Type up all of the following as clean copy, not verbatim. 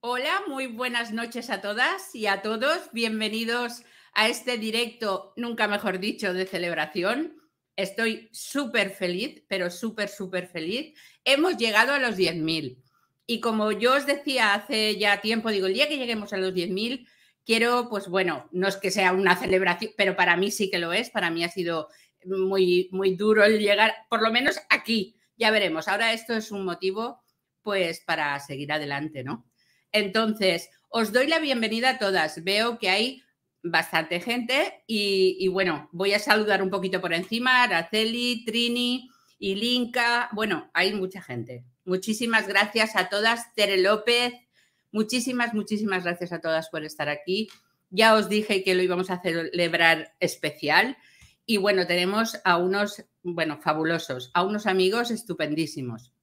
Hola, muy buenas noches a todas y a todos. Bienvenidos a este directo, nunca mejor dicho, de celebración. Estoy súper feliz, pero súper feliz. Hemos llegado a los 10.000. Y como yo os decía hace ya tiempo, digo, el día que lleguemos a los 10.000, quiero, pues bueno, no es que sea una celebración, pero para mí sí que lo es. Para mí ha sido muy duro el llegar, por lo menos aquí. Ya veremos. Ahora esto es un motivo, pues, para seguir adelante, ¿no? Entonces, os doy la bienvenida a todas. Veo que hay bastante gente y bueno, voy a saludar un poquito por encima. Araceli, Trini, Ilinka. Bueno, hay mucha gente. Muchísimas gracias a todas. Tere López, muchísimas gracias a todas por estar aquí. Ya os dije que lo íbamos a celebrar especial. Y bueno, tenemos a unos, fabulosos, a unos amigos estupendísimos.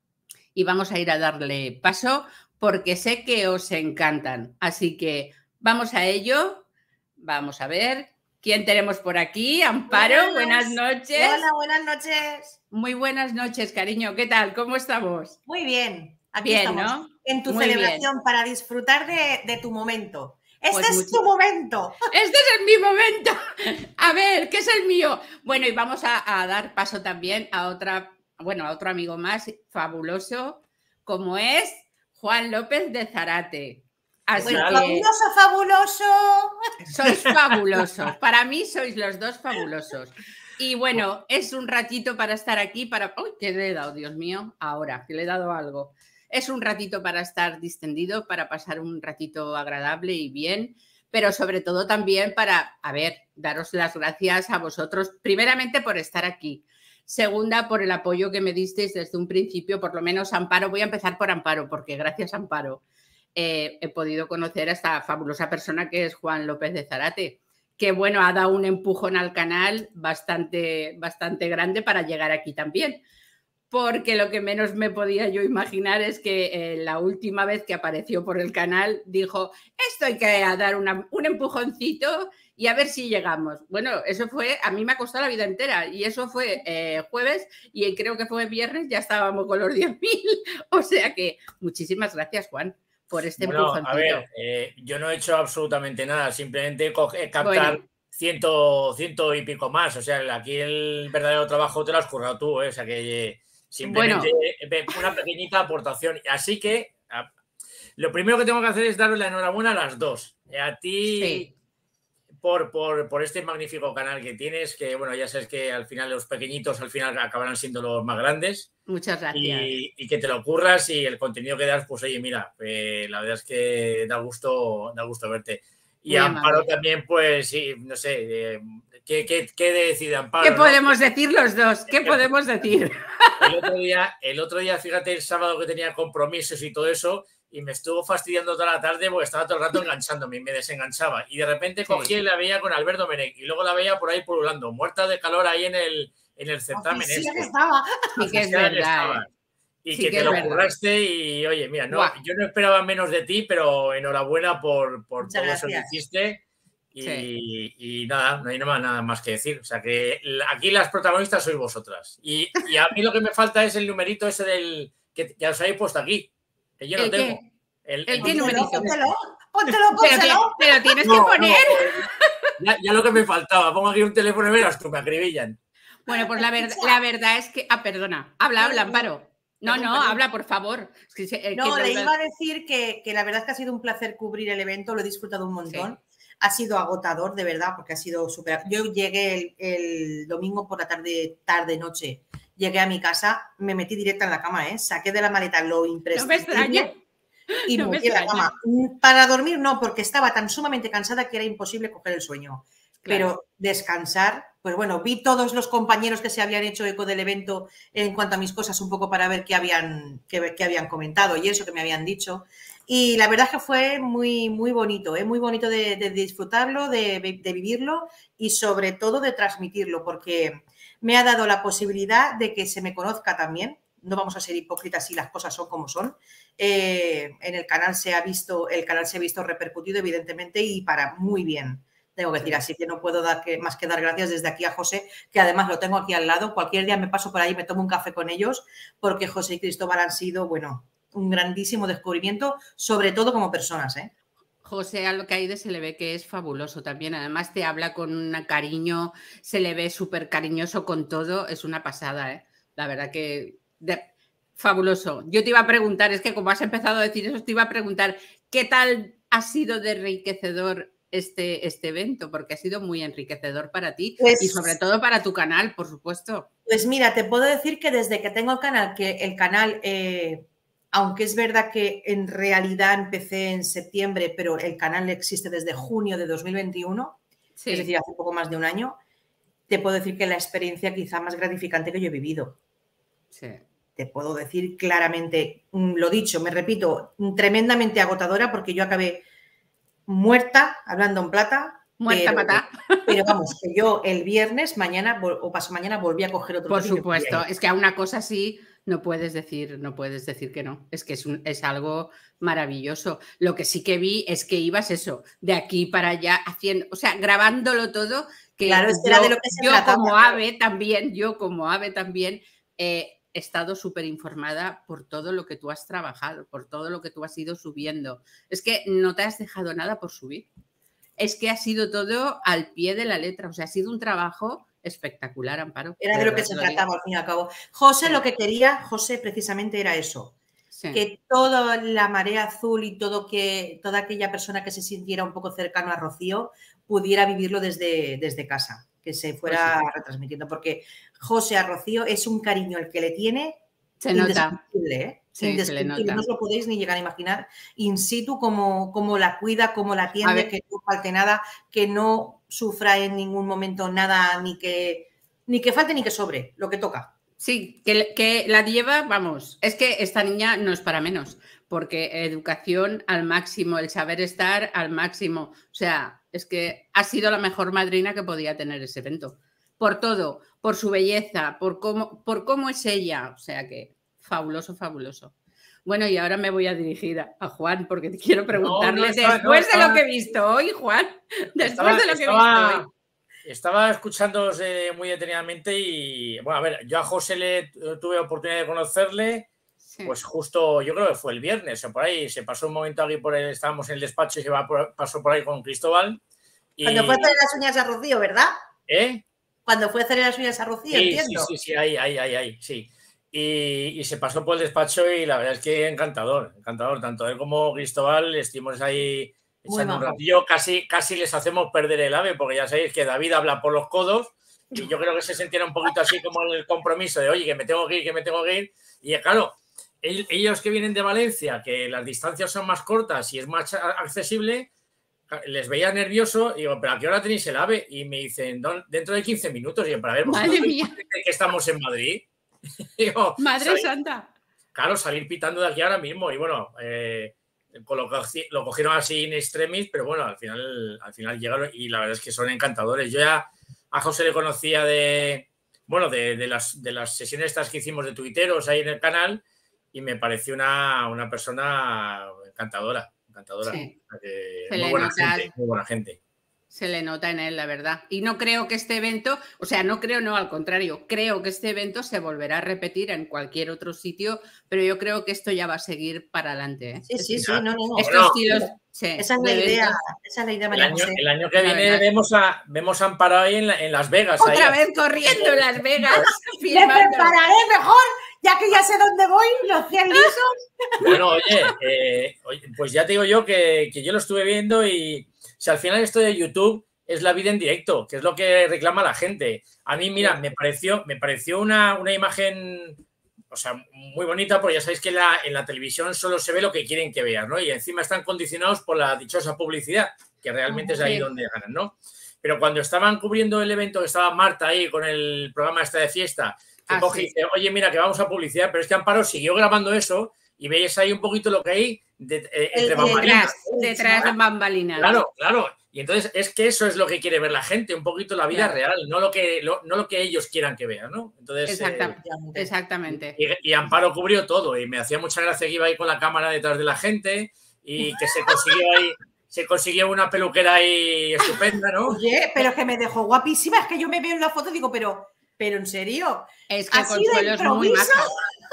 Y vamos a ir a darle paso porque sé que os encantan. Así que vamos a ello. Vamos a ver quién tenemos por aquí. Amparo, buenas noches. Hola, buenas noches. Muy buenas noches, cariño. ¿Qué tal? ¿Cómo estamos? Muy bien. Aquí bien, estamos, ¿no? en tu Muy celebración bien. Para disfrutar de tu momento. Pues es tu momento. Este es mi momento. A ver, ¿qué es el mío? Bueno, y vamos a dar paso también a otro amigo más fabuloso, como es Juan López de Zárate. Así que, fabuloso. sois fabulosos. Para mí sois los dos fabulosos. Y bueno, es un ratito para estar aquí, ¡Uy, qué le he dado, Dios mío! Ahora, que le he dado algo. Es un ratito para estar distendido, para pasar un ratito agradable y bien, pero sobre todo también para, daros las gracias a vosotros, primeramente por estar aquí. Segunda, por el apoyo que me disteis desde un principio, por lo menos Amparo. Voy a empezar por Amparo, porque gracias a Amparo he podido conocer a esta fabulosa persona que es Juan López de Zárate, que bueno, ha dado un empujón al canal bastante grande para llegar aquí también. Porque lo que menos me podía yo imaginar es que la última vez que apareció por el canal dijo, esto hay que dar un empujoncito y a ver si llegamos. Bueno, eso fue, a mí me ha costado la vida entera y eso fue jueves y creo que fue viernes, ya estábamos con los 10.000. O sea que muchísimas gracias, Juan, por este empujoncito. A ver, yo no he hecho absolutamente nada, simplemente captar ciento y pico más. O sea, aquí el verdadero trabajo te lo has currado tú, o sea que simplemente una pequeñita aportación. Así que lo primero que tengo que hacer es darle la enhorabuena a las dos. A ti por este magnífico canal que tienes, que bueno, ya sabes que al final los pequeñitos al final acabarán siendo los más grandes. Muchas gracias. Y que te lo ocurras y el contenido que das, pues oye, mira, la verdad es que da gusto verte. Y Amparo también, pues sí, no sé, ¿qué decide Amparo? ¿Qué podemos decir los dos? ¿Qué podemos decir? El otro día, fíjate, el sábado que tenía compromisos y todo eso, y me estuvo fastidiando toda la tarde porque estaba todo el rato enganchándome y me desenganchaba. Y de repente cogí y la veía con Alberto Menec y luego la veía por ahí pululando, muerta de calor ahí en el certamen. Sí, estaba. Sí, que es verdad. Y sí, que te lo curraste y oye, mira, yo no esperaba menos de ti, pero enhorabuena por todo eso que hiciste. Y nada, no hay nada más que decir. O sea que aquí las protagonistas sois vosotras. Y a mí lo que me falta es el numerito ese del que os habéis puesto aquí. Que yo no tengo. ¿El qué numerito? Póntelo. Pero tienes que poner. Ya lo que me faltaba. Pongo aquí un teléfono y verás tú, me acribillan. Bueno, pues la verdad es que... perdona. Habla, Amparo. No, habla, por favor. Le iba a decir que la verdad es que ha sido un placer cubrir el evento, lo he disfrutado un montón. Sí. Ha sido agotador, de verdad, porque ha sido súper... Yo llegué el domingo por la noche, llegué a mi casa, me metí directa en la cama, saqué de la maleta lo imprescindible. No me extraña. Y me metí en la cama. Para dormir no, porque estaba tan sumamente cansada que era imposible coger el sueño. Claro. Pero descansar, pues bueno, vi todos los compañeros que se habían hecho eco del evento en cuanto a mis cosas, un poco para ver qué habían comentado y eso que me habían dicho. Y la verdad es que fue muy bonito, muy bonito de disfrutarlo, de vivirlo y sobre todo de transmitirlo, porque me ha dado la posibilidad de que se me conozca también. No vamos a ser hipócritas si las cosas son como son. En el canal se ha visto repercutido, evidentemente, y para muy bien. Tengo que decir, así que no puedo más que dar gracias desde aquí a José, que además lo tengo aquí al lado. Cualquier día me paso por ahí, me tomo un café con ellos, porque José y Cristóbal han sido, bueno, un grandísimo descubrimiento, sobre todo como personas, ¿eh? José Alcaide se le ve que es fabuloso también, además te habla con un cariño, se le ve súper cariñoso con todo, es una pasada, ¿eh? La verdad que fabuloso. Yo te iba a preguntar, es que como has empezado a decir eso, te iba a preguntar, ¿qué tal ha sido de enriquecedor este evento? Porque ha sido muy enriquecedor para ti y sobre todo para tu canal, por supuesto. Pues mira, te puedo decir que desde que tengo el canal, aunque es verdad que en realidad empecé en septiembre, pero el canal existe desde junio de 2021, sí. Es decir, hace poco más de un año, te puedo decir que la experiencia quizá más gratificante que yo he vivido. Sí. Te puedo decir claramente, lo dicho, me repito, tremendamente agotadora porque yo acabé muerta, hablando en plata. Muerta, patá. Pero vamos, que yo el viernes, mañana o pasado mañana volví a coger otro. Por supuesto, es que a una cosa así no puedes decir que no. Es que es algo maravilloso. Lo que sí que vi es que ibas eso, de aquí para allá, haciendo, o sea, grabándolo todo. Que claro, es que era de lo que se trataba. Yo como ave también he estado súper informada por todo lo que tú has trabajado, por todo lo que tú has ido subiendo. Es que no te has dejado nada por subir. Es que ha sido todo al pie de la letra, o sea, ha sido un trabajo espectacular, Amparo. Era de lo que se trataba, al fin y al cabo. José, lo que quería, José, precisamente era eso, que toda la marea azul y toda aquella persona que se sintiera un poco cercano a Rocío pudiera vivirlo desde casa, que se fuera retransmitiendo, porque José a Rocío es un cariño el que le tiene indescriptible, ¿eh? Sí, indescriptible, no os lo podéis ni llegar a imaginar in situ cómo la cuida, cómo la atiende, que no falte nada, que no sufra en ningún momento nada, ni que falte ni que sobre, lo que toca. Sí, que la lleva, vamos, es que esta niña no es para menos, porque educación al máximo, el saber estar al máximo, o sea, es que ha sido la mejor madrina que podía tener ese evento, por todo, por su belleza, por cómo es ella, o sea que fabuloso, fabuloso. Bueno, y ahora me voy a dirigir a Juan porque te quiero preguntarle después de lo que he visto hoy, Juan, después de lo que he visto hoy. Estaba escuchándoos muy detenidamente y, bueno, a ver, yo a José tuve oportunidad de conocerle, pues justo, yo creo que fue el viernes o por ahí, se pasó un momento aquí estábamos en el despacho y pasó por ahí con Cristóbal. Y... Cuando fue a hacer las uñas a Rocío, ¿verdad? ¿Eh? Cuando fue a hacer las uñas a Rocío, entiendo. Sí, ahí, sí. Y se pasó por el despacho y la verdad es que encantador, tanto él como Cristóbal, estuvimos ahí echando un ratillo, casi les hacemos perder el ave, porque ya sabéis que David habla por los codos y yo creo que se sentía un poquito así como el compromiso de, oye, que me tengo que ir, y claro, ellos que vienen de Valencia, que las distancias son más cortas y es más accesible, les veía nervioso y digo, ¿pero a qué hora tenéis el ave? Y me dicen, dentro de 15 minutos, y yo, para ver, madre mía, que estamos en Madrid. Digo, Madre Santa. Claro, salir pitando de aquí ahora mismo. Y bueno, lo cogieron así in extremis, pero bueno, al final llegaron y la verdad es que son encantadores. Yo ya a José le conocía de las sesiones estas que hicimos de tuiteros ahí en el canal y me pareció una persona encantadora. Sí. Muy buena gente. Se le nota en él, la verdad. Y no creo que este evento, o sea, al contrario, creo que este evento se volverá a repetir en cualquier otro sitio, pero yo creo que esto ya va a seguir para adelante, ¿eh? Sí, no. Estos estilos, esa es la idea, María José. El año que viene vemos a Amparo ahí en Las Vegas. Otra vez corriendo en Las Vegas. Me prepararé mejor, ya que ya sé dónde voy, los 100 lisos. Bueno, oye, pues ya te digo yo que yo lo estuve viendo y si al final esto de YouTube es la vida en directo, que es lo que reclama la gente. A mí, mira, me pareció una imagen, o sea, muy bonita, porque ya sabéis que en la televisión solo se ve lo que quieren que veas, ¿no? Y encima están condicionados por la dichosa publicidad, que realmente es ahí donde ganan, ¿no? Pero cuando estaban cubriendo el evento, que estaba Marta ahí con el programa de fiesta, que coge y dice, oye, mira, que vamos a publicidad, pero es que Amparo siguió grabando eso y veis ahí un poquito lo que hay entre bambalinas. Detrás de bambalinas. Claro. Y entonces es que eso es lo que quiere ver la gente, un poquito la vida real, no lo que ellos quieran que vean, ¿no? Entonces, exactamente. Y Amparo cubrió todo y me hacía mucha gracia que iba ahí con la cámara detrás de la gente y que se consiguió una peluquera ahí estupenda, ¿no? Oye, pero que me dejó guapísima, es que yo me veo en la foto y digo, pero en serio, es que Consuelo es muy maja.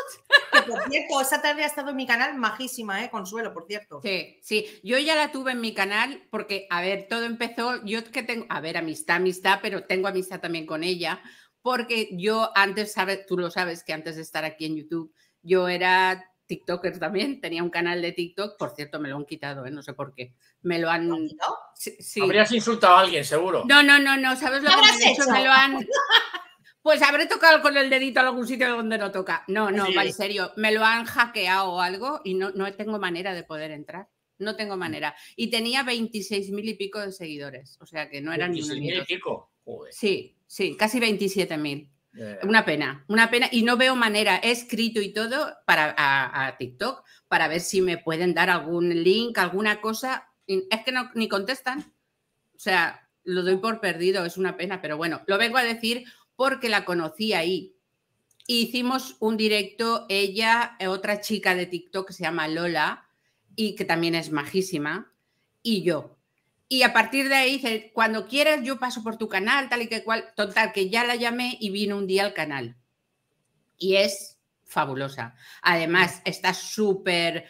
Que, por cierto, esa tarde ha estado en mi canal majísima, Consuelo, por cierto. Sí, sí, yo ya la tuve en mi canal porque, a ver, todo empezó, yo que tengo, a ver, amistad, pero tengo amistad también con ella, porque yo antes, sabes, tú lo sabes, que antes de estar aquí en YouTube, yo era TikToker también, tenía un canal de TikTok, por cierto, me lo han quitado, no sé por qué. Me lo han... Sí. Habrías insultado a alguien, seguro. No, ¿sabes lo que me han hecho? Me lo han... Pues habré tocado con el dedito en algún sitio donde no toca. No, sí. Va en serio, me lo han hackeado o algo y no tengo manera de poder entrar. No tengo manera. Y tenía 26.000 y pico de seguidores, o sea que no eran ni uno ni dos. 26.000 y pico. Joder. Sí, casi 27.000. Una pena. Y no veo manera. He escrito y todo a TikTok para ver si me pueden dar algún link, alguna cosa. Es que no, ni contestan. O sea, lo doy por perdido, es una pena, pero bueno, lo vengo a decir porque la conocí ahí. Hicimos un directo, ella, otra chica de TikTok que se llama Lola y que también es majísima, y yo. Y a partir de ahí dice, cuando quieras yo paso por tu canal, tal y que cual. Total, que ya la llamé y vino un día al canal. Y es fabulosa. Además, está súper,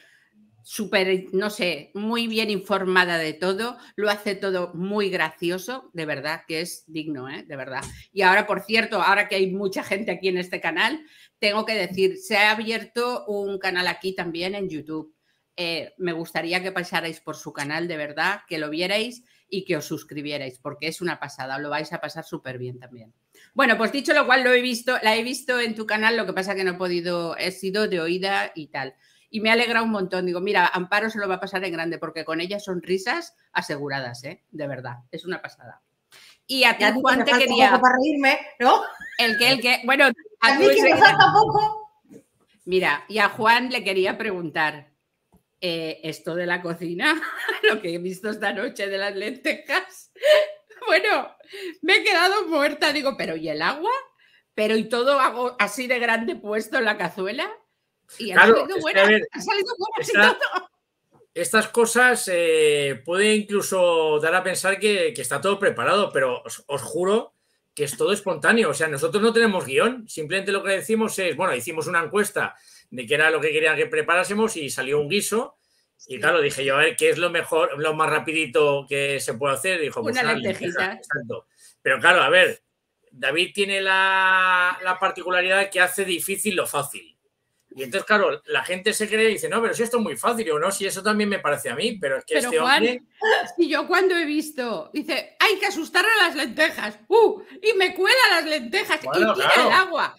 no sé, muy bien informada de todo. Lo hace todo muy gracioso, de verdad, que es digno, de verdad. Y ahora, por cierto, ahora que hay mucha gente aquí en este canal, tengo que decir, se ha abierto un canal aquí también en YouTube. Me gustaría que pasarais por su canal, de verdad, que lo vierais y que os suscribierais, porque es una pasada, lo vais a pasar súper bien también. Bueno, pues dicho lo cual, la he visto en tu canal, lo que pasa que no he podido, he sido de oída y tal. Y me ha alegrado un montón. Digo, mira, Amparo se lo va a pasar en grande, porque con ella son risas aseguradas, de verdad, es una pasada. Y a ti, Juan, te quería... Poco para reírme, ¿no? ¿El qué? Bueno, a mí que me falta poco. Mira, y a Juan le quería preguntar, esto de la cocina, lo que he visto esta noche de las lentejas, bueno, me he quedado muerta. Digo, ¿pero y el agua? ¿Pero y todo hago así de grande puesto en la cazuela? Y claro, ha salido buenas y todo. Estas cosas puede incluso dar a pensar que está todo preparado, pero os juro que es todo espontáneo. O sea, nosotros no tenemos guión, simplemente lo que decimos es, bueno, hicimos una encuesta de qué era lo que querían que preparásemos y salió un guiso. Y claro, dije yo, a ver, ¿qué es lo mejor, lo más rapidito que se puede hacer? Dijo, pues una lentejita. Exacto. Pero claro, a ver, David tiene la particularidad de que hace difícil lo fácil. Y entonces, claro, la gente se cree y dice, no, pero si esto es muy fácil, o no, si eso también me parece a mí, pero es que pero este Juan, hombre... Si yo cuando he visto, dice, hay que asustar a las lentejas, y me cuela las lentejas, bueno, y tira el agua,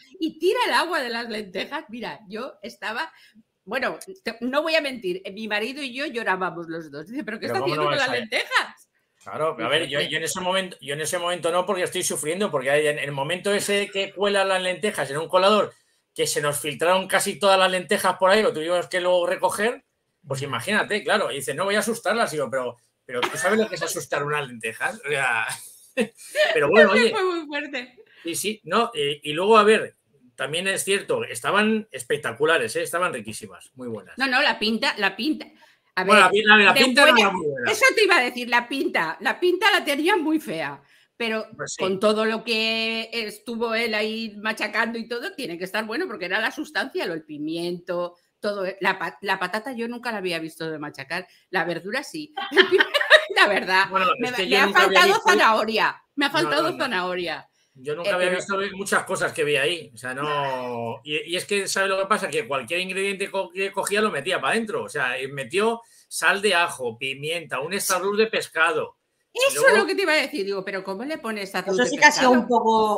de las lentejas. Mira, yo estaba... Bueno, no voy a mentir, mi marido y yo llorábamos los dos. Dice, ¿pero qué está haciendo con las lentejas? Claro, a ver, yo en ese momento no, porque estoy sufriendo, porque en el momento ese que cuelan las lentejas en un colador, que se nos filtraron casi todas las lentejas por ahí, lo tuvimos que luego recoger, pues imagínate, claro, y dice, no voy a asustarlas, digo, pero ¿tú sabes lo que es asustar unas lentejas? O sea, pero bueno, oye. Fue muy fuerte. Sí, no, y luego, a ver, también es cierto, estaban espectaculares, estaban riquísimas, muy buenas. No, la pinta. A ver, bueno, la pinta no era muy buena. Eso te iba a decir, la pinta la tenía muy fea. Pero pues sí, con todo lo que estuvo él ahí machacando y todo, tiene que estar bueno, porque era la sustancia, el pimiento, todo. La patata yo nunca la había visto de machacar. La verdura sí. La verdad. Bueno, me ha faltado zanahoria. Me ha faltado zanahoria. Yo nunca había visto muchas cosas que vi ahí. O sea, no. Y es que, ¿sabes lo que pasa? Que cualquier ingrediente que cogía lo metía para adentro. O sea, metió sal de ajo, pimienta, un estabur de pescado. Eso luego... es lo que te iba a decir, digo, pero ¿cómo le pones a Eso sí que ha sido un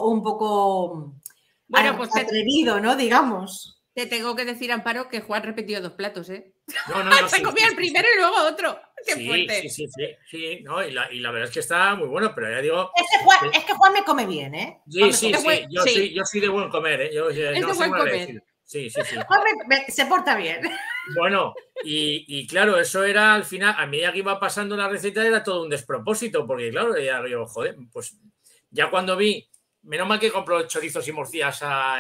poco bueno, pues atrevido, ¿no? Digamos. Te tengo que decir, Amparo, que Juan repetió 2 platos, ¿eh? No, se comía el primero y luego otro. ¡Qué fuerte! Sí, no, y la verdad es que está muy bueno, pero ya digo... Es que Juan me come bien, ¿eh? Sí, yo soy de buen comer, ¿eh? Es de buen comer. Sí. Juan se porta bien. Bueno, y claro, eso era al final, a medida que iba pasando la receta era todo un despropósito, porque claro, ya yo, joder, pues ya cuando vi, menos mal que compró chorizos y morcillas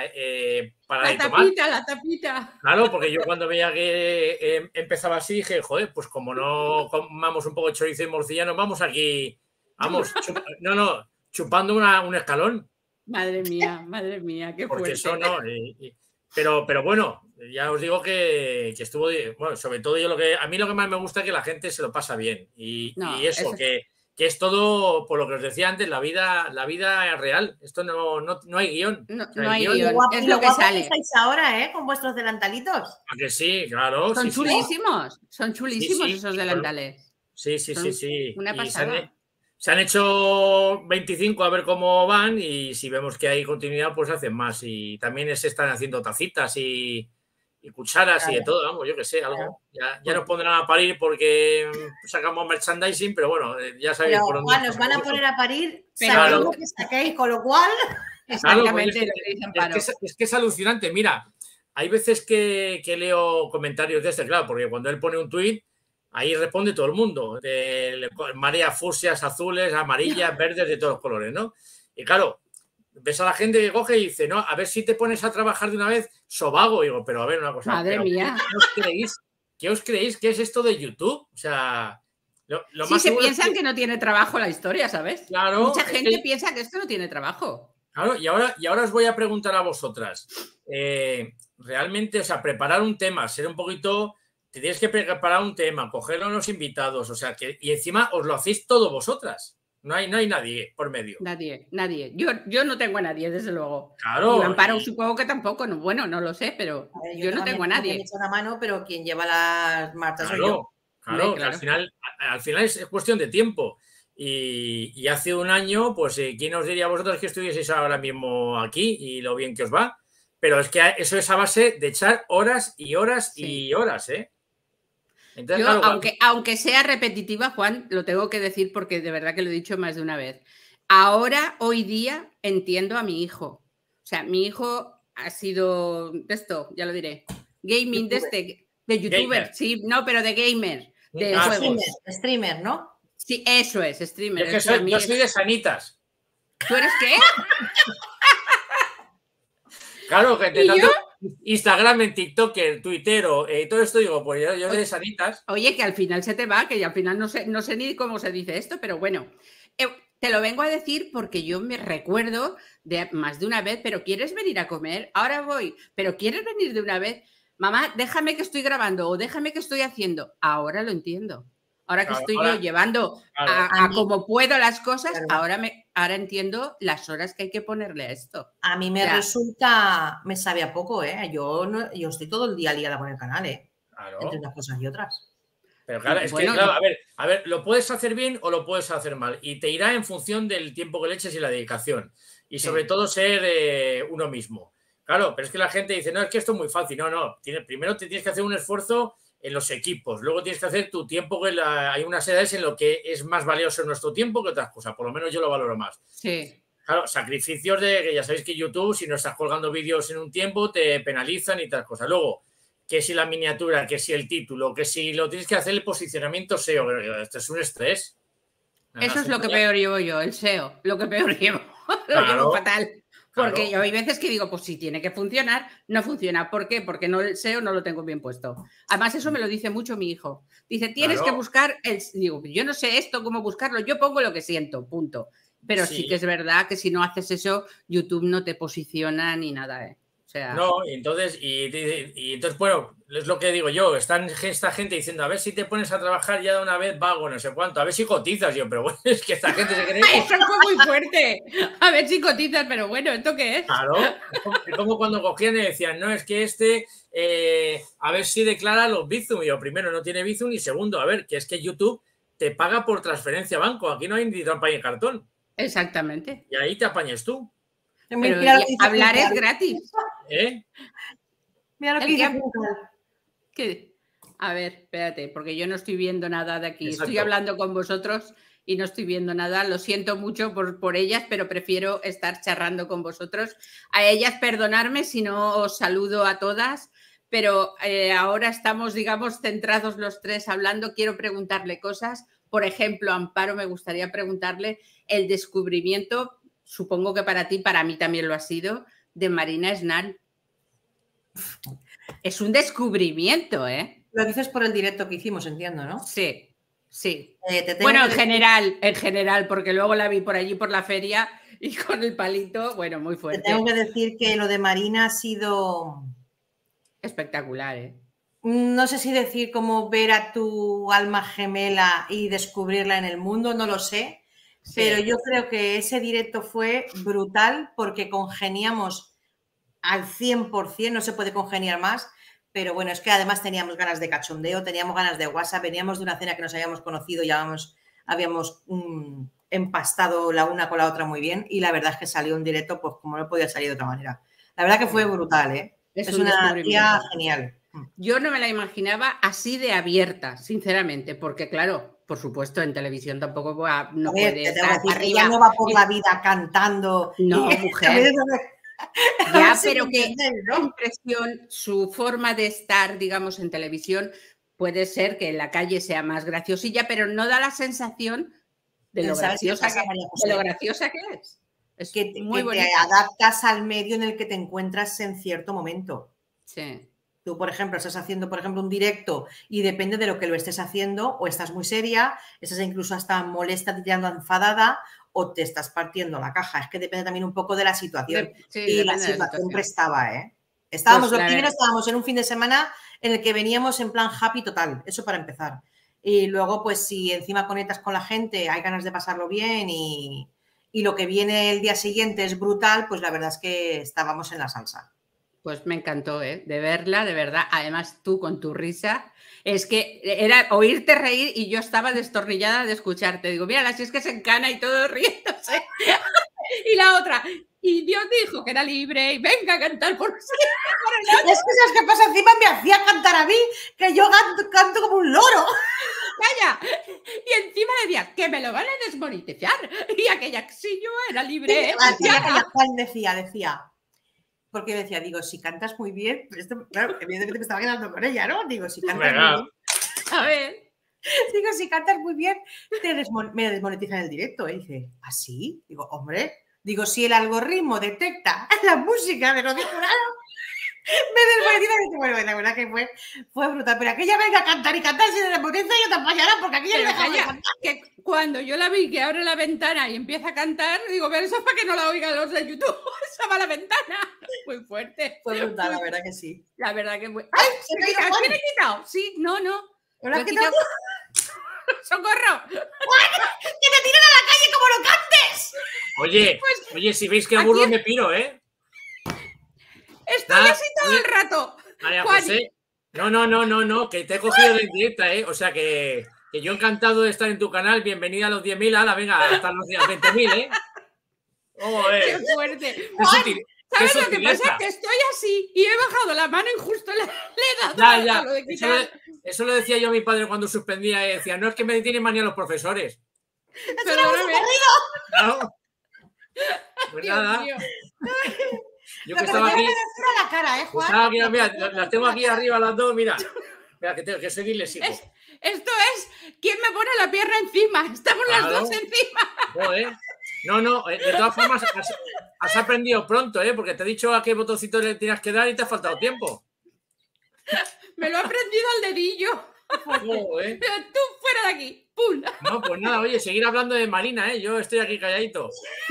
para la tapita. Claro, porque yo cuando veía que empezaba así dije, joder, pues como no comamos un poco de chorizo y morcilla, nos vamos aquí, chupando un escalón. Madre mía, qué porque fuerte. Eso no... Pero bueno, ya os digo que estuvo, bueno, sobre todo a mí lo que más me gusta es que la gente se lo pasa bien. Y eso, que es todo, por lo que os decía antes, la vida es real. Esto no hay guión. No hay guión. Es lo que sale. Estáis ahora, con vuestros delantalitos. ¿A que sí? Claro. Son chulísimos. Son chulísimos sí, esos delantales. Sí. Una pasada. Se han hecho 25 a ver cómo van y si vemos que hay continuidad, pues hacen más. Y también se están haciendo tacitas y cucharas y de todo, vamos, yo que sé, algo. Ya nos pondrán a parir porque sacamos merchandising, pero bueno, ya sabéis por dónde. Juan, nos van a poner a parir, saquéis lo que saquéis, con lo cual... Exactamente, claro, lo que dice Amparo. Es que es alucinante. Mira, hay veces que leo comentarios de claro, porque cuando él pone un tuit, ahí responde todo el mundo. Mareas fucsias, azules, amarillas, verdes, de todos los colores, ¿no? Y claro, ves a la gente que coge y dice, no, a ver si te pones a trabajar de una vez, sobago. Y digo, pero a ver, una cosa. Madre mía. ¿Qué os creéis que es esto de YouTube? O sea, lo sí, se piensan que no tiene trabajo la historia, ¿sabes? Claro. Mucha gente piensa que esto no tiene trabajo. Claro, y ahora os voy a preguntar a vosotras. Realmente, o sea, preparar un tema, ser un poquito... Te tienes que preparar un tema, cogerlo a los invitados, o sea, y encima os lo hacéis todo vosotras. No hay nadie por medio. Nadie. Yo no tengo a nadie, desde luego. Claro. Y Amparo supongo que tampoco. Bueno, no lo sé, pero yo no tengo a nadie. Me echo una mano, pero quien lleva las marchas soy yo. Claro. Al final es cuestión de tiempo. Y hace un año, pues, ¿quién os diría a vosotros que estuvieseis ahora mismo aquí y lo bien que os va? Pero es que eso es a base de echar horas y horas y horas, ¿eh? Entonces, yo, aunque sea repetitiva, Juan, lo tengo que decir porque de verdad que lo he dicho más de una vez. Ahora, hoy día, entiendo a mi hijo. O sea, mi hijo ha sido, ya lo diré, gaming de youtuber, gamer. Sí, no, pero de gamer, de juegos. Streamer, ¿no? Sí, eso es, streamer. Es que yo soy de Sanitas. ¿Tú eres qué? Claro, que te tanto Instagram, en TikTok, Twitter, todo esto, digo, pues yo de Sanitas. Oye, que al final se te va, que al final no sé ni cómo se dice esto, pero bueno, te lo vengo a decir porque yo me recuerdo de más de una vez, pero ¿quieres venir a comer? Ahora voy, pero ¿quieres venir de una vez? Mamá, déjame que estoy grabando o déjame que estoy haciendo. Ahora lo entiendo. Ahora que estoy yo llevando a como puedo las cosas, ahora entiendo las horas que hay que ponerle a esto. A mí me resulta, me sabe a poco, ¿eh? Yo estoy todo el día liada con el canal, ¿eh? Claro. Entre unas cosas y otras. Pero claro, es que, claro, a ver, lo puedes hacer bien o lo puedes hacer mal. Y te irá en función del tiempo que le eches y la dedicación. Y sobre todo ser uno mismo. Claro, pero es que la gente dice, no, es que esto es muy fácil. No, primero te tienes que hacer un esfuerzo en los equipos. Luego tienes que hacer tu tiempo, que hay unas edades en lo que es más valioso nuestro tiempo que otras cosas. Por lo menos yo lo valoro más. Sí. Claro, sacrificios de que ya sabéis que YouTube, si no estás colgando vídeos en un tiempo, te penalizan y tal cosa. Luego, que si la miniatura, que si el título, que si lo tienes que hacer el posicionamiento SEO. Esto es un estrés. Eso es lo que peor llevo yo, el SEO. Lo que peor llevo. Lo llevo fatal. Porque yo hay veces que digo, pues si tiene que funcionar, no funciona. ¿Por qué? Porque el SEO no lo tengo bien puesto. Además, eso me lo dice mucho mi hijo. Dice, tienes que buscar digo, yo no sé esto, cómo buscarlo, yo pongo lo que siento, punto. Pero sí que es verdad que si no haces eso, YouTube no te posiciona ni nada, ¿eh? O sea... No, y entonces, bueno, es lo que digo yo, esta gente diciendo, a ver si te pones a trabajar ya de una vez vago, no sé cuánto, a ver si cotizas. Yo, pero bueno, es que esta gente se cree... Eso fue muy fuerte. A ver si cotizas, pero bueno, ¿esto qué es? Claro, es como cuando cogían y decían, no, es que a ver si declara los Bizum. Y yo, primero, no tiene Bizum, y segundo, a ver, que es que YouTube te paga por transferencia a banco, aquí no hay ni trampa ni cartón. Exactamente. Y ahí te apañas tú. Pero hablar es gratis. Mira lo que dice. ¿Qué? A ver, espérate, porque yo no estoy viendo nada de aquí. Exacto. Estoy hablando con vosotros y no estoy viendo nada. Lo siento mucho por ellas, pero prefiero estar charlando con vosotros. A ellas, perdonadme si no os saludo a todas, pero ahora estamos, digamos, centrados los tres hablando. Quiero preguntarle cosas. Por ejemplo, Amparo, me gustaría preguntarle el descubrimiento, supongo que para ti, para mí también lo ha sido, de Marina Esnal. Es un descubrimiento, ¿eh? Lo dices por el directo que hicimos, entiendo, ¿no? Sí, sí. Bueno, en general, porque luego la vi por allí por la feria y con el palito, bueno, muy fuerte. Te tengo que decir que lo de Marina ha sido Espectacular, ¿eh? No sé si decir como ver a tu alma gemela y descubrirla en el mundo, no lo sé, sí. Pero yo creo que ese directo fue brutal porque congeniamos al 100%, no se puede congeniar más, pero bueno, es que además teníamos ganas de cachondeo, teníamos ganas de WhatsApp, veníamos de una cena que nos habíamos conocido, ya habíamos empastado la una con la otra muy bien y la verdad es que salió un directo pues como no podía salir de otra manera. La verdad que fue brutal, ¿eh? Es una tía genial. Yo no me la imaginaba así de abierta, sinceramente, porque claro, por supuesto, en televisión tampoco no puede estar arriba. Ella no va por la vida cantando. No, mujer. Ya, pero que la impresión, su forma de estar, digamos, en televisión, puede ser que en la calle sea más graciosilla, pero no da la sensación de lo graciosa que es. Es que te adaptas al medio en el que te encuentras en cierto momento. Sí. Tú, por ejemplo, estás haciendo, un directo y depende de lo que lo estés haciendo, o estás muy seria, estás incluso hasta molesta, tirando enfadada, o te estás partiendo la caja. Es que depende también un poco de la situación. Sí, y la situación prestaba, ¿eh? Estábamos, pues, primero estábamos en un fin de semana en el que veníamos en plan happy total, eso para empezar. Y luego, pues, si encima conectas con la gente, hay ganas de pasarlo bien y lo que viene el día siguiente es brutal, pues la verdad es que estábamos en la salsa. Pues me encantó, ¿eh? De verla, de verdad. Además, tú con tu risa, es que era oírte reír y yo estaba destornillada de escucharte. Digo, mira, si es que se encana y todo riéndose. Y la otra, y Dios dijo que era libre y venga a cantar por siempre. Es que ¿sabes qué pasa? Encima me hacía cantar a mí, que yo canto como un loro. Calla. Y encima decía, que me lo van a desmonetizar. Y aquella, si yo era libre. Sí, Juan decía. Porque decía, digo, si cantas muy bien, pues esto, claro, evidentemente me estaba quedando con ella, ¿no? Digo, si cantas muy bien. A ver. Digo, si cantas muy bien, me desmonetizan el directo. Y dice, ¿ah, sí? Digo, hombre, digo, si el algoritmo detecta la música de lo auriculares, me desmonetizan. Y dice, bueno, la verdad que fue brutal. Pero aquella venga a cantar y cantar, si desmonetiza, yo te apañará, porque aquella me deja de cantar. Que cuando yo la vi que abre la ventana y empieza a cantar, digo, pero eso es para que no la oigan los de YouTube. Esa va a la ventana. Muy fuerte. Fue brutal, la verdad que sí. La verdad que fue. ¡Ay! ¿Quién he quitado? Sí, no. ¿No lo has quitado? ¡Socorro! ¡Que te tiran a la calle como lo cantes! Oye, si veis que aburro me piro, ¿eh? Estoy así todo el rato. María José. No, que te he cogido de directa, ¿eh? O sea que yo encantado de estar en tu canal. Bienvenida a los 10.000, ala, venga, hasta los 20.000, ¿eh? ¡Qué fuerte! ¿Sabes lo que pasa? Que estoy así y he bajado la mano y justo le he dado a lo de quitar. Eso lo decía yo a mi padre cuando suspendía y decía, no, es que me tienen manía los profesores. ¡Perdóname! Claro. Pues nada. Yo que estaba aquí. La cara, Juan. Mira, las tengo aquí arriba las dos, mira. Mira, que soy disléxico. Esto es, ¿quién me pone la pierna encima? Estamos las dos encima. Joder. No, de todas formas has aprendido pronto, ¿eh? Porque te he dicho a qué botoncito le tienes que dar y te ha faltado tiempo. Me lo he aprendido al dedillo. Pero tú fuera de aquí. ¡Pum! No, pues nada, oye, seguir hablando de Marina, ¿eh? Yo estoy aquí calladito.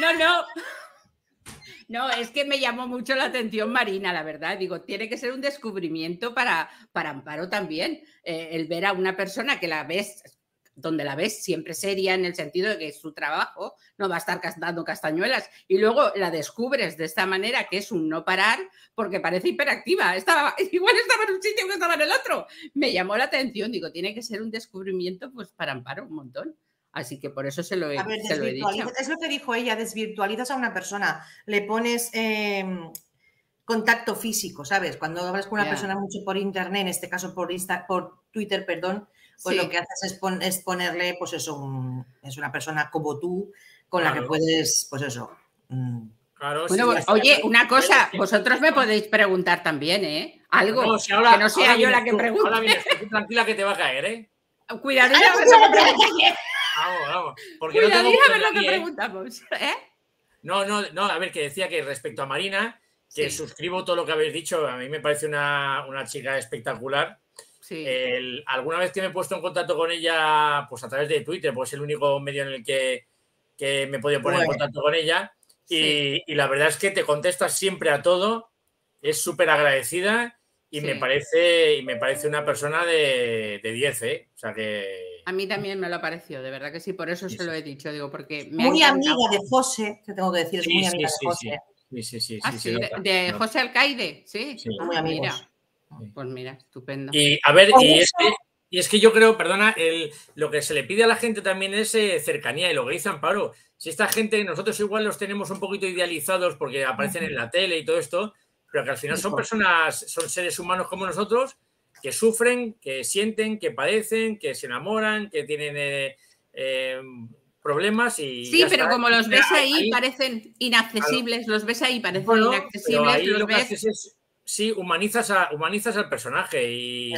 No, es que me llamó mucho la atención Marina, la verdad. Digo, tiene que ser un descubrimiento para Amparo también. El ver a una persona que la ves, donde la ves siempre seria en el sentido de que es su trabajo, no va a estar dando castañuelas. Y luego la descubres de esta manera, que es un no parar, porque parece hiperactiva. Igual estaba en un sitio que estaba en el otro. Me llamó la atención. Digo, tiene que ser un descubrimiento pues para Amparo un montón. Así que por eso se lo he dicho. Es lo que dijo ella, desvirtualizas a una persona, le pones contacto físico, ¿sabes? Cuando hablas con una persona mucho por internet, en este caso por Twitter, perdón, pues lo que haces es ponerle, pues eso, es una persona como tú, con la que puedes, pues eso. Claro, bueno, oye, una cosa, vosotros me podéis preguntar también, ¿eh? Algo, que no sea yo la que pregunte. Ahora vienes, tranquila que te va a caer, ¿eh? Cuidadito a ver lo que preguntamos. Vamos. Cuidadito a ver lo que preguntamos, ¿eh? No, a ver, que decía que respecto a Marina, que suscribo todo lo que habéis dicho, a mí me parece una chica espectacular. Sí. Alguna vez que me he puesto en contacto con ella, pues a través de Twitter, pues es el único medio en el que me he podido poner en contacto con ella. Y la verdad es que te contestas siempre a todo, es súper agradecida Y me parece una persona de 10, ¿eh? O sea que... A mí también me lo ha parecido, de verdad que sí, por eso se lo he dicho, digo, porque me muy ha amiga de José, te tengo que decir, es muy amiga de José. Sí. De José Alcaide, sí. Muy amigos. Mira. Pues mira, estupendo. Y a ver, y es que yo creo, perdona, lo que se le pide a la gente también es cercanía, y lo que dice Amparo, si esta gente, nosotros igual los tenemos un poquito idealizados porque aparecen en la tele y todo esto, pero que al final son personas, son seres humanos como nosotros, que sufren, que sienten, que padecen, que se enamoran, que tienen problemas y... Sí, pero como los ves ahí parecen inaccesibles, los ves ahí parecen inaccesibles. Pero ahí lo que haces es, sí, humanizas al personaje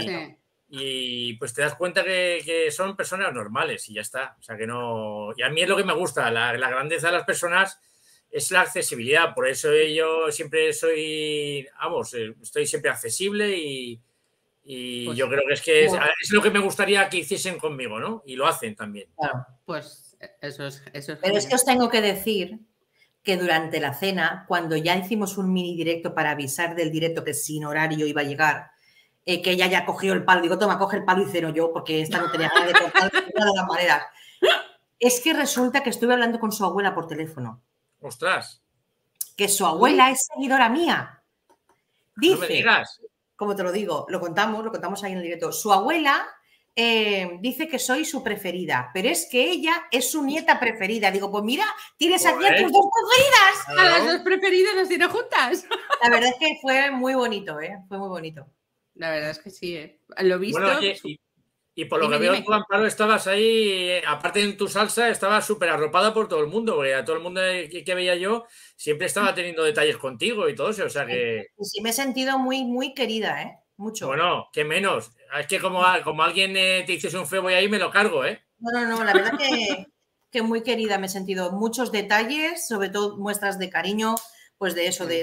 y pues te das cuenta que son personas normales y ya está. O sea que no... Y a mí es lo que me gusta, la grandeza de las personas es la accesibilidad. Por eso yo siempre soy, vamos, estoy siempre accesible y pues, yo creo que es lo que me gustaría que hiciesen conmigo, ¿no? Y lo hacen también. Claro. Pues eso es Pero genial. es que os tengo que decir que durante la cena, cuando ya hicimos un mini directo para avisar del directo que sin horario iba a llegar, que ella ya cogió el palo, digo, toma, coge el palo y ceno yo, porque esta no tenía ganas de cortar ninguna de las maneras. Es que resulta que estuve hablando con su abuela por teléfono. ¡Ostras! Que su abuela es seguidora mía. Dice, no me digas. Como te lo digo, lo contamos ahí en el directo. Su abuela dice que soy su preferida, pero es que ella es su nieta preferida. Digo, pues mira, tienes aquí a tus dos preferidas. A las dos preferidas las tiene juntas. La verdad es que fue muy bonito, fue muy bonito. La verdad es que sí, Lo he visto. Bueno, oye, y por lo que veo tú, Amparo, estabas ahí, aparte en tu salsa, estabas súper arropada por todo el mundo, porque a todo el mundo que veía yo siempre estaba teniendo detalles contigo y todo eso, o sea que... Sí, me he sentido muy, muy querida, mucho. Bueno, qué menos. Es que como alguien te hiciese un feo voy ahí, me lo cargo, No, la verdad que muy querida me he sentido. Muchos detalles, sobre todo muestras de cariño, pues de eso,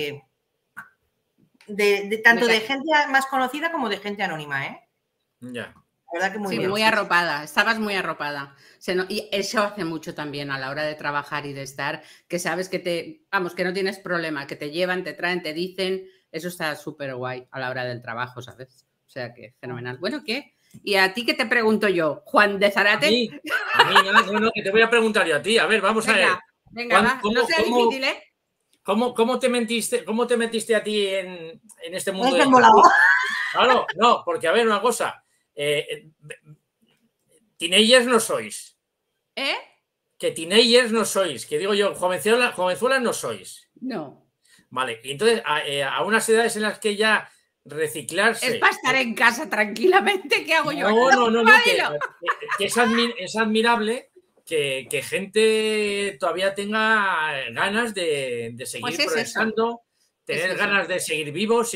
tanto de gente más conocida como de gente anónima, Ya. La verdad que muy bien. Muy arropada, estabas muy arropada. Y eso hace mucho también a la hora de trabajar y de estar, que sabes que que no tienes problema, que te llevan, te traen, te dicen, eso está súper guay a la hora del trabajo, ¿sabes? O sea que fenomenal. Bueno, ¿qué? ¿Y a ti qué te pregunto yo? ¿Juan de Zárate? A mí no, que te voy a preguntar yo a ti. A ver, vamos a ver. Venga, va. No sea difícil, ¿eh? ¿Cómo te metiste a ti en este mundo? Claro, no, porque a ver, una cosa. Teenagers no sois. Que teenagers no sois. Que digo yo, jovenzuelas no sois. No. Vale, y entonces a unas edades en las que ya reciclarse... Es para estar en casa tranquilamente. ¿Qué hago yo? No, que es admirable que gente todavía tenga ganas de seguir progresando, tener ganas de seguir vivos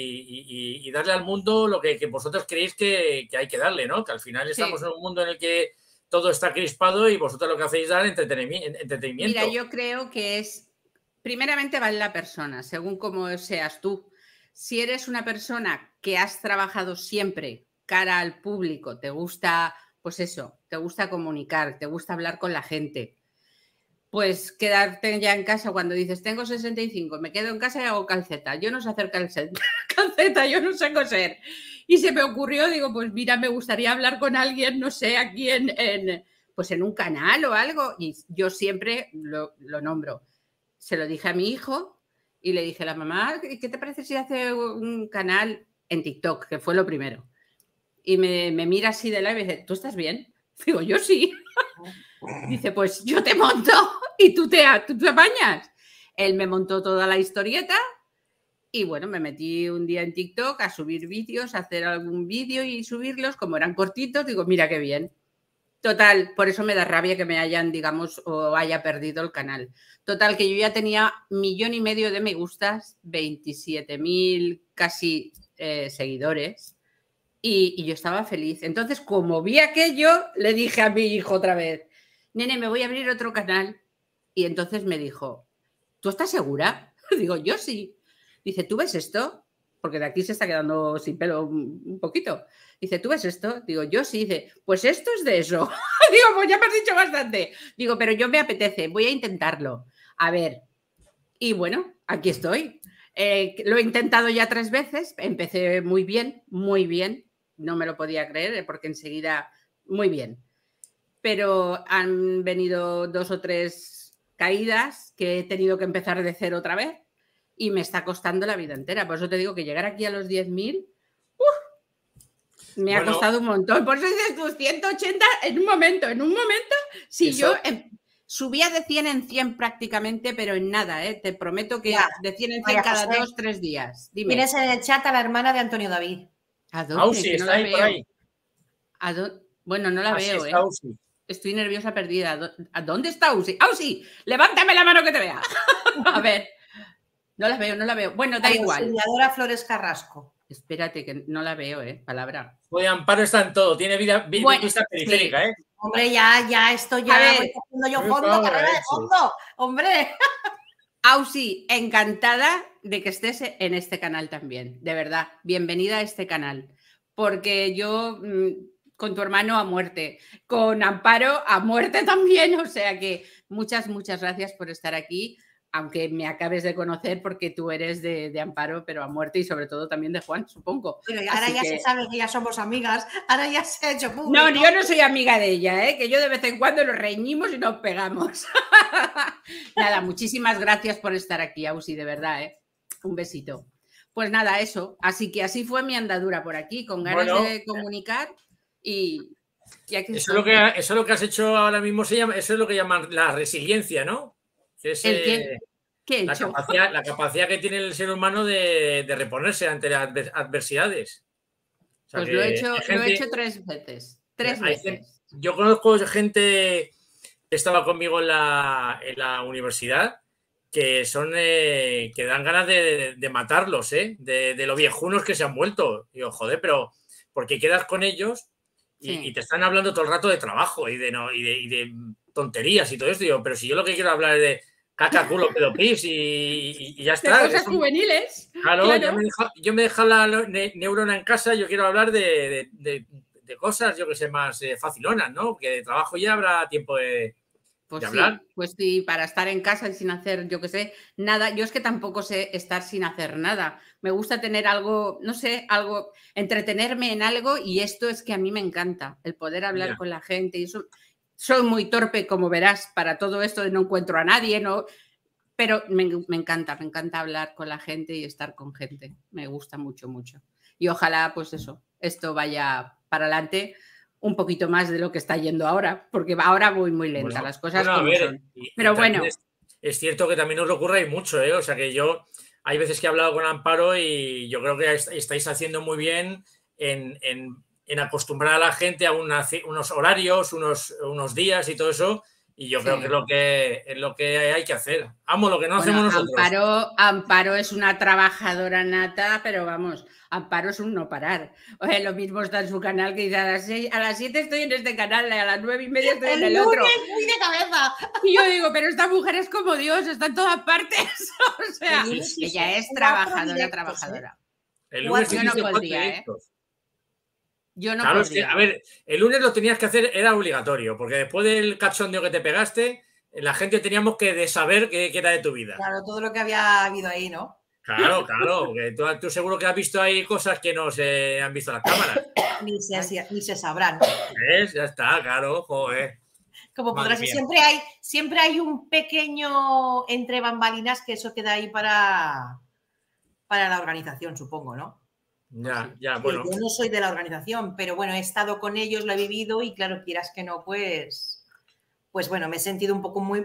y darle al mundo lo que vosotros creéis que hay que darle, ¿no? Que al final estamos en un mundo en el que todo está crispado y vosotros lo que hacéis es dar entretenimiento. Mira, yo creo que primeramente vale la persona, según cómo seas tú. Si eres una persona que has trabajado siempre cara al público, te gusta, pues eso, te gusta comunicar, te gusta hablar con la gente, pues quedarte ya en casa cuando dices, tengo 65, me quedo en casa y hago calceta. Yo no sé hacer calceta, yo no sé coser. Y se me ocurrió, digo, pues mira, me gustaría hablar con alguien, no sé, aquí pues en un canal o algo. Y yo siempre lo nombro. Se lo dije a mi hijo y le dije a la mamá, ¿qué te parece si hace un canal en TikTok? Que fue lo primero. Y me mira así de lado y me dice, ¿tú estás bien? Digo, yo sí. Dice, pues yo te monto y tú te apañas. Él me montó toda la historieta y bueno, me metí un día en TikTok a subir vídeos, a hacer algún vídeo y subirlos. Como eran cortitos, digo, mira qué bien. Total, por eso me da rabia que me hayan, digamos, o haya perdido el canal. Total, que yo ya tenía 1,5 millones de me gustas, 27.000 casi seguidores y yo estaba feliz. Entonces, como vi aquello, le dije a mi hijo otra vez, nene, me voy a abrir otro canal. Y entonces me dijo, ¿tú estás segura? Digo, yo sí. Dice, ¿tú ves esto? Porque de aquí se está quedando sin pelo un poquito. Dice, ¿tú ves esto? Digo, yo sí. Dice, pues esto es de eso. Digo, pues ya me has dicho bastante. Digo, pero yo me apetece, voy a intentarlo. A ver. Y bueno, aquí estoy. Lo he intentado ya 3 veces, empecé muy bien, no me lo podía creer porque enseguida, muy bien. Pero han venido 2 o 3 caídas que he tenido que empezar de cero otra vez y me está costando la vida entera. Por eso te digo que llegar aquí a los 10.000, me ha costado un montón. Por eso dices tú, 180 en un momento. Si eso... yo subía de 100 en 100 prácticamente, pero en nada, te prometo que de 100 en 100 cada 2 o 3 días. Dime. Tienes en el chat a la hermana de Antonio David. ¿A dónde? Sí, está ahí por ahí. Bueno, no la veo, Estoy nerviosa, perdida. ¿A dónde está Ausi? ¡Ausi! ¡Levántame la mano que te vea! A ver. No la veo. Bueno, da igual. Auxiliadora Flores Carrasco. Espérate, que no la veo, palabra. Joder, Amparo está en todo. Tiene vista periférica, sí. Hombre, ya estoy ya voy haciendo yo fondo, carrera de fondo. Hombre. Ausi, encantada de que estés en este canal también. De verdad, bienvenida a este canal. Porque yo... con tu hermano a muerte, con Amparo a muerte también, o sea que muchas gracias por estar aquí, aunque me acabes de conocer porque tú eres de Amparo, pero a muerte y sobre todo también de Juan, supongo. Pero ahora ya se sabe que ya somos amigas, ahora ya se ha hecho público. No, yo no soy amiga de ella, que yo de vez en cuando nos reñimos y nos pegamos. Nada, muchísimas gracias por estar aquí, Ausi, de verdad, un besito. Pues nada, eso, así que así fue mi andadura por aquí, con ganas de comunicar. Y eso es lo que has hecho ahora mismo, eso es lo que llaman la resiliencia, ¿no? ¿Qué he hecho? La capacidad que tiene el ser humano de reponerse ante las adversidades. O sea, pues lo he hecho 3 veces. 3 veces. Yo conozco gente que estaba conmigo en la universidad que que dan ganas de matarlos, de lo viejunos que se han vuelto. Digo, joder, pero ¿por qué quedas con ellos? Y te están hablando todo el rato de trabajo y de tonterías y todo esto. Digo, pero si yo lo que quiero hablar es de caca, culo, pedo, pis y ya está. De cosas juveniles. Claro. Yo me dejo la neurona en casa, yo quiero hablar de cosas, yo que sé, más facilonas, ¿no? Que de trabajo ya habrá tiempo de hablar. Pues sí, para estar en casa y sin hacer, yo que sé, nada. Yo es que tampoco sé estar sin hacer nada. Me gusta tener algo, no sé, entretenerme en algo y esto es que a mí me encanta, el poder hablar con la gente. Y eso, soy muy torpe, como verás, para todo esto, no encuentro a nadie, ¿no? Pero me encanta hablar con la gente y estar con gente. Me gusta mucho. Y ojalá, pues eso, esto vaya para adelante un poquito más de lo que está yendo ahora, porque ahora voy muy lenta, las cosas como son. Pero bueno. Es cierto que también os ocurre mucho, O sea que hay veces que he hablado con Amparo y yo creo que estáis haciendo muy bien en acostumbrar a la gente a unos horarios, unos días y todo eso. Y yo creo que es lo que hay que hacer. Amo lo que no hacemos nosotros. Amparo es una trabajadora nata, pero vamos, Amparo es un no parar. O sea, lo mismo está en su canal que dice a las 7 estoy en este canal, a las 9:30 estoy en el otro. Muy de cabeza. Y yo digo, pero esta mujer es como Dios, está en todas partes. O sea, ella es trabajadora. El lunes yo no podría, Yo no podría. A ver, el lunes lo tenías que hacer, era obligatorio, porque después del cachondeo que te pegaste, la gente teníamos que saber qué era de tu vida. Claro, todo lo que había habido ahí, ¿no? Claro, porque tú seguro que has visto ahí cosas que no se han visto en las cámaras. Ni se sabrán. ¿Ves? Ya está, claro, joder. Como podrás ver, siempre hay un pequeño entre bambalinas que eso queda ahí para la organización, supongo, ¿no? Ya, bueno. Yo no soy de la organización, pero bueno, he estado con ellos, lo he vivido y claro, quieras que no, pues bueno, no me he sentido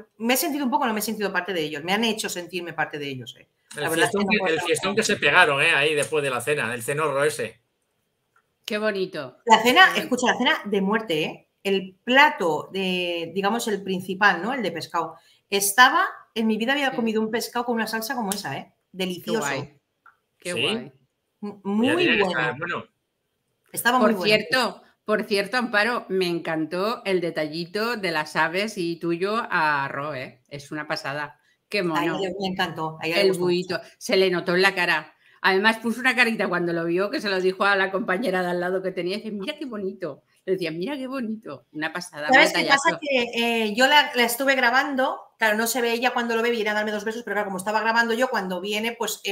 parte de ellos, me han hecho sentirme parte de ellos. El fiestón que se pegaron, ahí después de la cena, el cenorro ese. Qué bonito. La cena, escucha, la cena de muerte, El plato digamos, el principal, ¿no? El de pescado. En mi vida había comido un pescado con una salsa como esa, Delicioso. Qué guay. Muy bueno. Estaba muy bueno. Por cierto, Amparo, me encantó el detallito de las aves y tuyo a arroz, Es una pasada. Qué mono. Me encantó. El buito. Se le notó en la cara. Además puso una carita cuando lo vio, que se lo dijo a la compañera de al lado que tenía. Y dice, mira qué bonito. Le decía, mira qué bonito. Una pasada. ¿Sabes qué pasa? Que yo la estuve grabando. Claro, no se ve ella cuando lo ve, viene a darme 2 besos, pero claro, como estaba grabando yo, cuando viene, pues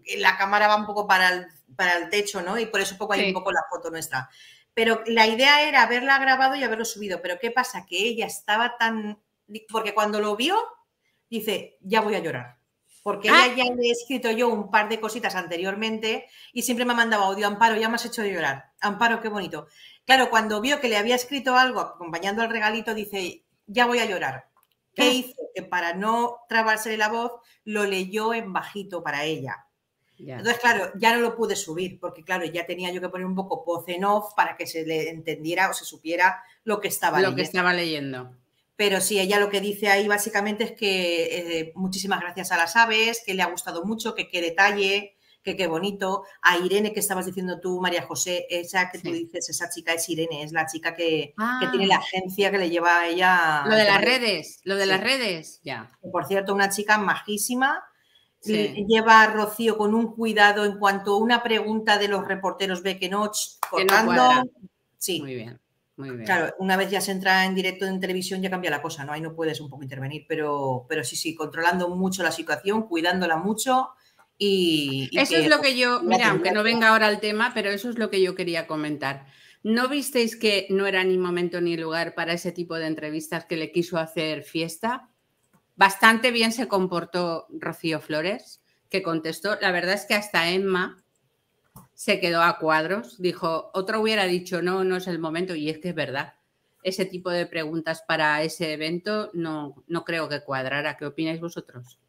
la cámara va un poco para el techo, ¿no? Y por eso poco hay un poco la foto nuestra. Pero la idea era haberla grabado y haberlo subido. Pero ¿qué pasa? Que ella estaba tan... Porque cuando lo vio, dice, ya voy a llorar. Porque ella ya le he escrito yo un par de cositas anteriormente y siempre me ha mandado audio, Amparo, ya me has hecho llorar. Amparo, qué bonito. Claro, cuando vio que le había escrito algo acompañando al regalito, dice, ya voy a llorar. ¿Qué hizo? Que para no trabársele la voz, lo leyó en bajito para ella. Entonces, claro, ya no lo pude subir, porque claro, ya tenía yo que poner un poco voz en off para que se le entendiera o se supiera lo que estaba leyendo. Pero sí, ella lo que dice ahí básicamente es que muchísimas gracias a las aves, que le ha gustado mucho, que qué detalle, que qué bonito. A Irene, que estabas diciendo tú, María José, esa que tú dices, esa chica es Irene, es la chica que tiene la agencia que le lleva a ella... Lo de las redes, las redes, ya. Por cierto, una chica majísima. Sí. Lleva a Rocío con un cuidado en cuanto a una pregunta de los reporteros ve que no, cortando. No sí. Muy bien, muy bien. Claro, una vez ya se entra en directo en televisión ya cambia la cosa, ¿no? Ahí no puedes un poco intervenir, pero sí, controlando mucho la situación, cuidándola mucho y eso es lo que yo, mira, aunque no venga ahora el tema, pero eso es lo que yo quería comentar. ¿No visteis que no era ni momento ni lugar para ese tipo de entrevistas que le quiso hacer Fiesta? Bastante bien se comportó Rocío Flores, que contestó. La verdad es que hasta Emma se quedó a cuadros. Dijo, otro hubiera dicho, no, no es el momento. Y es que es verdad. Ese tipo de preguntas para ese evento no creo que cuadrara. ¿Qué opináis vosotros?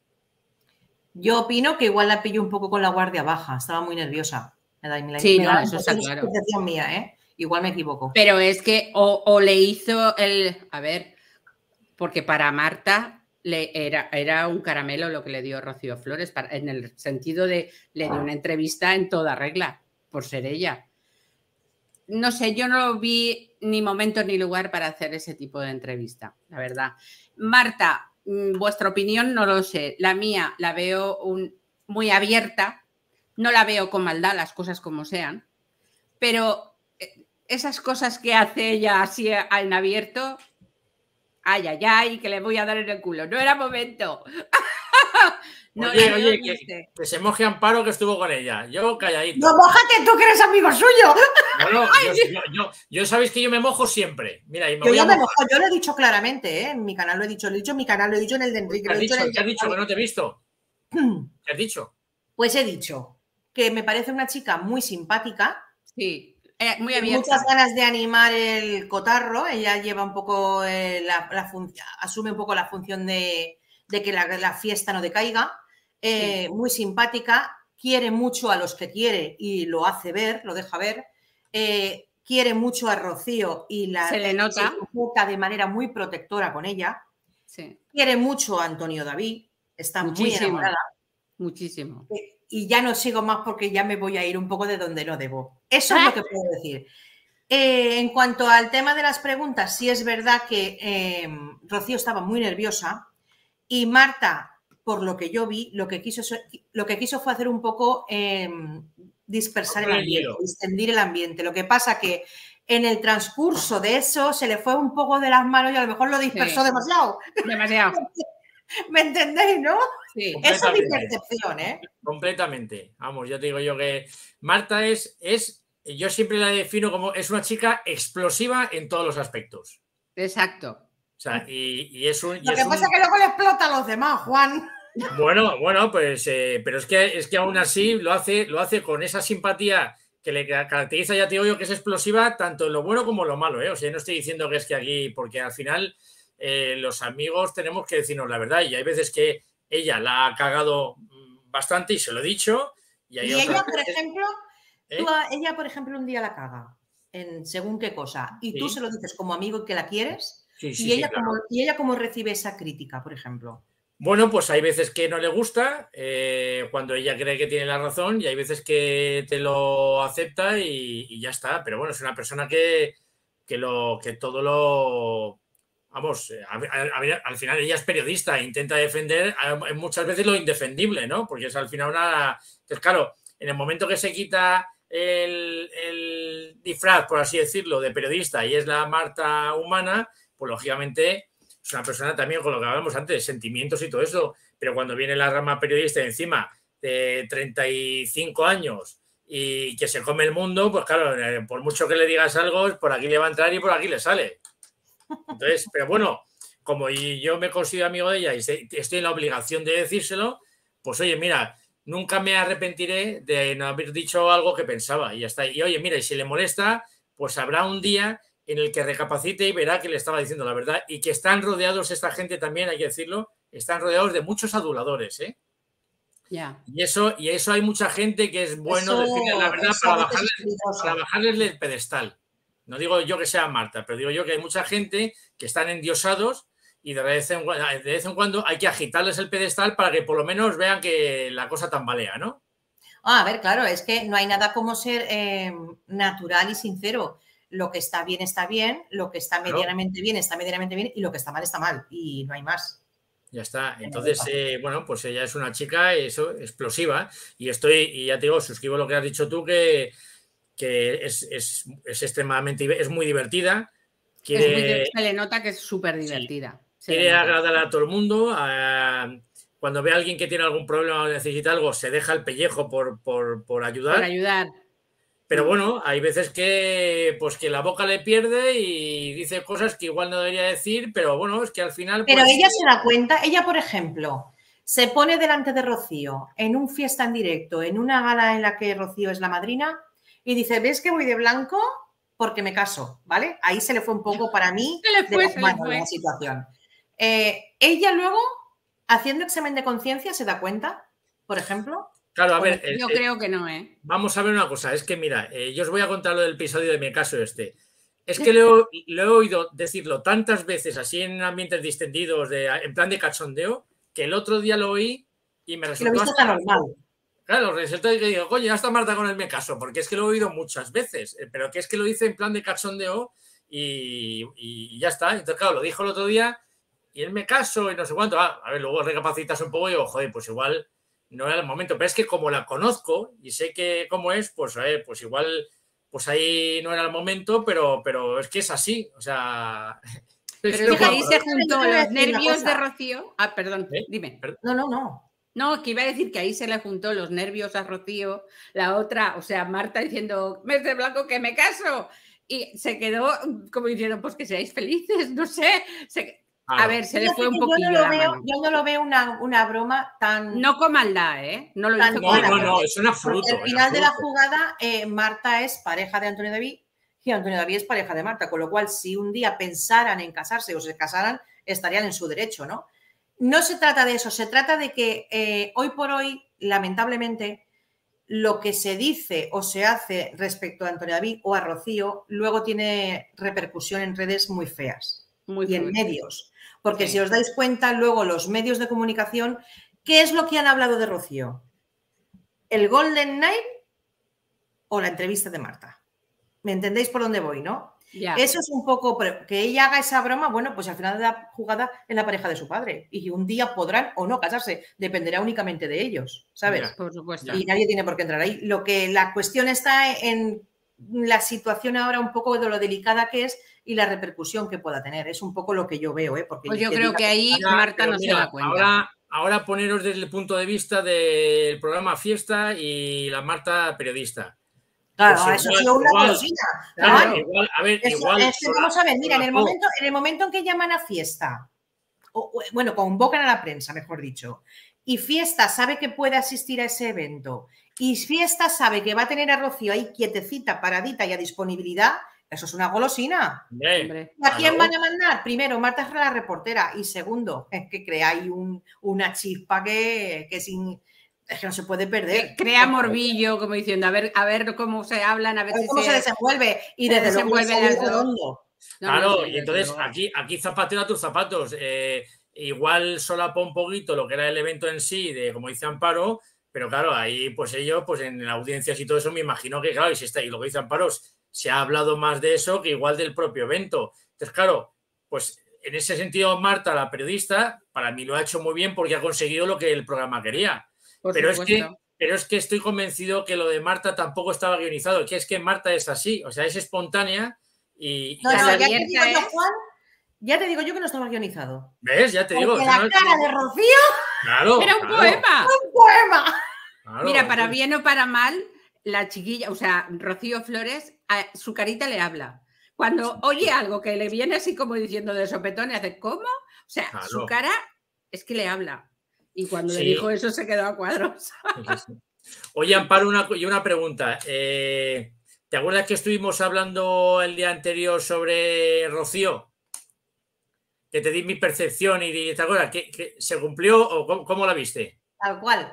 Yo opino que igual la pilló un poco con la guardia baja. Estaba muy nerviosa. Sí, no, eso está claro. Es percepción mía, ¿eh? Igual me equivoco. Pero es que o le hizo el... A ver, porque para Marta... Era un caramelo lo que le dio Rocío Flores, en el sentido de le dio una entrevista en toda regla, por ser ella. No sé, yo no vi ni momento ni lugar para hacer ese tipo de entrevista, la verdad. Marta, vuestra opinión no lo sé. La mía la veo muy abierta, no la veo con maldad, las cosas como sean, pero esas cosas que hace ella así en abierto... Ay, ay, ay, que le voy a dar en el culo. No era momento. No, oye, que se moje Amparo que estuvo con ella. Yo calladito. No, mójate tú que eres amigo suyo. No, yo sabéis que yo me mojo siempre. Mira, y me yo voy ya a me mojo, yo lo he dicho claramente, ¿eh? En mi canal lo he dicho en mi canal, lo he dicho en el de Enrique. ¿Qué has dicho que no te he visto? ¿Qué has dicho? Pues he dicho que me parece una chica muy simpática. Sí. Muy abierta. Muchas ganas de animar el cotarro. Ella lleva un poco asume un poco la función de que la fiesta no decaiga. Muy simpática, quiere mucho a los que quiere y lo hace ver, lo deja ver. Quiere mucho a Rocío y se le nota. Se comporta de manera muy protectora con ella. Sí. Quiere mucho a Antonio David, está muy enamorada. Muchísimo. Y ya no sigo más porque ya me voy a ir un poco de donde no debo. Eso es lo que puedo decir. En cuanto al tema de las preguntas, sí es verdad que Rocío estaba muy nerviosa y Marta, por lo que yo vi, lo que quiso fue hacer un poco dispersar el ambiente, distendir el ambiente. Lo que pasa que en el transcurso de eso se le fue un poco de las manos y a lo mejor lo dispersó demasiado. Demasiado. ¿Me entendéis, no? Sí. Esa es mi percepción, ¿eh? Completamente. Vamos, ya te digo yo que Marta yo siempre la defino como es una chica explosiva en todos los aspectos. Exacto. O sea, y es un... Lo que pasa es que luego le explota a los demás, Juan. Bueno, pues, pero es que aún así lo hace con esa simpatía que le caracteriza, ya te digo yo, que es explosiva tanto en lo bueno como en lo malo, ¿eh? O sea, no estoy diciendo que es que aquí, porque al final los amigos tenemos que decirnos la verdad y hay veces que ella la ha cagado bastante y se lo he dicho. Y ella, por ejemplo, ella, por ejemplo, un día la caga en según qué cosa y tú se lo dices como amigo que la quieres y ella cómo recibe esa crítica, por ejemplo. Bueno, pues hay veces que no le gusta cuando ella cree que tiene la razón y hay veces que te lo acepta y ya está. Pero bueno, es una persona que todo lo... Vamos, al final ella es periodista e intenta defender muchas veces lo indefendible, ¿no? Porque es al final Entonces, claro, en el momento que se quita el disfraz, por así decirlo, de periodista y es la Marta humana, pues lógicamente es una persona también con lo que hablábamos antes, sentimientos y todo eso, pero cuando viene la rama periodista y encima de 35 años y que se come el mundo, pues claro, por mucho que le digas algo, por aquí le va a entrar y por aquí le sale. Entonces, pero bueno, como yo me considero amigo de ella y estoy en la obligación de decírselo, pues oye, mira, nunca me arrepentiré de no haber dicho algo que pensaba y ya está. Y oye, mira, y si le molesta, pues habrá un día en el que recapacite y verá que le estaba diciendo la verdad y que están rodeados, esta gente también, hay que decirlo, están rodeados de muchos aduladores, ¿eh? Ya. Y eso hay mucha gente que es bueno decirle la verdad para bajarles el pedestal. No digo yo que sea Marta, pero digo yo que hay mucha gente que están endiosados y de vez en cuando hay que agitarles el pedestal para que por lo menos vean que la cosa tambalea, ¿no? A ver, claro, es que no hay nada como ser natural y sincero. Lo que está bien, lo que está medianamente bien está medianamente bien y lo que está mal y no hay más. Ya está. Entonces, bueno, pues ella es una chica explosiva y ya te digo, suscribo lo que has dicho tú, que es extremadamente, es muy divertida. Se le nota que es súper divertida. Sí, quiere agradar a todo el mundo. Cuando ve a alguien que tiene algún problema o necesita algo, se deja el pellejo por ayudar. Por ayudar. Pero bueno, hay veces que la boca le pierde y dice cosas que igual no debería decir, pero bueno, es que al final... Pero ella se da cuenta, ella, por ejemplo, se pone delante de Rocío en un fiesta en directo, en una gala en la que Rocío es la madrina, y dice, ¿ves que voy de blanco? Porque me caso, ¿vale? Ahí se le fue un poco para mí la situación. Ella luego, haciendo examen de conciencia, ¿se da cuenta, por ejemplo? Claro, a ver... Yo creo que no, ¿eh? Vamos a ver una cosa, es que mira, yo os voy a contar lo del episodio de mi caso este. Es que lo he oído decirlo tantas veces así en ambientes distendidos, en plan de cachondeo, que el otro día lo oí y me resultó... Lo hasta normal. Claro, resultó que digo, coño, ya está Marta con el me caso, porque es que lo he oído muchas veces, pero que es que lo hice en plan de cachondeo y ya está. Entonces, claro, lo dijo el otro día y él me caso y no sé cuánto. A ver, luego recapacitas un poco y digo, joder, pues igual... No era el momento, pero es que como la conozco y sé que cómo es, pues a ver, pues igual, pues ahí no era el momento, pero es que es así, o sea... Pero es que ahí se juntó los nervios de Rocío... Ah, perdón, dime. No. No, que iba a decir que ahí se le juntó los nervios a Rocío, la otra, o sea, Marta diciendo, mes de blanco que me caso, y se quedó como diciendo, pues que seáis felices, no sé... A ver, se le fue un poquillo la mano. Yo no lo veo una broma tan... No con maldad, ¿eh? No lo hizo con maldad. No, es un absoluto. Al final de la jugada, Marta es pareja de Antonio David y Antonio David es pareja de Marta, con lo cual si un día pensaran en casarse o se casaran, estarían en su derecho, ¿no? No se trata de eso, se trata de que hoy por hoy, lamentablemente, lo que se dice o se hace respecto a Antonio David o a Rocío luego tiene repercusión en redes muy feas y en medios. Porque si os dais cuenta, luego los medios de comunicación, ¿qué es lo que han hablado de Rocío? ¿El Golden Night o la entrevista de Marta? ¿Me entendéis por dónde voy, no? Ya. Eso es un poco, que ella haga esa broma, bueno, pues al final de la jugada es la pareja de su padre y un día podrán o no casarse, dependerá únicamente de ellos, ¿sabes? Ya, por supuesto. Y nadie tiene por qué entrar ahí. La cuestión está en la situación ahora un poco de lo delicada que es y la repercusión que pueda tener. Es un poco lo que yo veo, ¿eh? Porque pues yo creo que ahí Marta no se da cuenta. Ahora poneros desde el punto de vista del programa Fiesta y la Marta periodista. Claro, pues eso es una golosina. Claro, igual. Vamos a ver, mira, en el momento en que llaman a Fiesta, bueno, convocan a la prensa, mejor dicho, y Fiesta sabe que puede asistir a ese evento, y Fiesta sabe que va a tener a Rocío ahí quietecita, paradita y a disponibilidad, eso es una golosina. Hombre, ¿A quién van a mandar? Primero, Marta es la reportera, y segundo, es que crea ahí una chispa que no se puede perder. Crea morbillo, como diciendo, a ver cómo se hablan, a ver si cómo se desenvuelve, y desde luego redondo. Claro, y entonces aquí zapatero a tus zapatos. Igual solapa un poquito lo que era el evento en sí, de como dice Amparo, pero claro, ahí pues ellos, pues en audiencias y todo eso, me imagino que claro, y lo que dice Amparo, se ha hablado más de eso que igual del propio evento. Entonces, claro, pues en ese sentido, Marta, la periodista, para mí lo ha hecho muy bien porque ha conseguido lo que el programa quería. Pero es que estoy convencido que lo de Marta tampoco estaba guionizado, que es que Marta es así, o sea, es espontánea y... Ya te digo yo que no estaba guionizado. ¿Ves? Ya te digo. Porque la cara de Rocío era un poema. Un poema. Claro, Mira, para bien o para mal, la chiquilla, o sea, Rocío Flores, su carita le habla. Cuando oye algo que le viene así como diciendo de sopetón y hace, ¿cómo? O sea, claro. su cara es que le habla. Y cuando Sí. le dijo eso se quedó a cuadros. Sí. Oye, Amparo, una pregunta. ¿Te acuerdas que estuvimos hablando el día anterior sobre Rocío? Que te di mi percepción y ¿te acuerdas? ¿Que se cumplió o cómo la viste? Tal cual.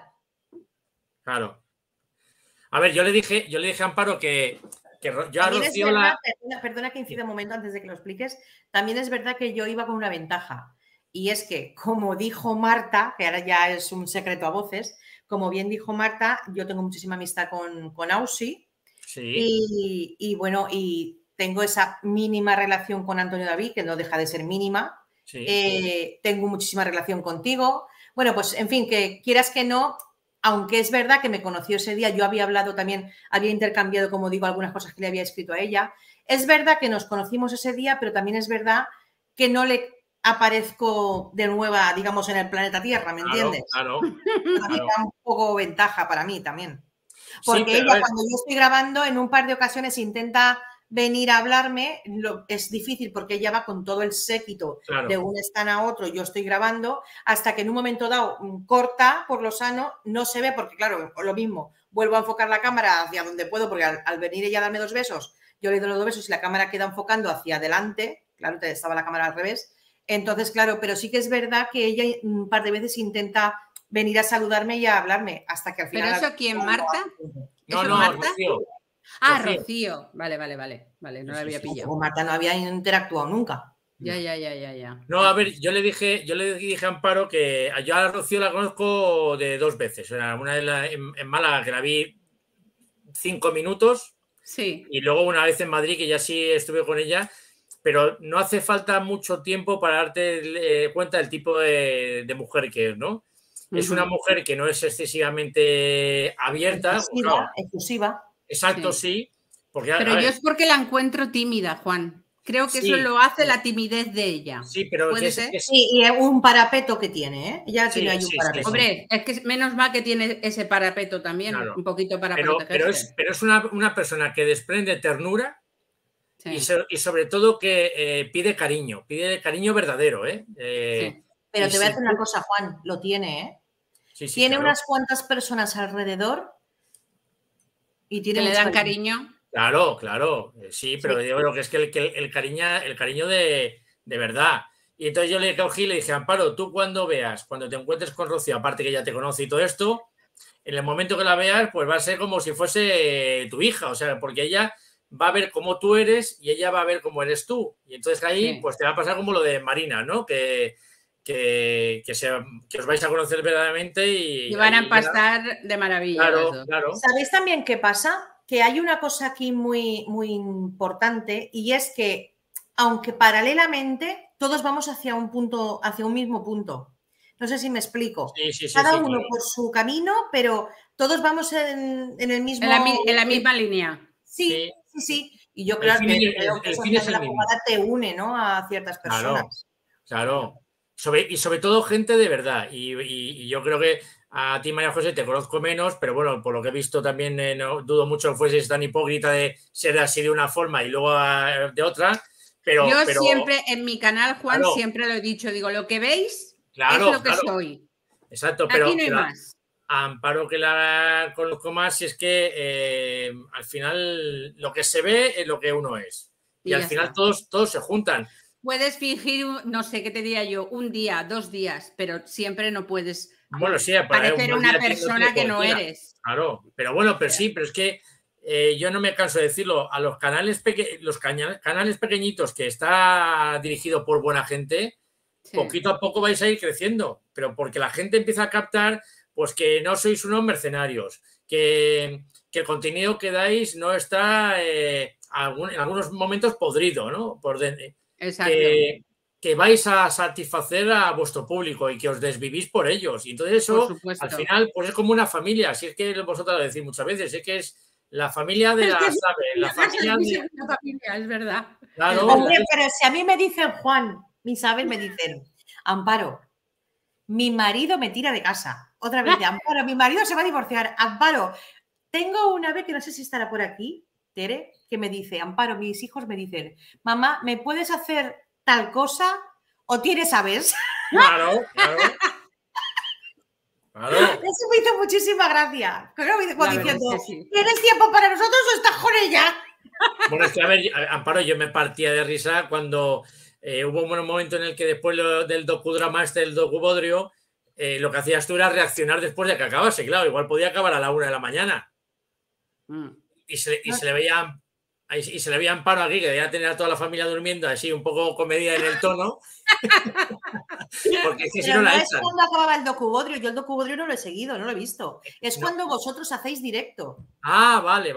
Claro. A ver, yo le dije a Amparo que yo a Rocío perdona que incida un momento antes de que lo expliques. También es verdad que yo iba con una ventaja. Y es que, como dijo Marta, que ahora ya es un secreto a voces, como bien dijo Marta, yo tengo muchísima amistad con Ausi. Sí. Y bueno, y tengo esa mínima relación con Antonio David, que no deja de ser mínima. Sí. Tengo muchísima relación contigo. Bueno, pues en fin, que quieras que no, aunque es verdad que me conoció ese día, yo había hablado también, había intercambiado, como digo, algunas cosas que le había escrito a ella. Es verdad que nos conocimos ese día, pero también es verdad que no le aparezco de nueva, digamos, en el planeta Tierra, ¿me entiendes? Claro. Da un poco ventaja para mí también. Porque sí, ella, cuando yo estoy grabando, en un par de ocasiones intenta venir a hablarme, es difícil porque ella va con todo el séquito de un stand a otro, yo estoy grabando, hasta que en un momento dado corta por lo sano, no se ve porque, claro, lo mismo, vuelvo a enfocar la cámara hacia donde puedo porque al venir ella a darme 2 besos, yo le doy los 2 besos y la cámara queda enfocando hacia adelante, claro, estaba la cámara al revés, entonces, claro, pero sí que es verdad que ella un par de veces intenta venir a saludarme y a hablarme, hasta que al final... ¿Pero eso quién, Marta? No, Marta? Rocío. Rocío. Vale, no la había pillado. Con Marta no había interactuado nunca. Ya. No, a ver, yo le dije a Amparo que yo a Rocío la conozco de 2 veces. Una vez en Málaga, que la vi 5 minutos. Sí. Y luego una vez en Madrid, que ya sí estuve con ella. Pero no hace falta mucho tiempo para darte cuenta del tipo de mujer que es, ¿no? Es una mujer que no es excesivamente abierta. Exclusiva. Exacto, sí. Porque, pero yo es porque la encuentro tímida, Juan. Creo que eso lo hace la timidez de ella. Sí, pero ¿puede ser? Sí, y un parapeto que tiene, ¿eh? Ya tiene ahí un parapeto. Hombre, es que menos mal que tiene ese parapeto también, un poquito para protegerse. Pero es una persona que desprende ternura. Sí. Y sobre todo que pide cariño verdadero. Sí. Pero te voy a decir una cosa, Juan, lo tiene, ¿eh? Sí, tiene unas cuantas personas alrededor y tiene que le dan cariño. Claro, sí, pero yo creo que es que el cariño de verdad. Y entonces yo le cogí y le dije, Amparo, tú cuando te encuentres con Rocío, aparte que ya te conoce y todo esto, en el momento que la veas, pues va a ser como si fuese tu hija, o sea, porque ella va a ver cómo tú eres y ella va a ver cómo eres tú. Y entonces ahí pues te va a pasar como lo de Marina, ¿no? Que os vais a conocer verdaderamente y van a pasar de maravilla. Claro. ¿Sabéis también qué pasa? Que hay una cosa aquí muy, muy importante y es que, aunque paralelamente todos vamos hacia un mismo punto. No sé si me explico. Cada uno por su camino, pero todos vamos en el mismo... En la misma línea. Sí. Y yo creo que la jugada te une, ¿no? A ciertas personas. Claro. Y sobre todo gente de verdad. Y yo creo que a ti, María José, te conozco menos, pero bueno, por lo que he visto también no dudo mucho que fueses tan hipócrita de ser así de una forma y luego de otra. Pero siempre en mi canal, Juan, siempre lo he dicho, digo, lo que veis es lo que soy. Exacto, pero aquí no hay más. Amparo, que la conozco más, y es que al final lo que se ve es lo que uno es. Y al final todos se juntan. Puedes fingir, no sé qué te diría yo, 1 día, 2 días, pero siempre no puedes parecer una persona que no eres. Claro, pero bueno, pero es que yo no me canso de decirlo, a los canales pequeñitos que está dirigido por buena gente, poquito a poco vais a ir creciendo, pero porque la gente empieza a captar pues que no sois unos mercenarios, que el contenido que dais no está en algunos momentos podrido, ¿no? Que vais a satisfacer a vuestro público y que os desvivís por ellos. Y entonces eso, al final, pues es como una familia. Si es que vosotros lo decís muchas veces, es que es la familia de la familia, es verdad. Claro. Hombre, pero si a mí me dicen, Juan, mis sabes, me dicen, Amparo, mi marido me tira de casa. Otra vez de Amparo, mi marido se va a divorciar. Amparo, tengo una vez que no sé si estará por aquí, Tere, que me dice, Amparo, mis hijos me dicen, mamá, ¿me puedes hacer tal cosa o tienes aves? Claro, claro. Claro. Eso me hizo muchísima gracia. Como diciendo, es que sí. ¿tienes tiempo para nosotros o estás con ella? Bueno, es que a ver, Amparo, yo me partía de risa cuando hubo un momento en el que después del docudrama del docubodrio, lo que hacías tú era reaccionar después de que acabase, claro, igual podía acabar a la 1 de la mañana. Y se le veía Amparo aquí, que debía tener a toda la familia durmiendo así, un poco comedia en el tono. Porque es que si no la es cuando acababa el docubodrio, yo el docubodrio no lo he seguido, no lo he visto. Es cuando vosotros hacéis directo. Ah, vale.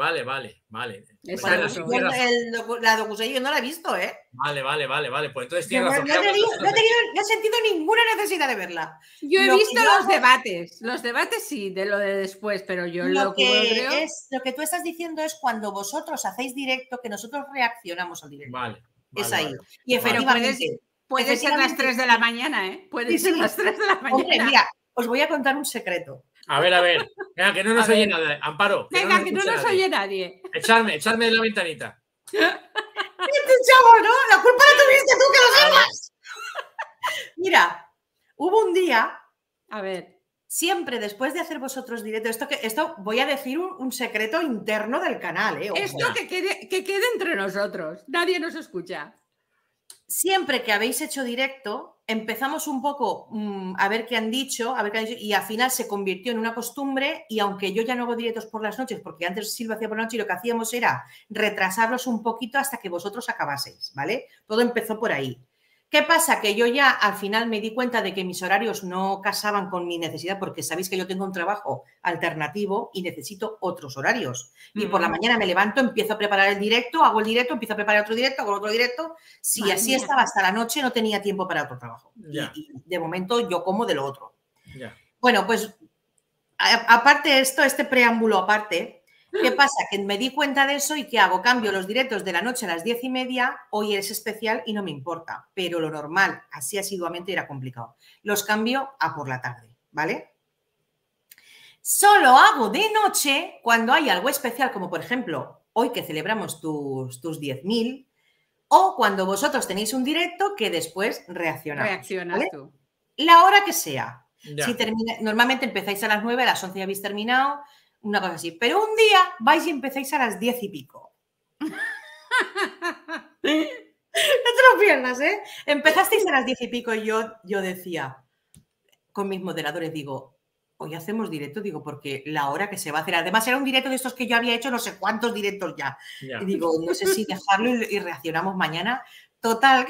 La docuserie yo no la he visto, ¿eh? Vale. Pues entonces tienes razón. No he sentido ninguna necesidad de verla. Yo he visto los debates. Los debates sí, de lo de después, pero yo lo que tú estás diciendo es cuando vosotros hacéis directo, que nosotros reaccionamos al directo. Vale. Es ahí. Y efectivamente. Puede ser las 3 de la mañana, ¿eh? Puede ser las 3 de la mañana. Hombre, mira, os voy a contar un secreto. A ver. Venga, que no nos oye nadie. Amparo. Venga, que no nos oye nadie. Echarme de la ventanita. ¿Qué te echamos, no? La culpa la tuviste tú, que lo sepas. Mira, hubo un día. A ver. Siempre después de hacer vosotros directo, esto voy a decir un secreto interno del canal, ¿eh? Ojo. Esto que quede entre nosotros. Nadie nos escucha. Siempre que habéis hecho directo, empezamos un poco a ver qué han dicho, y al final se convirtió en una costumbre, y aunque yo ya no hago directos por las noches, porque antes Silvia hacía por la noche, y lo que hacíamos era retrasarlos un poquito hasta que vosotros acabaseis, ¿vale? Todo empezó por ahí. ¿Qué pasa? Que yo ya al final me di cuenta de que mis horarios no casaban con mi necesidad, porque sabéis que yo tengo un trabajo alternativo y necesito otros horarios. Y por la mañana me levanto, empiezo a preparar el directo, hago el directo, empiezo a preparar otro directo, hago otro directo. Si así estaba hasta la noche, no tenía tiempo para otro trabajo. Y de momento yo como de lo otro. Bueno, pues aparte de esto, este preámbulo aparte, ¿qué pasa? Que me di cuenta de eso y ¿qué hago? Cambio los directos de la noche a las 10:30, hoy es especial y no me importa, pero lo normal, así asiduamente, era complicado. Los cambio a por la tarde, ¿vale? Solo hago de noche cuando hay algo especial, como por ejemplo, hoy que celebramos tus 10.000, o cuando vosotros tenéis un directo que después reaccionas, ¿vale? Tú. La hora que sea. Si normalmente empezáis a las 9, a las 11 ya habéis terminado, una cosa así. Pero un día vais y empezáis a las 10 y pico. No te lo pierdas, ¿eh? Empezasteis a las 10 y pico y yo decía, con mis moderadores, digo, hoy hacemos directo, digo, porque la hora que se va a hacer, además era un directo de estos que yo había hecho no sé cuántos directos ya. Y digo, no sé si dejarlo y reaccionamos mañana. Total.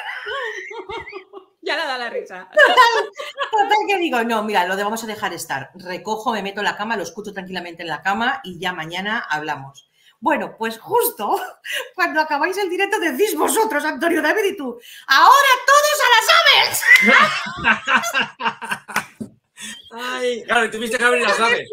Ya le da la risa. Total que digo, no, mira, lo vamos a dejar estar. Recojo, me meto en la cama, lo escucho tranquilamente en la cama y ya mañana hablamos. Bueno, pues justo cuando acabáis el directo decís vosotros, Antonio, David y tú, ¡ahora todos a las aves! Ay, claro, tuviste que abrir las aves.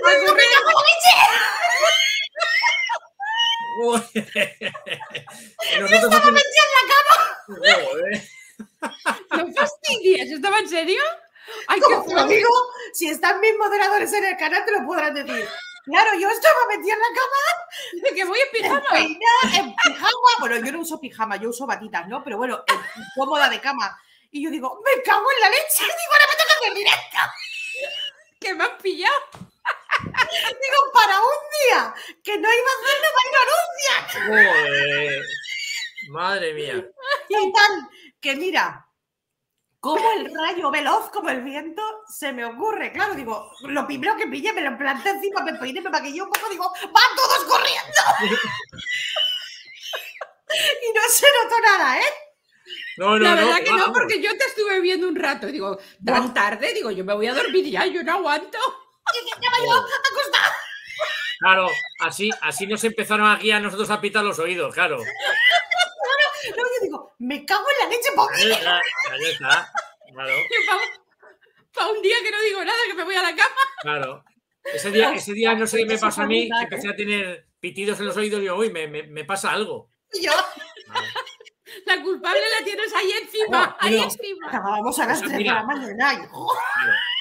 Nosotros estaba metida en la cama. No fastidies, ¿estaba en serio? Ay, qué lo digo, si están mis moderadores en el canal te lo podrán decir. Claro, yo estaba metida en la cama. De que voy en pijama. En pijama. Bueno, yo no uso pijama, yo uso batitas, ¿no? Pero bueno, cómoda de cama. Y yo digo, me cago en la leche. Digo, ahora me toca hacer directo. Que me han pillado. Digo, para un día que no iba a hacer, no va a ir a Joder. Madre mía. Total, que mira, como el rayo veloz, como el viento, se me ocurre. Claro, digo, lo primero que pillé, me lo planté encima, me peiné, me maquillé un poco, digo, ¡van todos corriendo! Y no se notó nada, ¿eh? No, la verdad que no, porque yo te estuve viendo un rato. Digo, tan tarde, digo, yo me voy a dormir ya, yo no aguanto. Y ya me yo acostada. Claro, así nos empezaron aquí a nosotros a pitar los oídos, claro. No, yo digo, me cago en la leche, ¿por qué? Ahí está, claro. Para un día que no digo nada, que me voy a la cama. Claro. Ese día no sé qué me pasó a mí, que empecé a tener pitidos en los oídos y digo, uy, me pasa algo. Y yo... La culpable la tienes ahí encima, ahí encima. Acabamos a las 3 de la mañana.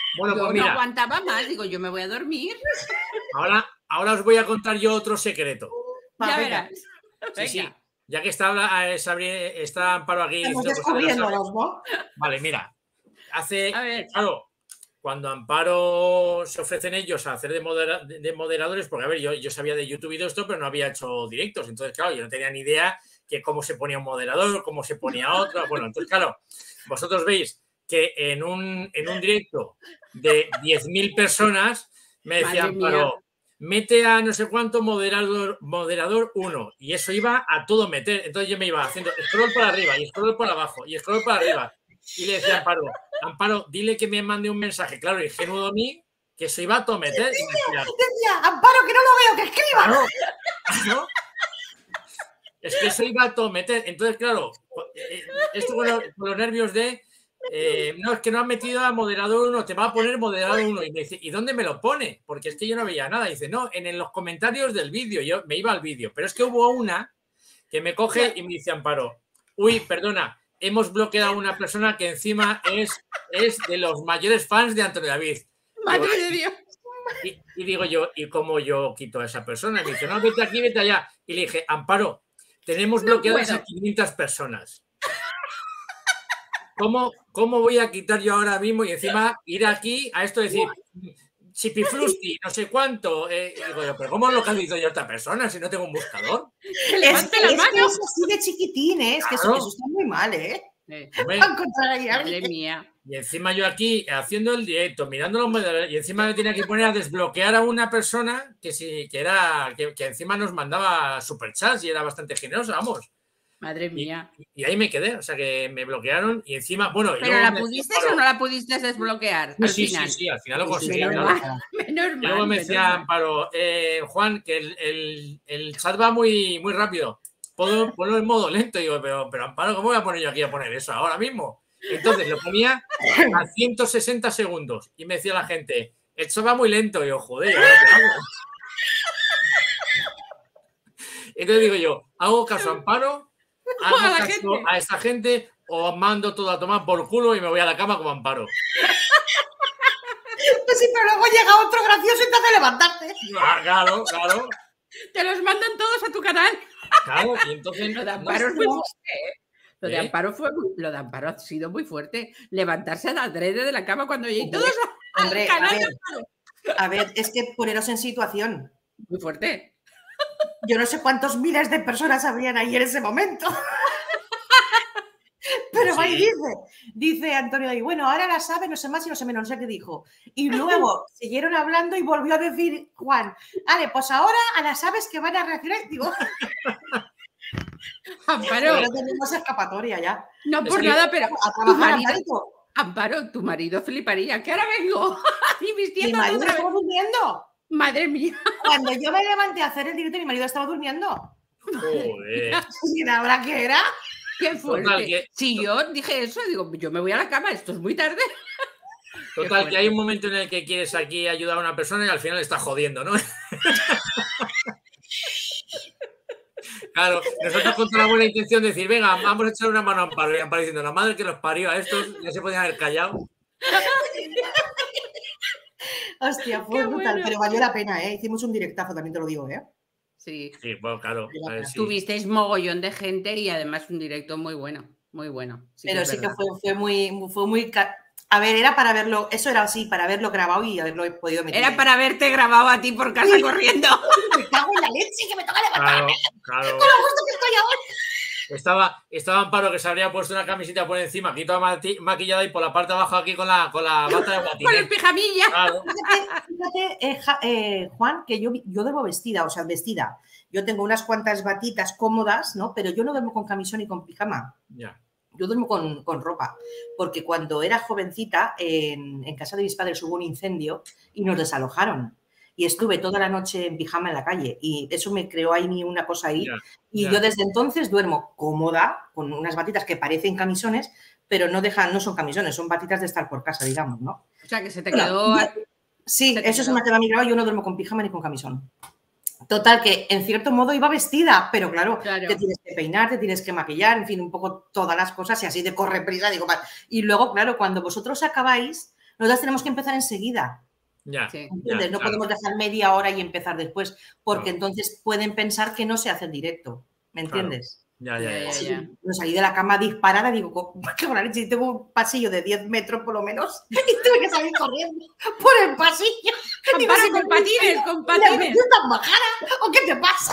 Bueno, yo pues mira, no aguantaba más, digo, yo me voy a dormir. ahora os voy a contar yo otro secreto. Ya venga. verás. Sí, Venga. sí. Ya que está Amparo aquí. Estamos diciendo cosas de las descubriéndonos, ¿no? Vale, mira. A ver. Claro, cuando Amparo se ofrecen ellos a hacer de moderadores, porque a ver, yo sabía de YouTube y de esto, pero no había hecho directos. Entonces, claro, yo no tenía ni idea que cómo se ponía un moderador, cómo se ponía otro. Bueno, entonces, claro, vosotros veis que en un directo de 10.000 personas me decían, Amparo, mete a no sé cuánto moderador 1. Y eso iba a todo meter. Entonces yo me iba haciendo scroll para arriba y scroll para abajo y scroll para arriba. Y le decía a Amparo, dile que me mande un mensaje. Claro, ingenuo de mí, que se iba a todo meter. Y me decía, Amparo, que no lo veo, que escriba. Claro, ¿no? Es que se iba a todo meter. Entonces, claro, esto con los nervios de... no, es que no han metido a moderador 1, te va a poner moderador 1. Y me dice, ¿y dónde me lo pone? Porque es que yo no veía nada. Y dice, no, en los comentarios del vídeo. Yo me iba al vídeo. Pero es que hubo una que me coge y me dice, Amparo, uy, perdona, hemos bloqueado a una persona que encima es de los mayores fans de Antonio David. Madre de Dios. Y digo yo, ¿y cómo yo quito a esa persona? Y me dice, no, vete aquí, vete allá. Y le dije, Amparo, tenemos bloqueadas a 500 personas. ¿Cómo voy a quitar yo ahora mismo y encima ir aquí a esto decir chipiflusti, no sé cuánto? Digo yo, ¿pero cómo lo localizo yo a esta persona si no tengo un buscador? Es que es así de chiquitín, ¿eh? Es que eso está muy mal, ¿eh? Madre mía. Y encima yo aquí haciendo el directo, mirando los modelos, y encima me tenía que poner a desbloquear a una persona que encima nos mandaba superchats y era bastante generosa, vamos. Madre mía. Y ahí me quedé, o sea que me bloquearon y encima, bueno... ¿Pero la pudiste o no la pudiste desbloquear? Sí, al final lo conseguí. Menos mal. Luego me decía Amparo, Juan, que el chat va muy, muy rápido. Puedo ponerlo en modo lento. Y digo, pero Amparo, ¿cómo voy a poner yo aquí a poner eso ahora mismo? Entonces lo ponía a 160 segundos y me decía la gente, el chat va muy lento. Y yo, joder, ¿qué hago? Entonces digo yo, ¿hago caso a Amparo? ¿Hago caso a esa gente o mando todo a tomar por culo y me voy a la cama como Amparo? Pues sí, pero luego llega otro gracioso y te hace levantarte. Claro. Te los mandan todos a tu canal. Claro, y entonces... Lo de Amparo es muy fuerte. Lo de Amparo ha sido muy fuerte. Levantarse a las 3 de la cama cuando llegué todos al canal. A ver, es que poneros en situación. Muy fuerte. Yo no sé cuántos miles de personas habrían ahí en ese momento. Pero sí. Ahí dice Antonio, y bueno, ahora la sabe, no sé más y no sé menos, no sé qué dijo. Y luego siguieron hablando y volvió a decir Juan, vale, pues ahora a las aves que van a reaccionar, digo... Amparo. No tenemos escapatoria ya. No por nada, pero tu marido, Amparo, tu marido fliparía, que ahora vengo y vistiendo. Mi marido estaba durmiendo. Madre mía. Cuando yo me levanté a hacer el directo, mi marido estaba durmiendo. Joder. ¿Y ahora qué era? Qué fuerte. Si yo dije eso, digo, yo me voy a la cama, esto es muy tarde. Total, que hay un momento en el que quieres aquí ayudar a una persona y al final estás jodiendo, ¿no? Claro, nosotros con toda la buena intención de decir, venga, vamos a echar una mano a Amparo. Y Amparo diciendo, la madre que los parió a estos, ya se podían haber callado. Hostia, fue brutal, bueno. Pero valió la pena, ¿eh? Hicimos un directazo, también te lo digo, ¿eh? Sí. Sí, bueno, claro. Sí. Tuvisteis mogollón de gente y además un directo muy bueno, muy bueno. Sí, pero sí que fue muy... A ver, era para verlo, eso era así, para verlo grabado y haberlo podido meter. Era para verte grabado a ti por casa corriendo. Me cago en la leche, que me toca levantarme. Claro. Con lo gusto que estoy ahora. Estaba Amparo que se habría puesto una camiseta por encima, aquí toda maquillada y por la parte de abajo aquí con la bata de guatín. Con el pijamilla. Claro. Fíjate, Juan, que yo duermo vestida, o sea, vestida. Yo tengo unas cuantas batitas cómodas, ¿no? Pero yo no duermo con camisón y con pijama. Ya. Yo duermo con ropa, porque cuando era jovencita, en casa de mis padres hubo un incendio y nos desalojaron. Y estuve toda la noche en pijama en la calle y eso me creó ahí una cosa ahí. Yo desde entonces duermo cómoda, con unas batitas que parecen camisones, pero no son camisones, son batitas de estar por casa, digamos, ¿no? O sea, que se te quedó... Sí, eso se me ha quedado a mi grado, yo no duermo con pijama ni con camisón. Total, que en cierto modo iba vestida, pero claro, te tienes que peinar, te tienes que maquillar, en fin, un poco todas las cosas y así de corre prisa, digo, vale. Y luego, claro, cuando vosotros acabáis, Nosotros tenemos que empezar enseguida. Ya, ¿Entiendes? No podemos dejar media hora y empezar después, porque entonces pueden pensar que no se hace en directo. ¿Me entiendes? Ya. Me salí de la cama disparada, digo, si tengo un pasillo de 10 metros por lo menos, y tuve que salir corriendo por el pasillo. Con patines. ¿Tú estás bajada o qué te pasa?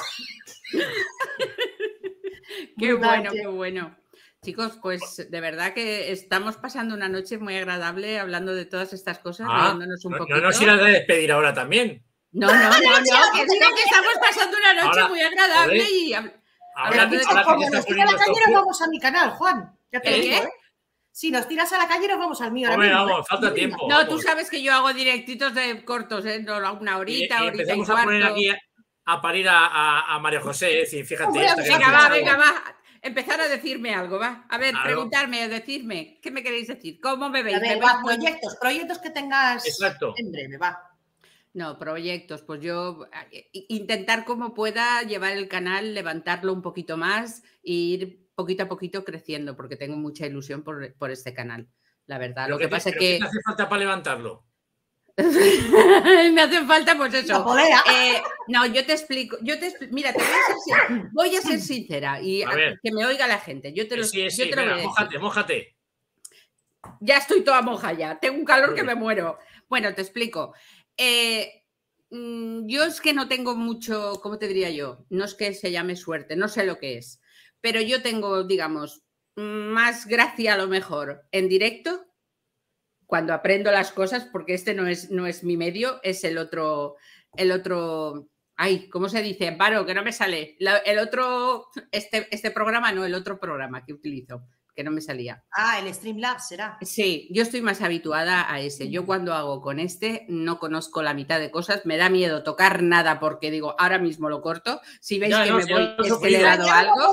Qué bueno, qué bueno. Chicos, pues de verdad que estamos pasando una noche muy agradable hablando de todas estas cosas, riéndonos un poquito. No nos irás a despedir ahora también. No, que estamos pasando una noche muy agradable y hablando de como nos tira a la calle, nos vamos a mi canal, Juan. Ya te digo, ¿eh? Si nos tiras a la calle, nos vamos al mío. Hombre, vamos, falta tiempo. No, tú sabes que yo hago directitos de cortos, ¿eh? No, una horita, y empezamos a poner aquí a parir a María José, fíjate. Venga, va. Empezar a decirme algo, va. A ver, preguntarme, decirme. ¿Qué me queréis decir? ¿Cómo me veis? Proyectos que tengas en breve, va. No, proyectos, pues yo intentar como pueda llevar el canal, levantarlo un poquito más e ir poquito a poquito creciendo, porque tengo mucha ilusión por este canal, la verdad. Lo que pasa es que... ¿Qué te hace falta para levantarlo? Me hace falta, pues eso. No, yo te explico. Mira, voy a ser sincera y que me oiga la gente. Yo te lo voy a decir. Mójate. Ya estoy toda moja ya. Tengo un calor que me muero. Bueno, te explico. Yo es que no tengo mucho, ¿cómo te diría yo? No es que se llame suerte, no sé lo que es. Pero yo tengo, digamos, más gracia a lo mejor en directo, cuando aprendo las cosas, porque este no es mi medio, es el otro, ay, ¿cómo se dice? Amparo, que no me sale. El otro, este programa, no, el otro programa que utilizo, que no me salía. El Streamlabs será. Sí, yo estoy más habituada a ese. Yo cuando hago con este no conozco la mitad de cosas, me da miedo tocar nada porque digo, ahora mismo lo corto. Si veis que me voy, es que le he dado algo.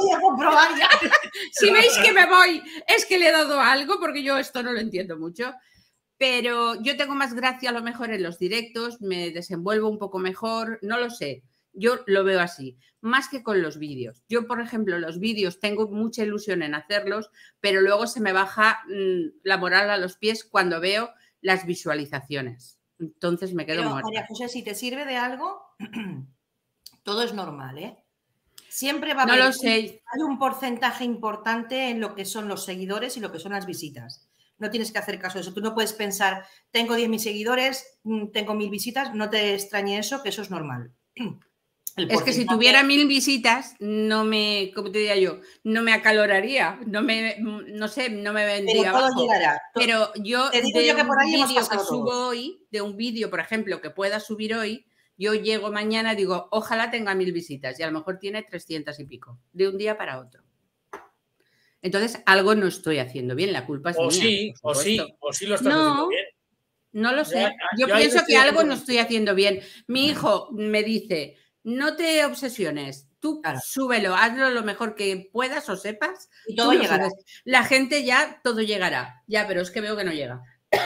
Si veis que me voy, es que le he dado algo porque yo esto no lo entiendo mucho. Pero yo tengo más gracia a lo mejor en los directos, me desenvuelvo un poco mejor, no lo sé. Yo lo veo así, más que con los vídeos. Yo, por ejemplo, los vídeos tengo mucha ilusión en hacerlos, pero luego se me baja la moral a los pies cuando veo las visualizaciones. Entonces me quedo muerta. María José, si te sirve de algo, todo es normal, ¿eh? Siempre va a haber hay un porcentaje importante en lo que son los seguidores y lo que son las visitas. No tienes que hacer caso de eso. Tú no puedes pensar, tengo 10.000 seguidores, tengo 1.000 visitas, no te extrañe eso, que eso es normal. Es que si tuviera 1.000 visitas, no me, ¿cómo te diría yo? No me acaloraría, no sé, no me vendría abajo. Pero todo llegará. Pero yo, te digo yo que por ahí hemos pasado que subo hoy, de un vídeo, por ejemplo, que pueda subir hoy, yo llego mañana y digo, ojalá tenga 1.000 visitas, y a lo mejor tiene 300 y pico, de un día para otro. Entonces, algo no estoy haciendo bien, la culpa es mía. O sí lo estás haciendo bien. No lo sé. Yo pienso que algo no estoy haciendo bien. Mi hijo me dice, no te obsesiones, tú súbelo, hazlo lo mejor que puedas o sepas. Y todo llegará. La gente ya, todo llegará. Ya, pero es que veo que no llega.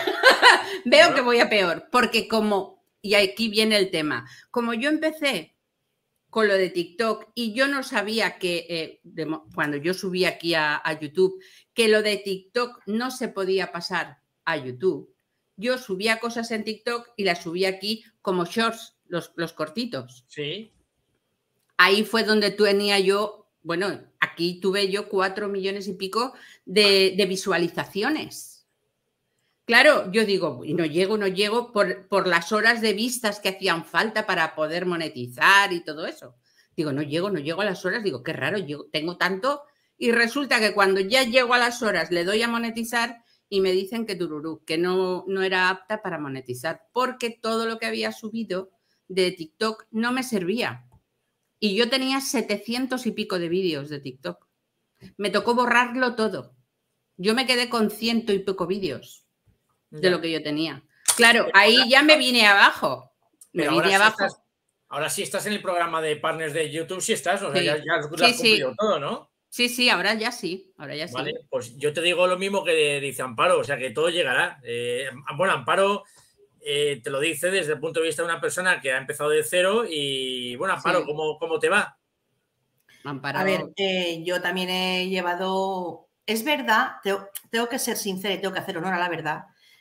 Veo que voy a peor, porque y aquí viene el tema, como yo empecé con lo de TikTok y yo no sabía que cuando yo subí aquí a YouTube que lo de TikTok no se podía pasar a YouTube. Yo subía cosas en TikTok y las subí aquí como shorts, los cortitos. Sí. Ahí fue donde tenía yo, bueno, aquí tuve yo 4 millones y pico de visualizaciones. Claro, yo digo, no llego por las horas de vistas que hacían falta para poder monetizar y todo eso. Digo, no llego a las horas, digo, qué raro, yo tengo tanto. Y resulta que cuando ya llego a las horas le doy a monetizar y me dicen que tururú, que no era apta para monetizar, porque todo lo que había subido de TikTok no me servía. Y yo tenía 700 y pico de vídeos de TikTok. Me tocó borrarlo todo. Yo me quedé con 100 y pico vídeos de lo que yo tenía. Claro, ahí ya me vine abajo. Ahora sí estás en el programa de partners de YouTube, sí estás, o sea, ya has cumplido todo, ¿no? Sí, ahora ya sí. Vale, pues yo te digo lo mismo que dice Amparo, o sea, que todo llegará. Bueno, Amparo te lo dice desde el punto de vista de una persona que ha empezado de cero y, bueno, Amparo, ¿cómo te va? Amparo. A ver, yo también he llevado... Es verdad, tengo que ser sincera y tengo que hacer honor a la verdad.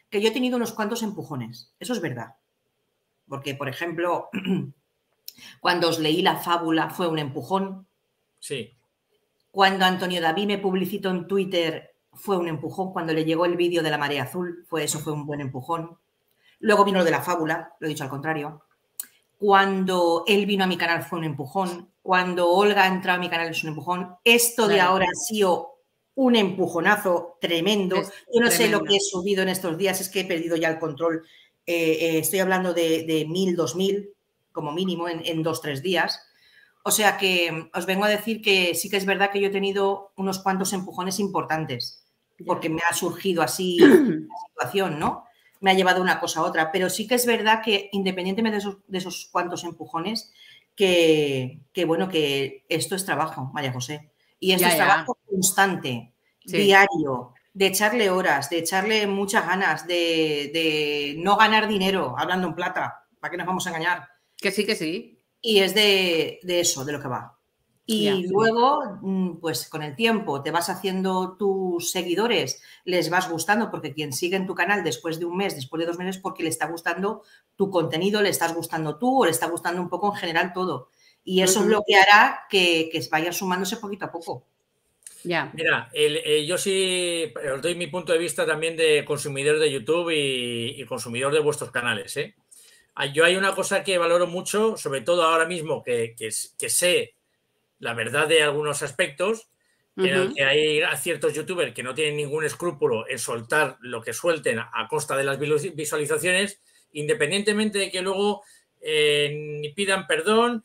que yo he tenido unos cuantos empujones. Eso es verdad. Porque, por ejemplo, cuando os leí la fábula fue un empujón. Sí. Cuando Antonio David me publicitó en Twitter fue un empujón. Cuando le llegó el vídeo de la marea azul, eso fue un buen empujón. Luego vino lo de la fábula, lo he dicho al contrario. Cuando él vino a mi canal fue un empujón. Cuando Olga ha entrado a mi canal es un empujón. Esto de ahora ha sido un empujonazo tremendo. Yo no sé lo que he subido en estos días, es que he perdido ya el control. Estoy hablando de 1000, 2000 como mínimo en 2-3 días. O sea que os vengo a decir que sí que es verdad que yo he tenido unos cuantos empujones importantes, porque me ha surgido así la situación, ¿no? Me ha llevado una cosa a otra, pero sí que es verdad que independientemente de esos cuantos empujones, que bueno, que esto es trabajo, María José. Y esto es trabajo constante, diario, de echarle horas, de echarle muchas ganas, de no ganar dinero, hablando en plata, ¿para qué nos vamos a engañar? Que sí, que sí. Y es de eso, de lo que va. Y luego, pues con el tiempo te vas haciendo tus seguidores, les vas gustando, porque quien sigue en tu canal después de un mes, después de 2 meses, porque le está gustando tu contenido, le estás gustando tú o le está gustando un poco en general todo. Y eso es lo que hará que vaya sumándose poquito a poco. Mira, yo sí os doy mi punto de vista también de consumidor de YouTube y consumidor de vuestros canales. Yo hay una cosa que valoro mucho, sobre todo ahora mismo que sé la verdad de algunos aspectos, en el que hay ciertos youtubers que no tienen ningún escrúpulo en soltar lo que suelten a costa de las visualizaciones, independientemente de que luego ni pidan perdón,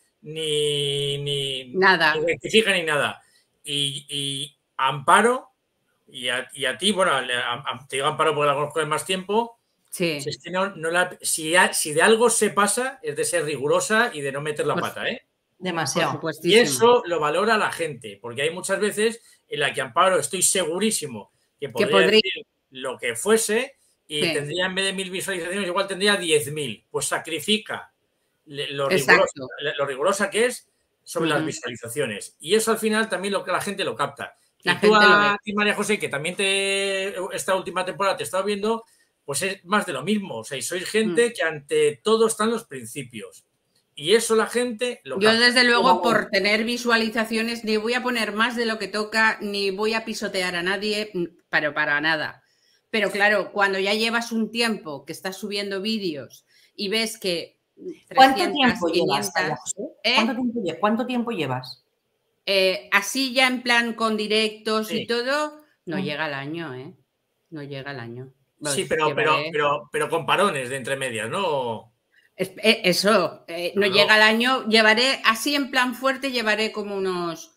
ni rectifiquen ni nada. Y Amparo, y a ti, bueno, te digo Amparo porque la conozco de más tiempo. Sí. Si, es que si de algo se pasa, es de ser rigurosa y de no meter la pata, Demasiado. Y eso lo valora la gente, porque hay muchas veces en la que Amparo estoy segurísimo que podría decir lo que fuese y tendría en vez de 1000 visualizaciones, igual tendría 10.000. Pues sacrifica lo rigurosa que es sobre las visualizaciones. Y eso al final también lo que la gente lo capta. Y tú a ti, María José, que también esta última temporada te he estado viendo, pues es más de lo mismo. O sea, y sois gente que ante todo están los principios. Y eso la gente lo capta. Yo, desde luego, por tener visualizaciones, ni voy a poner más de lo que toca, ni voy a pisotear a nadie, pero para nada. Pero claro, cuando ya llevas un tiempo que estás subiendo vídeos y ves que 300, ¿Cuánto tiempo 500, llevas? ¿Cuánto tiempo llevas? Así ya en plan con directos y todo, no llega al año, ¿eh? No llega al año. Pues sí, pero con parones de entre medias, ¿no? Eso, no llega al año. Llevaré, así en plan fuerte, llevaré como unos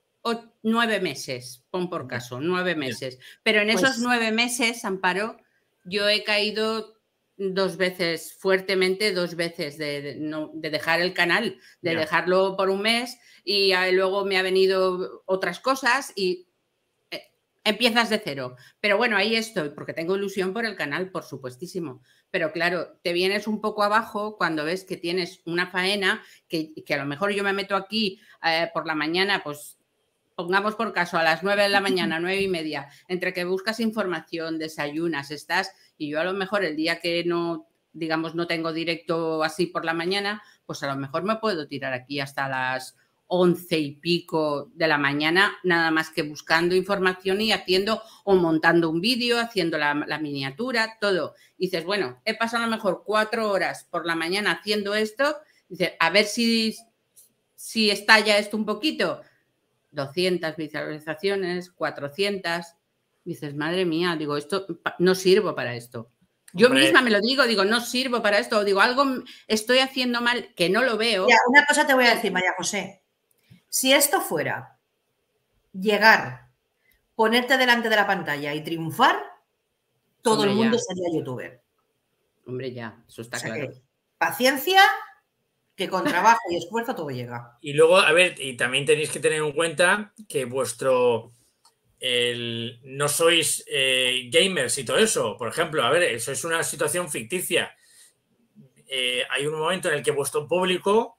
9 meses, pon por caso, 9 meses. Pero en esos 9 meses, Amparo, yo he caído 2 veces fuertemente, 2 veces de dejar el canal, de dejarlo por un mes y luego me ha venido otras cosas y empiezas de cero. Pero bueno, ahí estoy, porque tengo ilusión por el canal, por supuestísimo. Pero claro, te vienes un poco abajo cuando ves que tienes una faena, que a lo mejor yo me meto aquí por la mañana, pues pongamos por caso a las 9 de la mañana, 9:30, entre que buscas información, desayunas, estás, y yo a lo mejor el día que no, digamos, no tengo directo así por la mañana, pues a lo mejor me puedo tirar aquí hasta las 11 y pico de la mañana, nada más que buscando información y haciendo o montando un vídeo, haciendo la miniatura, todo. Y dices, bueno, he pasado a lo mejor 4 horas por la mañana haciendo esto, dices, a ver si estalla esto un poquito. 200 visualizaciones, 400, dices, madre mía, digo, esto no sirvo para esto. Yo misma me lo digo, no sirvo para esto, digo, algo estoy haciendo mal, que no lo veo. Ya, una cosa te voy a decir, María José. Si esto fuera llegar, ponerte delante de la pantalla y triunfar, todo el mundo sería youtuber. Hombre, ya, eso está claro. Paciencia, que con trabajo y esfuerzo todo llega. Y luego, a ver, y también tenéis que tener en cuenta que no sois gamers y todo eso. Por ejemplo, a ver, eso es una situación ficticia. Hay un momento en el que vuestro público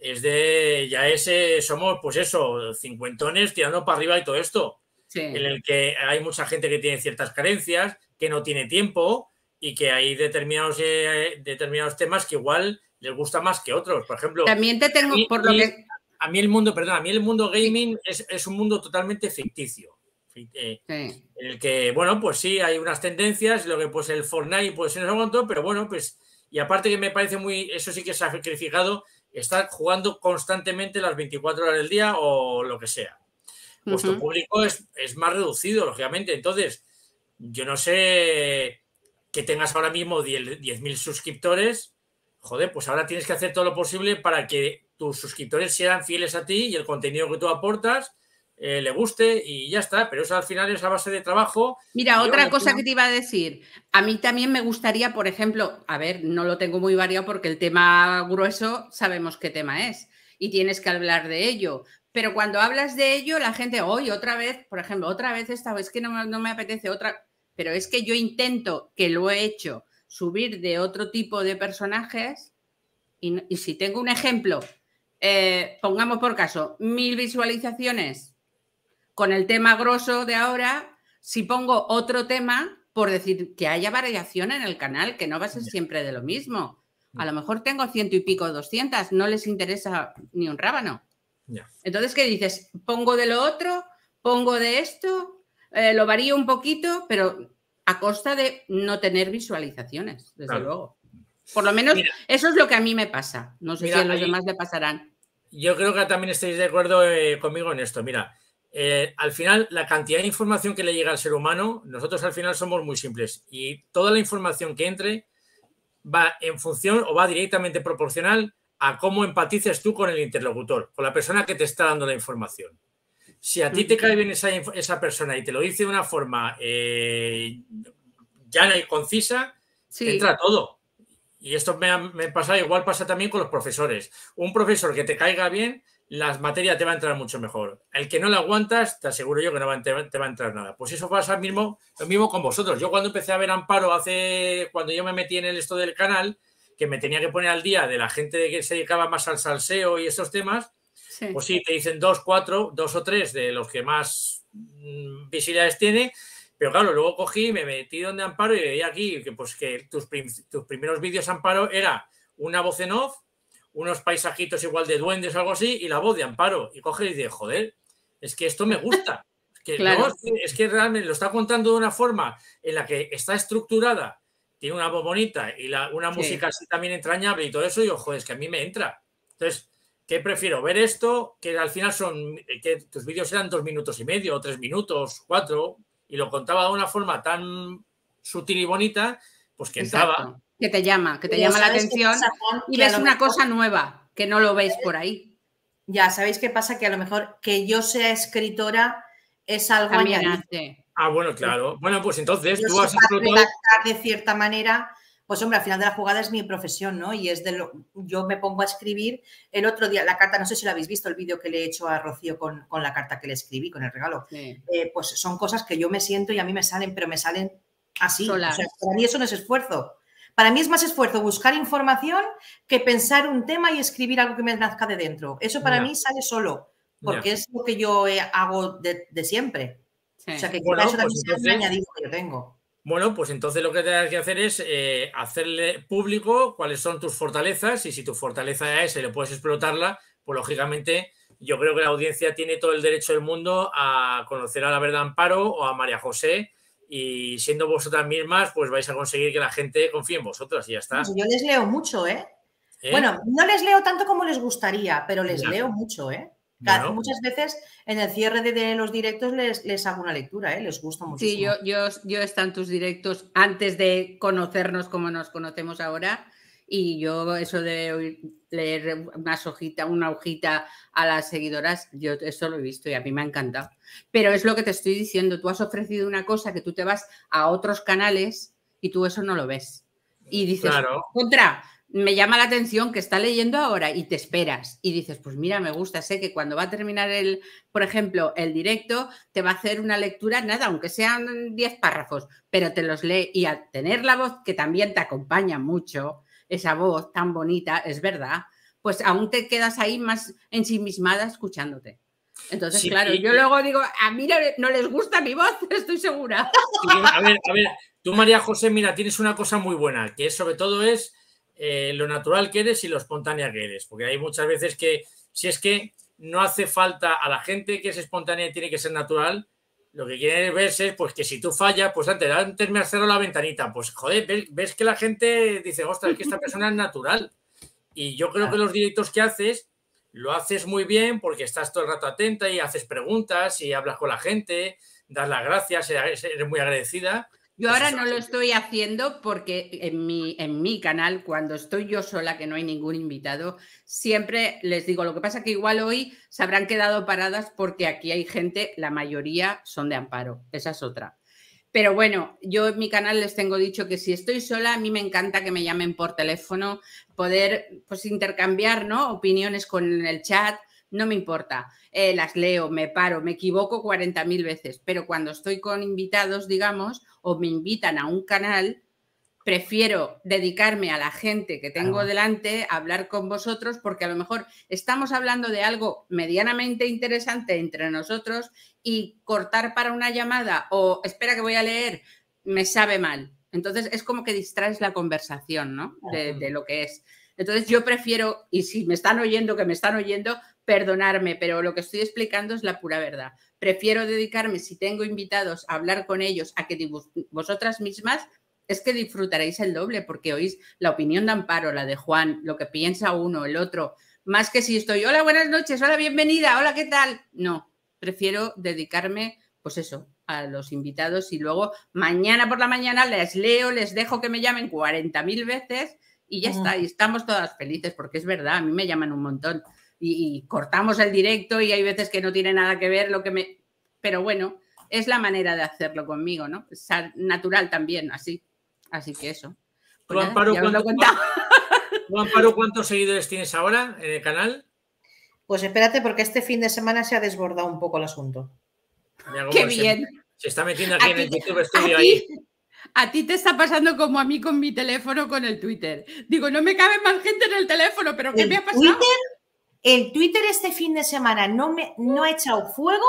somos, pues eso, cincuentones tirando para arriba y todo esto. En el que hay mucha gente que tiene ciertas carencias, que no tiene tiempo, y que hay determinados temas que igual les gusta más que otros. Por ejemplo, también te tengo, a mí el mundo gaming es un mundo totalmente ficticio. En el que, bueno, pues sí, hay unas tendencias, lo que pues el Fortnite pues no sé cuánto, pero bueno, pues, y aparte que me parece eso sí que se ha sacrificado, estar jugando constantemente las 24 horas del día o lo que sea. Vuestro público es más reducido, lógicamente. Entonces, yo no sé que tengas ahora mismo 10.000 suscriptores, joder, pues ahora tienes que hacer todo lo posible para que tus suscriptores sean fieles a ti y el contenido que tú aportas le guste y ya está, pero eso al final es a base de trabajo. Mira, otra cosa que te iba a decir, a mí también me gustaría, por ejemplo, a ver, no lo tengo muy variado porque el tema grueso sabemos qué tema es y tienes que hablar de ello, pero cuando hablas de ello la gente, hoy otra vez, por ejemplo, otra vez esta vez que no me apetece otra, pero es que yo intento, que lo he hecho, subir de otro tipo de personajes y si tengo un ejemplo, pongamos por caso, 1000 visualizaciones con el tema grosso de ahora, si pongo otro tema, por decir que haya variación en el canal, que no va a ser siempre de lo mismo. A lo mejor tengo 100 y pico, 200, no les interesa ni un rábano. Entonces, ¿qué dices? Pongo de lo otro, pongo de esto, lo varío un poquito, pero a costa de no tener visualizaciones, desde luego. Por lo menos eso es lo que a mí me pasa. No sé si a los demás le pasarán. Yo creo que también estáis de acuerdo conmigo en esto. Mira, al final la cantidad de información que le llega al ser humano, nosotros al final somos muy simples y toda la información que entre va en función o va directamente proporcional a cómo empatices tú con el interlocutor, con la persona que te está dando la información. Si a ti te cae bien esa persona y te lo dice de una forma llana y concisa, entra todo. Y esto me pasa, igual pasa también con los profesores. Un profesor que te caiga bien, las materias te va a entrar mucho mejor. El que no la aguantas, te aseguro yo que no te va a entrar nada. Pues eso pasa lo mismo con vosotros. Yo cuando empecé a ver Amparo, cuando yo me metí en esto del canal, que me tenía que poner al día de la gente que se dedicaba más al salseo y estos temas, pues sí, te dicen 2 o 3 de los que más visibilidades tiene. Pero claro, luego cogí, me metí donde Amparo y veía aquí que tus primeros vídeos, Amparo, era una voz en off, unos paisajitos igual de duendes o algo así, y la voz de Amparo. Y coge y dice, joder, es que esto me gusta. Es que realmente lo está contando de una forma en la que está estructurada, tiene una voz bonita y una música así también entrañable y todo eso, y ojo, es que a mí me entra. Entonces, ¿qué prefiero? Ver esto, que al final que tus vídeos eran 2 minutos y medio, o 3 minutos, 4, y lo contaba de una forma tan sutil y bonita, pues que entraba. Que te llama la atención y ves una cosa nueva, que no lo veis por ahí. Ya, ¿sabéis qué pasa? Que a lo mejor que yo sea escritora es algo añadido. Ah, bueno, claro. Bueno, pues entonces tú has redactar de cierta manera, pues hombre, al final de la jugada es mi profesión, ¿no? Y yo me pongo a escribir. El otro día, la carta, no sé si lo habéis visto, el vídeo que le he hecho a Rocío con la carta que le escribí, con el regalo. Pues son cosas que yo me siento y a mí me salen, pero me salen así. O sea, para mí eso no es esfuerzo. Para mí es más esfuerzo buscar información que pensar un tema y escribir algo que me nazca de dentro. Eso para mí sale solo, porque es lo que yo hago de siempre. O sea, que eso también es un añadido que yo tengo. Bueno, pues entonces lo que tienes que hacer es hacerle público cuáles son tus fortalezas, y si tu fortaleza es le puedes explotarla, pues lógicamente yo creo que la audiencia tiene todo el derecho del mundo a conocer a la verdad Amparo o a María José, y siendo vosotras mismas, pues vais a conseguir que la gente confíe en vosotras y ya está. Pues yo les leo mucho, Bueno, no les leo tanto como les gustaría, pero les leo mucho, Bueno. Muchas veces en el cierre de los directos les hago una lectura, les gusta muchísimo. Sí, yo están tus directos antes de conocernos como nos conocemos ahora, y yo eso de leer una hojita a las seguidoras, yo eso lo he visto y a mí me ha encantado. Pero es lo que te estoy diciendo, tú has ofrecido una cosa que tú te vas a otros canales y tú eso no lo ves. Y dices, me llama la atención que está leyendo ahora, y te esperas y dices, pues mira, me gusta, sé que cuando va a terminar por ejemplo, el directo, te va a hacer una lectura, nada, aunque sean 10 párrafos, pero te los lee, y al tener la voz que también te acompaña mucho, esa voz tan bonita, es verdad, pues aún te quedas ahí más ensimismada escuchándote. Entonces, claro, yo luego digo, a mí no les gusta mi voz, estoy segura. Sí, a ver, Tú, María José, mira, tienes una cosa muy buena, que es sobre todo es lo natural que eres y lo espontánea que eres. Porque hay muchas veces que, si es que no hace falta a la gente que es espontánea y tiene que ser natural, lo que quieren verse es pues que si tú fallas, pues antes me has cerrado la ventanita. Pues joder, ves que la gente dice, ostras, es que esta persona es natural. Y yo creo que los directos que haces, lo haces muy bien porque estás todo el rato atenta y haces preguntas y hablas con la gente, das las gracias, eres muy agradecida. Yo ahora no lo estoy haciendo porque en mi canal, cuando estoy yo sola, que no hay ningún invitado, siempre les digo, lo que pasa que igual hoy se habrán quedado paradas porque aquí hay gente, la mayoría son de Amparo, esa es otra. Pero bueno, yo en mi canal les tengo dicho que si estoy sola, a mí me encanta que me llamen por teléfono, poder pues intercambiar, ¿no?, opiniones con el chat. No me importa, las leo, me paro, me equivoco 40.000 veces, pero cuando estoy con invitados, digamos, o me invitan a un canal, prefiero dedicarme a la gente que tengo delante, a hablar con vosotros, porque a lo mejor estamos hablando de algo medianamente interesante entre nosotros y cortar para una llamada o espera que voy a leer, me sabe mal. Entonces es como que distraes la conversación, ¿no?, de lo que es. Entonces yo prefiero, y si me están oyendo, que me están oyendo, perdonarme, pero lo que estoy explicando es la pura verdad. Prefiero dedicarme, si tengo invitados, a hablar con ellos, a que vosotras mismas, es que disfrutaréis el doble, porque oís la opinión de Amparo, la de Juan, lo que piensa uno, el otro, más que si estoy, hola, buenas noches, hola, bienvenida, hola, ¿qué tal? No, prefiero dedicarme, pues eso, a los invitados y luego mañana por la mañana les leo, les dejo que me llamen 40.000 veces y ya está, y estamos todas felices, porque es verdad, a mí me llaman un montón y cortamos el directo y hay veces que no tiene nada que ver lo que me... Pero bueno, es la manera de hacerlo conmigo, ¿no? Es natural también, así que eso. Pues nada, Amparo, Amparo, ¿cuántos seguidores tienes ahora en el canal? Pues espérate, porque este fin de semana se ha desbordado un poco el asunto. ¡Qué bien! Se está metiendo aquí en el YouTube Studio ahí. A ti te está pasando como a mí con mi teléfono, con el Twitter. Digo, no me cabe más gente en el teléfono, pero ¿qué me ha pasado? El Twitter este fin de semana no ha echado fuego.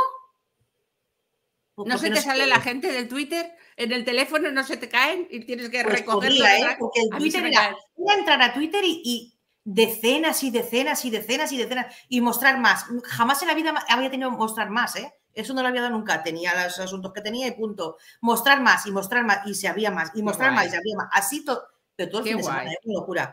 ¿No se te sale la gente del Twitter? ¿En el teléfono no se te caen y tienes que recogerlo? Porque el Twitter era entrar a Twitter y decenas y decenas y decenas y decenas y mostrar más. Jamás en la vida había tenido que mostrar más, ¿eh? Eso no lo había dado nunca. Tenía los asuntos que tenía y punto. Mostrar más y se había más. Y mostrar más y se había más. Así todo. Pero todo el fin de semana, es una locura.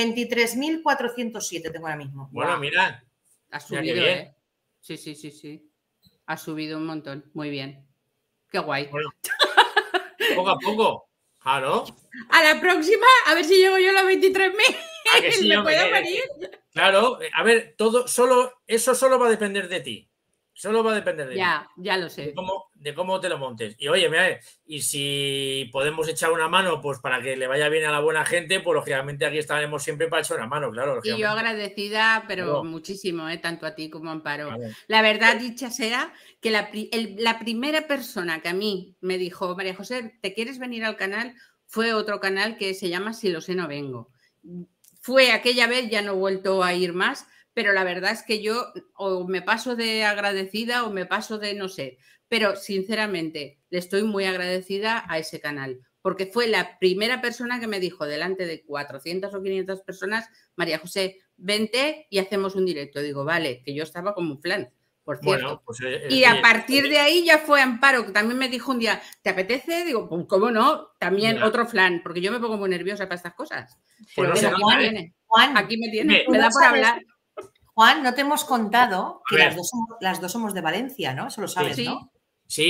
23.407 tengo ahora mismo. Bueno, mira. Ha subido, ¿eh? Sí. Ha subido un montón. Muy bien. Qué guay. Bueno, poco a poco. Claro. A la próxima, a ver si llego yo a los 23.000. Sí, ¿Me puedo venir? Claro. A ver, eso solo va a depender de ti. Solo va a depender de ti. Ya lo sé. De cómo te lo montes. Y oye, mira, y si podemos echar una mano, pues para que le vaya bien a la buena gente, pues lógicamente aquí estaremos siempre para echar una mano, claro. Y yo agradecida, pero muchísimo, tanto a ti como a Amparo. Claro. La verdad, dicha sea que la primera persona que a mí me dijo, María José, ¿te quieres venir al canal? Fue otro canal que se llama Si lo sé, no vengo. Fue aquella vez, ya no he vuelto a ir más, pero la verdad es que yo o me paso de agradecida o me paso de no sé, pero sinceramente le estoy muy agradecida a ese canal, porque fue la primera persona que me dijo delante de 400 o 500 personas, María José, vente y hacemos un directo. Digo, vale, que yo estaba como un flan, por cierto. Bueno, pues y a partir de ahí ya fue Amparo, que también me dijo un día, ¿te apetece? Digo, pues cómo no, también otro flan, porque yo me pongo muy nerviosa para estas cosas. Pero pues bueno, aquí me tiene, me da por hablar. Juan, no te hemos contado que las dos somos de Valencia, ¿no? Eso lo sabes, ¿no? Sí.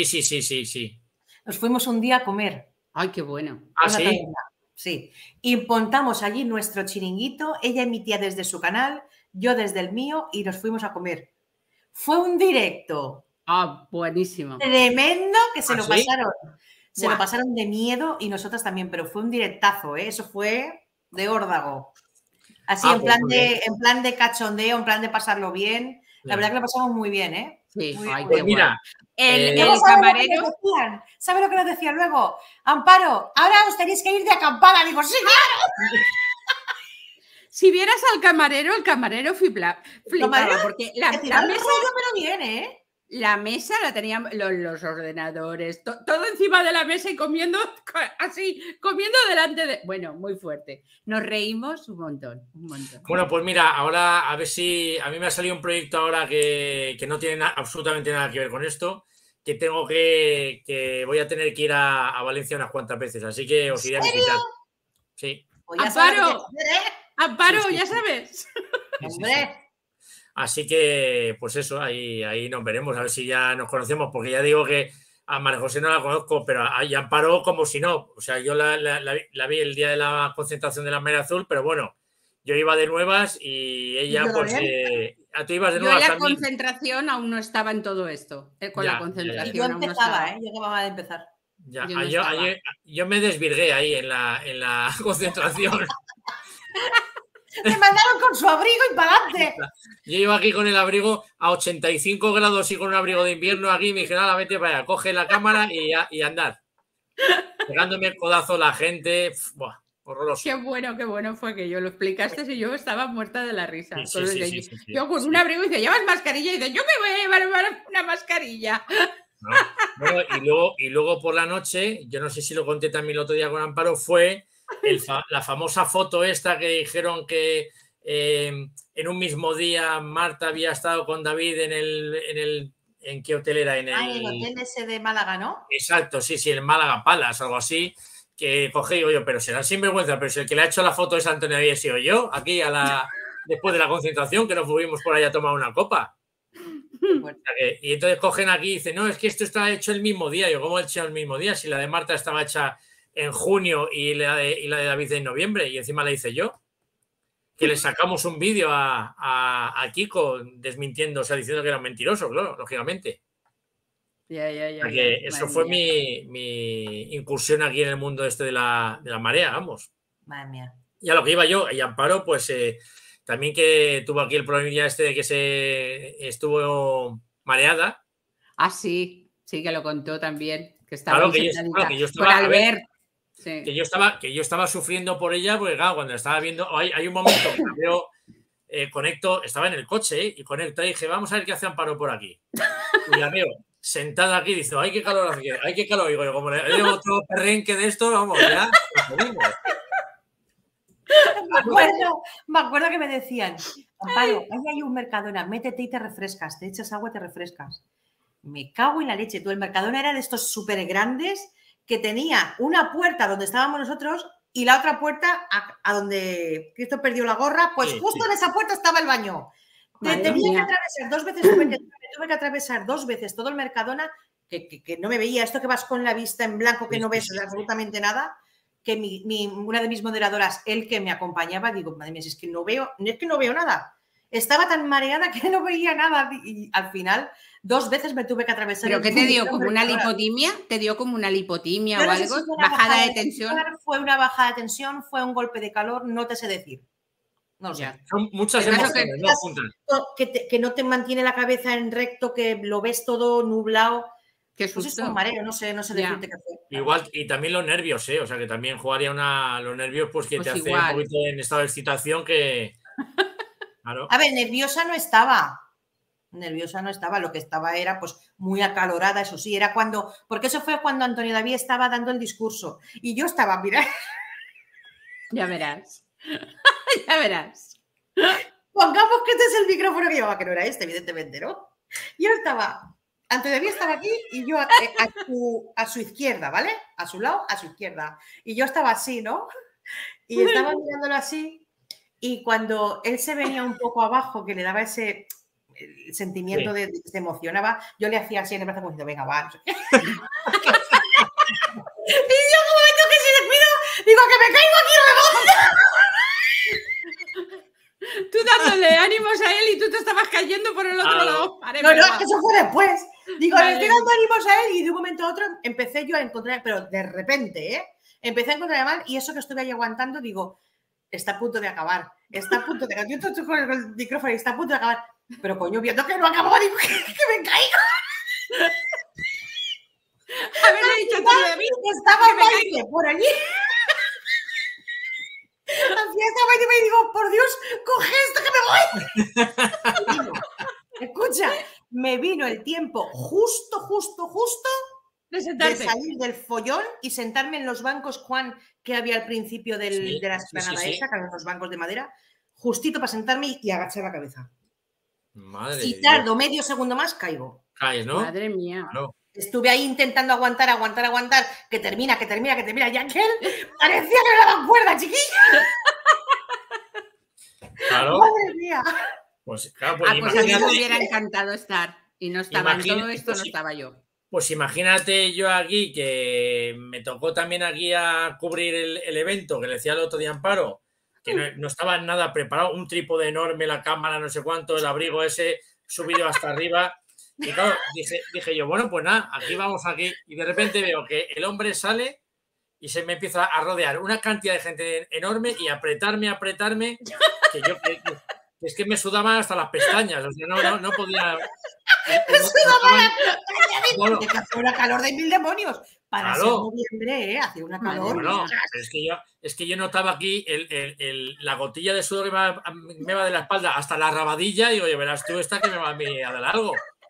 Nos fuimos un día a comer. Ay, qué bueno. ¿Sí? Sí. Y montamos allí nuestro chiringuito. Ella emitía desde su canal, yo desde el mío y nos fuimos a comer. Fue un directo. Buenísimo. Tremendo que se lo pasaron. Se lo pasaron de miedo y nosotras también, pero fue un directazo, ¿eh? Eso fue de órdago. Así en plan de cachondeo, en plan de pasarlo bien. La verdad que lo pasamos muy bien, ¿eh? Sí, pues mira, el camarero. ¿Sabe lo que nos decían luego? Amparo, ahora os tenéis que ir de acampada. Digo, sí, claro. Si vieras al camarero, el camarero flipaba, porque la mesa... pero bien, ¿eh? la mesa la teníamos, los ordenadores, todo encima de la mesa y comiendo así, comiendo delante de... Bueno, muy fuerte. Nos reímos un montón, un montón. Bueno, pues mira, ahora a ver si... A mí me ha salido un proyecto ahora que no tiene absolutamente nada que ver con esto, que tengo que voy a tener que ir a Valencia unas cuantas veces, así que os iré a visitar. Sí. Amparo, Amparo, sí, sí, ya sabes. Hombre. Sí. Así que, pues eso, ahí nos veremos, a ver si ya nos conocemos, porque ya digo que a María José no la conozco, pero a Amparo como si no. O sea, yo la vi el día de la concentración de la Marea Azul, pero bueno, yo iba de nuevas y ella, pues... tú ibas de nuevas yo en la también. Concentración aún no estaba en todo esto. Con la concentración. Y yo empezaba, yo acababa de empezar. Ya, yo me desvirgué ahí en la concentración. Me mandaron con su abrigo y para adelante. Yo iba aquí con el abrigo a 85 grados y con un abrigo de invierno aquí. Me dije, nada, vete para allá, coge la cámara y andar. Pegándome el codazo a la gente. Buah, horroroso. Qué bueno fue que yo lo explicaste y yo estaba muerta de la risa. Sí, yo con un abrigo y dice, ¿llevas mascarilla? Y dice, yo me voy a llevar una mascarilla. No. Bueno, y luego por la noche, yo no sé si lo conté también el otro día con Amparo, fue la famosa foto esta que dijeron que en un mismo día Marta había estado con David ¿en qué hotel era? En el hotel ese de Málaga, ¿no? Exacto, sí, el Málaga Palace, algo así, que cogí y digo yo, pero será sinvergüenza, pero si el que le ha hecho la foto es Antonio había sido yo, aquí después de la concentración, que nos fuimos por allá a tomar una copa. Y entonces cogen aquí y dicen, no, es que esto está hecho el mismo día. Yo, ¿cómo he hecho el mismo día? Si la de Marta estaba hecha en junio y la de David en noviembre, y encima la hice yo. Que le sacamos un vídeo a Kiko desmintiendo, o sea, diciendo que era mentiroso, claro, lógicamente. Eso fue mi incursión aquí en el mundo este de la marea, vamos. Madre mía. Y a lo que iba yo, y Amparo, pues también que tuvo aquí el problemilla este de que se estuvo mareada. Ah, sí, que lo contó también. Que estaba claro, que yo estaba, con Albert. Sí. Que yo estaba sufriendo por ella, porque claro, cuando estaba viendo, hay un momento que veo, conecto, estaba en el coche y conecto y dije, vamos a ver qué hace Amparo por aquí. Y la veo sentada aquí, dice, ay, qué calor hace, ay, qué calor. Digo yo, como le digo otro perrenque de esto, vamos, ya. Me acuerdo que me decían, Amparo, ahí hay un Mercadona, métete y te refrescas, te echas agua y te refrescas. Me cago en la leche. Tú, el Mercadona era de estos súper grandes que tenía una puerta donde estábamos nosotros y la otra puerta a donde Cristo perdió la gorra, pues justo en esa puerta estaba el baño. Tenía que atravesar 2 veces, tuve que atravesar 2 veces todo el Mercadona, que no me veía, esto que vas con la vista en blanco, que no ves absolutamente nada, que una de mis moderadoras, el que me acompañaba, digo, madre mía, si es que no veo nada. Estaba tan mareada que no veía nada y al final 2 veces me tuve que atravesar. ¿Pero qué te dio? ¿Como una lipotimia? ¿Te dio como una lipotimia o algo? ¿Bajada de tensión? Fue una bajada de tensión, fue un golpe de calor, no te sé decir. No sé. Son muchas emociones, ¿no? Juntas. Que no te mantiene la cabeza en recto, que lo ves todo nublado. Qué susto. Pues es un mareo, no sé decirte qué fue. Igual, y también los nervios, o sea, que también jugaría los nervios, pues que te hace un poquito en estado de excitación que... Claro. A ver, nerviosa no estaba, lo que estaba era pues muy acalorada, eso sí, era porque eso fue cuando Antonio David estaba dando el discurso y yo estaba, mira. Ya verás. Ya verás. Pongamos que este es el micrófono que llevaba, que no era este, evidentemente, ¿no? Yo estaba, Antonio David estaba aquí y yo a su izquierda, ¿vale? A su lado, a su izquierda. Y yo estaba así, ¿no? Y estaba mirándolo así. Y cuando él se venía un poco abajo, que le daba ese sentimiento de que se emocionaba, yo le hacía así en el brazo como diciendo, venga, va. No sé qué. Y yo como me toque si descuido, digo que me caigo aquí redondo. Tú dándole ánimos a él y tú te estabas cayendo por el otro lado. No, eso fue después. Digo, le estoy dando ánimos a él y de un momento a otro empecé yo a encontrar, pero de repente, empecé a encontrar mal y eso que estuve ahí aguantando, digo, está a punto de acabar, yo estoy con el micrófono y está a punto de acabar, pero coño, viendo que no acabó, digo que me caigo. Haberle dicho a mí, estaba Maite por allí. Hacía esta Maite y me digo, por Dios, coge esto que me voy. Escucha, me vino el tiempo justo de salir del follón y sentarme en los bancos, Juan, que había al principio de la explanada esa, que eran los bancos de madera, justito para sentarme y agachar la cabeza. Madre y tardo medio segundo más, caigo. Caes, ¿no? Madre mía. Claro. Estuve ahí intentando aguantar, que termina, y aquel parecía que no daba cuerda, chiquilla. Claro. Madre mía. Pues claro, pues a mí me hubiera encantado estar y no estaba en todo esto, pues, no estaba yo. Pues imagínate yo aquí que me tocó también aquí a cubrir el evento, que le decía el otro día Amparo, que no estaba nada preparado, un trípode enorme, la cámara, no sé cuánto, el abrigo ese subido hasta arriba. Y claro, dije yo, bueno, pues nada, aquí vamos aquí. Y de repente veo que el hombre sale y se me empieza a rodear una cantidad de gente enorme y apretarme, que yo es que me sudaban hasta las pestañas, o sea, no podía. Me sudaba las pestañas, bueno, que hacía una calor de mil demonios. Para ser noviembre, hacía una calor. Bueno, es que yo notaba aquí la gotilla de sudor que me va de la espalda hasta la rabadilla y oye, verás tú esta que me va a dar algo.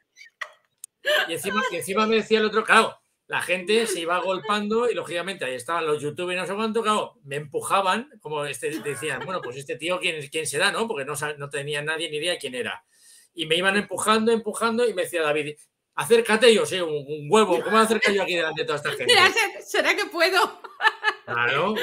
Y encima me decía el otro, claro, la gente se iba agolpando y lógicamente ahí estaban los youtubers y no sé cuánto, claro, me empujaban, como decían, bueno, pues este tío, ¿quién será, no? Porque no tenía nadie ni idea de quién era. Y me iban empujando y me decía David, acércate, yo sé, un huevo, ¿cómo me acerco yo aquí delante de toda esta gente? ¿Será que puedo? Claro.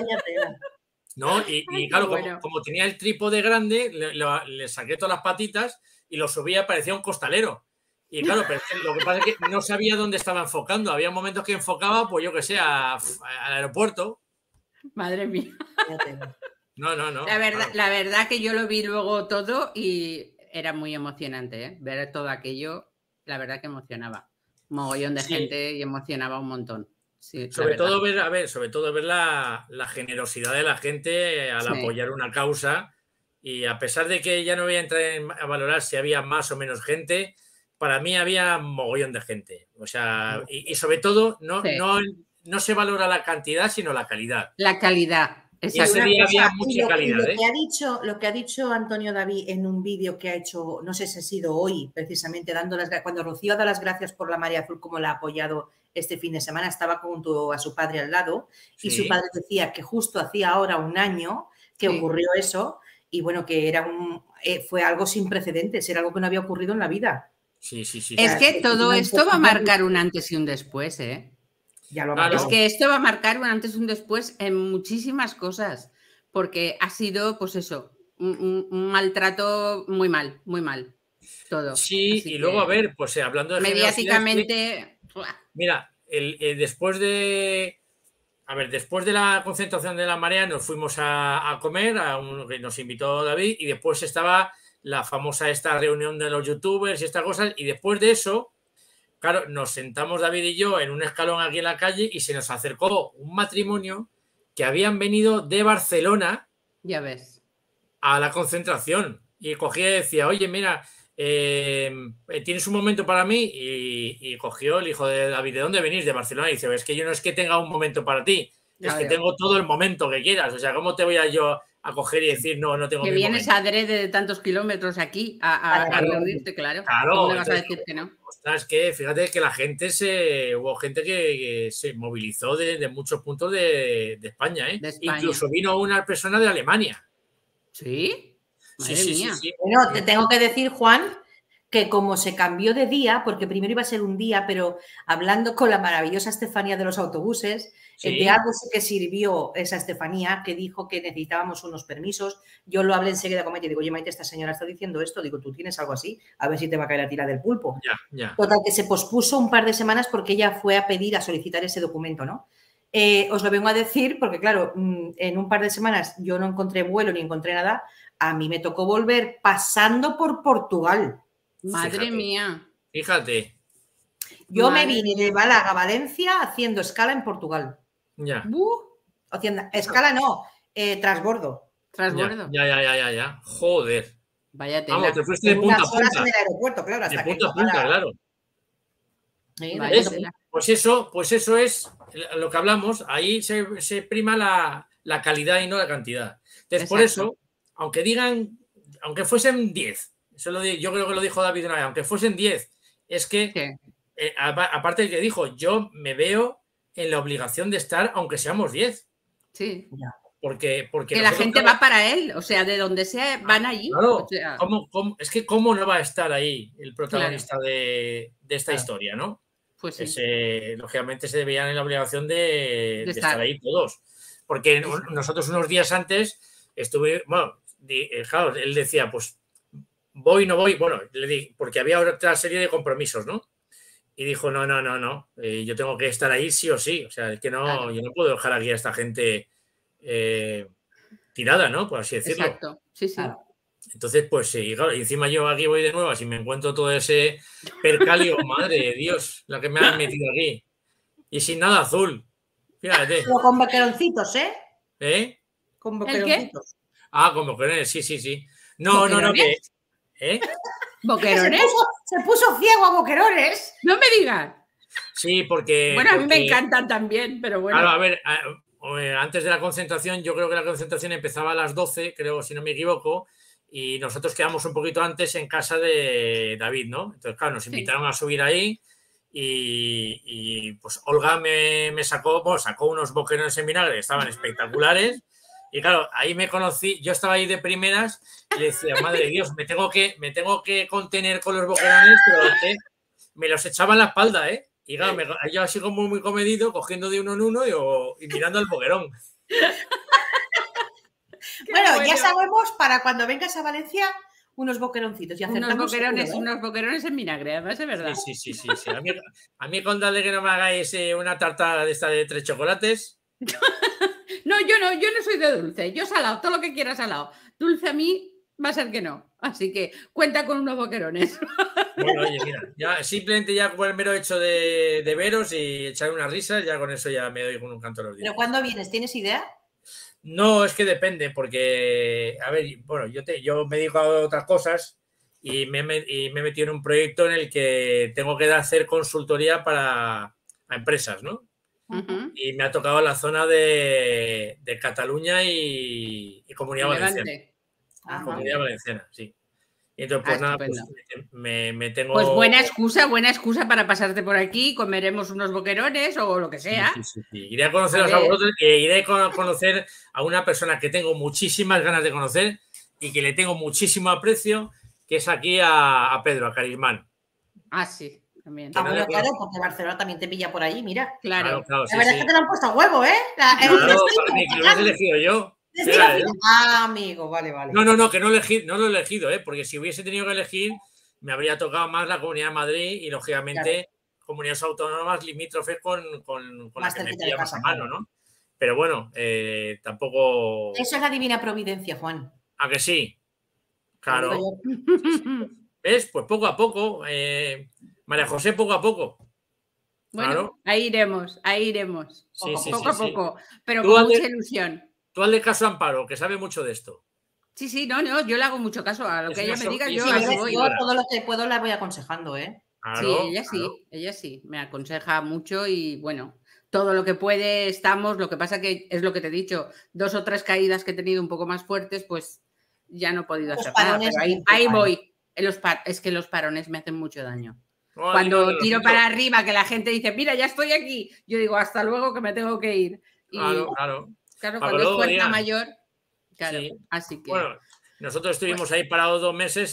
¿No? Y claro, bueno. como tenía el trípode grande, le saqué todas las patitas y lo subía, parecía un costalero. Y claro, pero lo que pasa es que no sabía dónde estaba enfocando. Había momentos que enfocaba, pues yo que sé, al aeropuerto. Madre mía. No. La verdad que yo lo vi luego todo y era muy emocionante, ¿eh? Ver todo aquello, la verdad que emocionaba. Un mogollón de gente y emocionaba un montón. Sí, sobre todo ver la generosidad de la gente al apoyar una causa, y a pesar de que ya no voy a entrar a valorar si había más o menos gente, para mí había un mogollón de gente. O sea, y sobre todo no se valora la cantidad, sino la calidad. La calidad. Y ese día había mucha calidad. Lo que ha dicho Antonio David en un vídeo que ha hecho, no sé si ha sido hoy, precisamente, cuando Rocío da las gracias por la Marea Azul, como la ha apoyado este fin de semana, estaba junto a su padre al lado, y su padre decía que justo hacía ahora un año que ocurrió eso, y bueno, que fue algo sin precedentes, era algo que no había ocurrido en la vida. Sí. Es que todo esto va a marcar un antes y un después, ¿eh? Ya lo claro. Es que esto va a marcar un antes y un después en muchísimas cosas, porque ha sido, pues eso, un maltrato muy mal, todo. Sí, y luego, a ver, pues hablando de mediáticamente... Mira, después de la concentración de la Marea nos fuimos a comer, que nos invitó David, y después estaba la famosa esta reunión de los youtubers y estas cosas, y después de eso, claro, nos sentamos David y yo en un escalón aquí en la calle y se nos acercó un matrimonio que habían venido de Barcelona, ya ves, a la concentración, y cogía y decía, oye, mira, ¿tienes un momento para mí? Y cogió el hijo de David, ¿de dónde venís? De Barcelona. Y dice, es que yo no es que tenga un momento para ti, es que tengo todo el momento que quieras. O sea, ¿cómo te voy a yo a coger y decir, no tengo que vienes momento? Adrede de tantos kilómetros aquí a reunirte, claro. ¿Cómo le vas a decir que no? Ostras, que fíjate que la gente hubo gente que se movilizó de muchos puntos de España, ¿eh? De España. Incluso vino una persona de Alemania. ¿Sí? Madre mía. Sí. Bueno, te tengo que decir, Juan, que como se cambió de día, porque primero iba a ser un día, pero hablando con la maravillosa Estefanía de los autobuses, de algo sí que sirvió esa Estefanía, que dijo que necesitábamos unos permisos. Yo lo hablé enseguida con Maite y digo, oye, Maite, esta señora está diciendo esto. Digo, ¿tú tienes algo así? A ver si te va a caer la tira del pulpo. Ya. Total, que se pospuso un par de semanas porque ella fue a solicitar ese documento, ¿no? Os lo vengo a decir porque, claro, en un par de semanas yo no encontré vuelo ni encontré nada. A mí me tocó volver pasando por Portugal. Madre mía. Fíjate. Yo me vine de Málaga a Valencia haciendo escala en Portugal. Ya. Escala no, transbordo. Transbordo. Ya. Joder. Vaya tela. Vamos, te fuiste de punta a punta. En el aeropuerto, claro. Hasta de punta a punta, claro. Pues eso es lo que hablamos. Ahí se prima la calidad y no la cantidad. Entonces, por eso, aunque fuesen 10, yo creo que lo dijo David una vez, aunque fuesen 10, es que, aparte de que dijo, yo me veo en la obligación de estar, aunque seamos 10. Sí. Porque que la gente va para él, o sea, de donde sea, van allí. Claro, o sea, es que cómo no va a estar ahí el protagonista de esta historia, ¿no? Pues sí. Lógicamente se veían en la obligación de estar ahí todos. Porque nosotros unos días antes claro, él decía, pues voy, no voy, bueno, le di, porque había otra serie de compromisos, ¿no? Y dijo, no, yo tengo que estar ahí sí o sí, o sea, es que no, yo no puedo dejar aquí a esta gente tirada, ¿no? Por así decirlo. Exacto, sí. Entonces, pues sí, claro, y encima yo aquí voy de nuevo, así me encuentro todo ese percalio, madre de Dios, la que me han metido aquí. Y sin nada azul. Fíjate. Pero con boqueroncitos, ¿eh? ¿Eh? Con boqueroncitos. Con boquerones, sí. No, que... ¿Boquerones? Se puso ciego a boquerones. No me digas. Sí, porque... Bueno, a mí me encantan también, pero bueno. Claro, a ver, antes de la concentración, yo creo que la concentración empezaba a las 12, creo, si no me equivoco, y nosotros quedamos un poquito antes en casa de David, ¿no? Entonces, claro, nos invitaron a subir ahí y pues Olga me sacó unos boquerones en vinagre que estaban espectaculares. Y claro, ahí me conocí, yo estaba ahí de primeras y le decía, madre de Dios, me tengo que contener con los boquerones, pero me los echaba en la espalda, ¿eh? Y claro, yo así como muy comedido, cogiendo de uno en uno y mirando al boquerón. Bueno, ya sabemos para cuando vengas a Valencia unos boqueroncitos. Y unos boquerones en vinagre, además es verdad. Sí. A mí contadle que no me hagáis una tarta de esta de 3 chocolates. No, yo no soy de dulce, yo salado, todo lo que quieras salado. Dulce a mí va a ser que no, así que cuenta con unos boquerones. Bueno, oye, mira, simplemente ya con el mero hecho de veros y echar unas risas, ya con eso ya me doy con un canto a los días. ¿Pero cuándo vienes? ¿Tienes idea? No, es que depende, porque, a ver, bueno, yo me dedico a otras cosas y me he metido en un proyecto en el que tengo que hacer consultoría a empresas, ¿no? Y me ha tocado la zona de Cataluña y Comunidad Valenciana. Comunidad Valenciana, sí. Y entonces, pues nada, pues me tengo... Pues buena excusa para pasarte por aquí, comeremos unos boquerones o lo que sea. Sí. Iré a conoceros a vosotros e iré a conocer a una persona que tengo muchísimas ganas de conocer y que le tengo muchísimo aprecio, que es aquí a Pedro, a Carismán. Ah, sí, también. Bueno, claro, porque Barcelona también te pilla por ahí, mira. Claro. La verdad es que te lo han puesto a huevo, ¿eh? Claro, ni que lo hubiese elegido yo. Amigo, vale. No, que no lo he elegido, porque si hubiese tenido que elegir, me habría tocado más la Comunidad de Madrid y, lógicamente, comunidades autónomas limítrofes con las que me pilla más a mano, ¿no? Pero bueno, tampoco... Eso es la divina providencia, Juan. ¿A que sí? Claro. ¿Ves? Pues poco a poco. María José, poco a poco. Bueno, claro. Ahí iremos. Sí, poco a poco, pero con mucha ilusión. Tú hazle caso a Amparo, que sabe mucho de esto. Sí, no, yo le hago mucho caso a lo que ella me diga. Yo todo lo que puedo la voy aconsejando, ¿eh? Claro, ella sí, me aconseja mucho y bueno, todo lo que puede estamos. Lo que pasa que es lo que te he dicho, 2 o 3 caídas que he tenido un poco más fuertes, pues ya no he podido hacer nada. Pero ahí voy. Es que los parones me hacen mucho daño. Cuando tiro para arriba, que la gente dice, mira, ya estoy aquí, yo digo, hasta luego que me tengo que ir. Y, claro, cuando es fuerza mayor, claro, sí. Así que... Bueno, nosotros estuvimos ahí parados 2 meses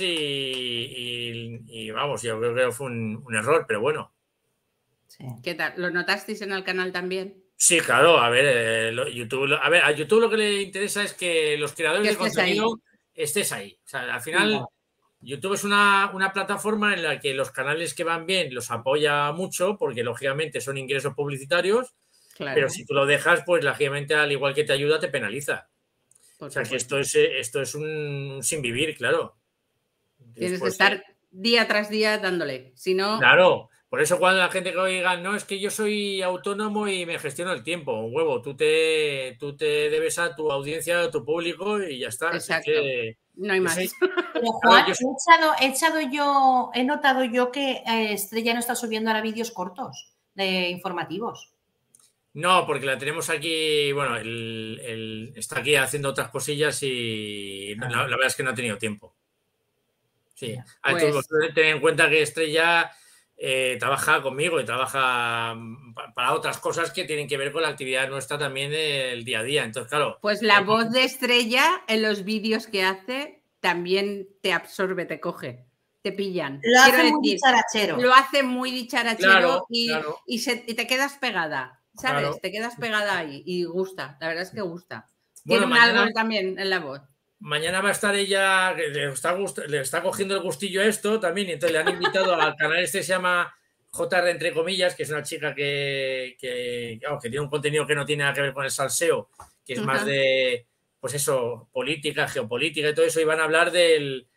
y vamos, yo creo que fue un error, pero bueno. Sí. ¿Qué tal? ¿Lo notasteis en el canal también? Sí, claro, a ver, a YouTube lo que le interesa es que los creadores de contenido estés ahí. O sea, al final... YouTube es una plataforma en la que los canales que van bien los apoya mucho porque lógicamente son ingresos publicitarios, pero si tú lo dejas, pues lógicamente al igual que te ayuda, te penaliza. O sea que esto es un sin vivir, claro. Tienes que estar día tras día dándole, si no... Claro, por eso cuando la gente que diga, no, es que yo soy autónomo y me gestiono el tiempo, un huevo, tú te debes a tu audiencia, a tu público y ya está. Exacto. No hay más. Pero Juan, he notado yo que Estrella no está subiendo ahora vídeos cortos de informativos. No, porque la tenemos aquí, bueno, está aquí haciendo otras cosillas y la verdad es que no ha tenido tiempo. Sí. Pues... Ten en cuenta que Estrella trabaja conmigo y trabaja para otras cosas que tienen que ver con la actividad nuestra también del día a día. Entonces, claro. Pues la voz de Estrella en los vídeos que hace también te absorbe, te coge, te pillan. Lo hace muy dicharachero. Lo hace muy dicharachero, claro, y, claro. y te quedas pegada, ¿sabes? Claro. Te quedas pegada ahí y gusta, la verdad es que gusta. Bueno, Tiene un árbol también en la voz. Mañana va a estar ella, le está cogiendo el gustillo a esto también, y entonces le han invitado al canal este, se llama JR entre comillas, que es una chica que tiene un contenido que no tiene nada que ver con el salseo, que es más de, pues eso, política, geopolítica y todo eso, y van a hablar de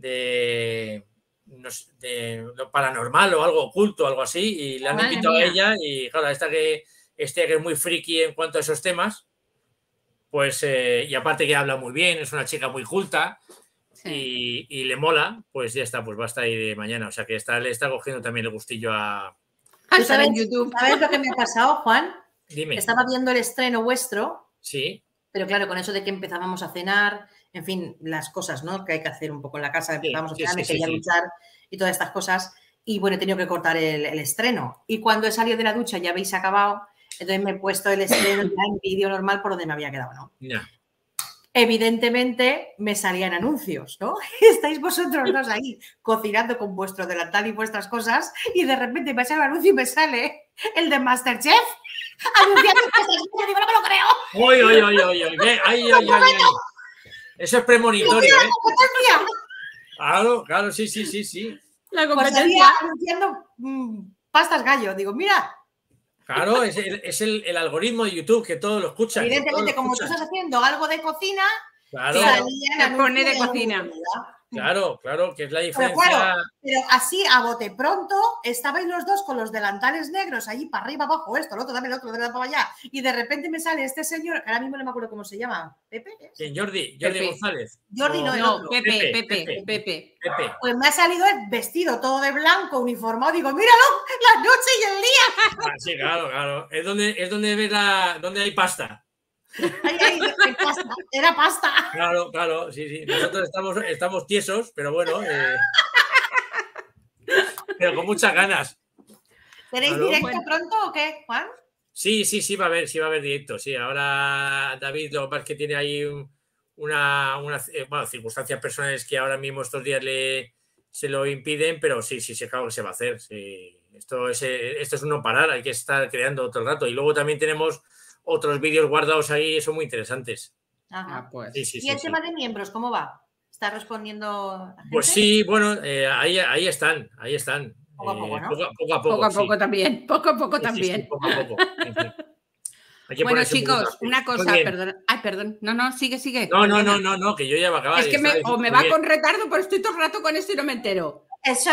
lo paranormal o algo oculto, algo así, y le han invitado a ella, y claro, esta que es muy friki en cuanto a esos temas, pues, y aparte que habla muy bien, es una chica muy culta, sí. y le mola, pues ya está, pues va a estar ahí mañana. O sea que le está cogiendo también el gustillo a... ¿Tú sabes, en YouTube? ¿Sabes lo que me ha pasado, Juan? Dime. Estaba viendo el estreno vuestro. Sí. Pero claro, con eso de que empezábamos a cenar, en fin, las cosas, ¿no? Que hay que hacer un poco en la casa, empezamos a cenar, me quería duchar y todas estas cosas. Y bueno, he tenido que cortar el estreno. Y cuando he salido de la ducha ya habéis acabado. Entonces me he puesto el estreno ya en vídeo normal por donde me había quedado, ¿no? Yeah. Evidentemente me salían anuncios, ¿no? Estáis vosotros dos ahí cocinando con vuestro delantal y vuestras cosas y de repente me sale un anuncio y me sale el de Masterchef anunciando cosas. Yo digo, no me lo creo. ¡Ay! Eso es premonitorio, ¿eh? Claro, sí. La competencia anunciando pastas gallo. Digo, mira. Claro, es el algoritmo de YouTube que todo lo escucha. Evidentemente, como tú estás haciendo algo de cocina, te pone de cocina. Claro, que es la diferencia. Pero así, a bote pronto, estabais los dos con los delantales negros allí para arriba, abajo, esto, el otro, dame el otro, dame para allá. Y de repente me sale este señor, que ahora mismo no me acuerdo cómo se llama. ¿Pepe? ¿Quién? Jordi González. Jordi no, el otro. Pepe. Pues me ha salido vestido todo de blanco, uniformado. Digo, míralo, la noche y el día. Sí, claro. Es donde ves donde hay pasta. Ahí, pasta. Era pasta. Claro, sí. Nosotros estamos tiesos, pero bueno, pero con muchas ganas. ¿Tenéis directo pronto o qué, Juan? Sí, va a haber directo. Sí, ahora David lo que pasa es que tiene ahí unas circunstancias personales que ahora mismo estos días se lo impiden, pero sí, claro que se va a hacer. Sí. Esto es un no parar, hay que estar creando todo el rato. Y luego también tenemos otros vídeos guardados ahí, son muy interesantes. Ajá. Pues. Sí, ¿y el tema de miembros, cómo va? ¿Está respondiendo la gente? Pues sí, bueno, ahí están. Poco a poco, ¿no? Poco a poco también. Poco a poco también. Poco a poco. Bueno, chicos, una cosa, perdón. No, sigue. No, que yo ya va a acabar. Es que me va con retardo, pero estoy todo el rato con esto y no me entero.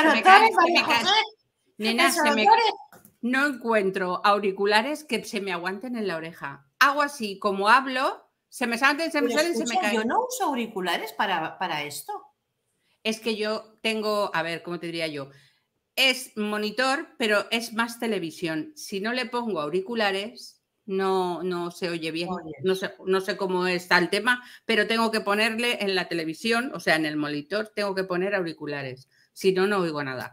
Nena, no encuentro auriculares que se me aguanten en la oreja. Hago así, como hablo, se me salen, se me caen. Yo no uso auriculares para esto. Es que yo tengo, a ver, ¿cómo te diría yo? Es monitor, pero es más televisión. Si no le pongo auriculares, no se oye bien. No sé cómo está el tema, pero tengo que ponerle en la televisión, o sea, en el monitor, tengo que poner auriculares. Si no, no oigo nada.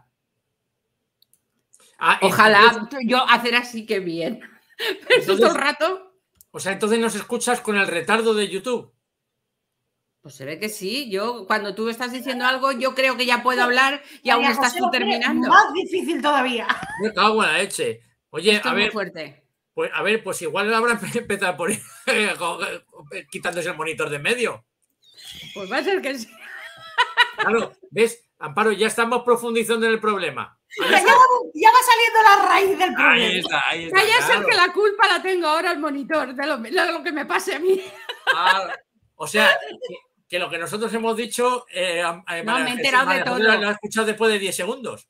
Ojalá yo hacer así que bien. Pero entonces, todo el rato. O sea, entonces nos escuchas con el retardo de YouTube. Pues se ve que sí. Yo, cuando tú estás diciendo algo, yo creo que ya puedo hablar y aún estás tú terminando. Más difícil todavía. Me cago en la leche. Oye, esto a ver. Muy fuerte. Pues igual habrá empezado por quitándose el monitor de en medio. Pues va a ser que sí. Claro, ¿ves? Amparo, ya estamos profundizando en el problema. Ya va saliendo la raíz del problema. Ahí está. Vaya a ser que la culpa la tengo ahora el monitor de lo que me pase a mí. O sea, que lo que nosotros hemos dicho... no, me he enterado de todo. Lo he escuchado después de 10 segundos.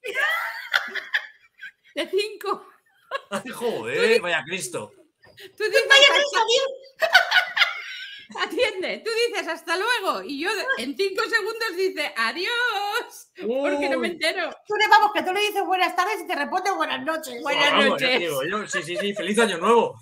De 5. Ay, joder, vaya Cristo. Tú dices, atiende, tú dices hasta luego y yo en 5 segundos dice adiós, porque no me entero. Que tú le dices buenas tardes y te responde buenas noches. Buenas noches. Digo, sí, feliz año nuevo.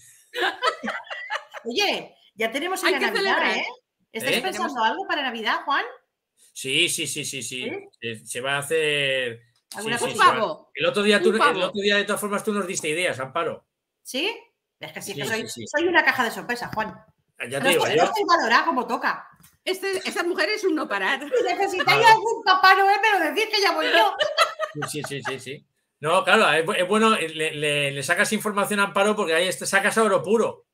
Oye, ya tenemos la Navidad, ¿eh? ¿Estáis pensando algo para Navidad, Juan? Sí. Se va a hacer. Un pavo. El otro día, de todas formas, tú nos diste ideas, Amparo. ¿Sí? Es que sí, soy una caja de sorpresa, Juan. Ya te digo, no estoy valorada como toca. Esa mujer es un no parar. Si necesitáis algún Papá Noel, me lo decís que ya voy yo. Sí. No, claro, es bueno, le sacas información a Amparo porque ahí sacas oro puro.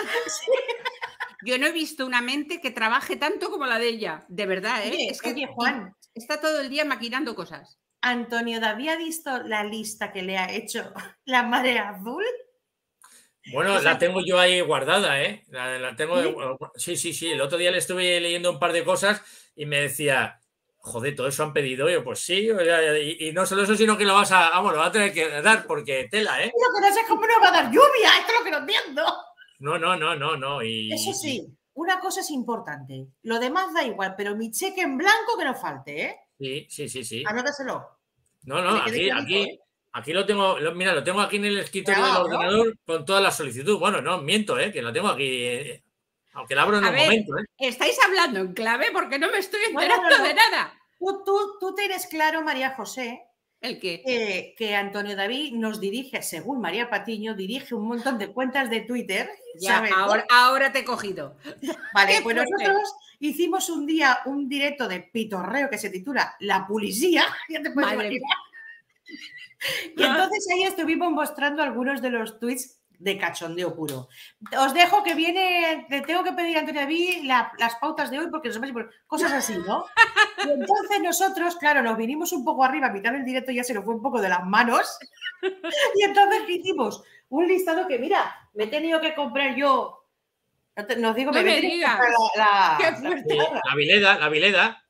Yo no he visto una mente que trabaje tanto como la de ella, de verdad, ¿eh? Oye, Juan, está todo el día maquinando cosas. Antonio David ha visto la lista que le ha hecho la Marea Azul. Bueno, la tengo yo ahí guardada, ¿eh? La tengo. ¿Sí? Sí. El otro día le estuve leyendo un par de cosas y me decía, joder, todo eso han pedido. Yo, pues sí, y no solo eso, sino que lo vas a tener que dar porque tela, ¿eh? Lo que no sé es cómo nos va a dar lluvia, esto es lo que no entiendo. No. Eso sí, una cosa es importante. Lo demás da igual, pero mi cheque en blanco que no falte, ¿eh? Sí. Anótaselo. No, aquí lo tengo. Mira, lo tengo aquí en el escritorio del ordenador con toda la solicitud. Bueno, no, miento, que lo tengo aquí. Aunque la abro en un momento, ¿eh? Estáis hablando en clave porque no me estoy enterando de nada. Tú tienes claro, María José, ¿el qué? Que Antonio David nos dirige, según María Patiño, dirige un montón de cuentas de Twitter. Ya, ahora te he cogido. Vale, pues nosotros hicimos un día un directo de pitorreo que se titula La Policía. Ya te puedes imaginar. Y entonces ahí estuvimos mostrando algunos de los tweets de cachondeo puro. Os dejo que viene, te tengo que pedir a Antonio David las pautas de hoy porque cosas así, ¿no? Y entonces nosotros, claro, nos vinimos un poco arriba, a mitad del directo ya se nos fue un poco de las manos. Y entonces hicimos un listado que, mira, me he tenido que comprar yo. Nos digo, no me digas. La Vileda. La velera.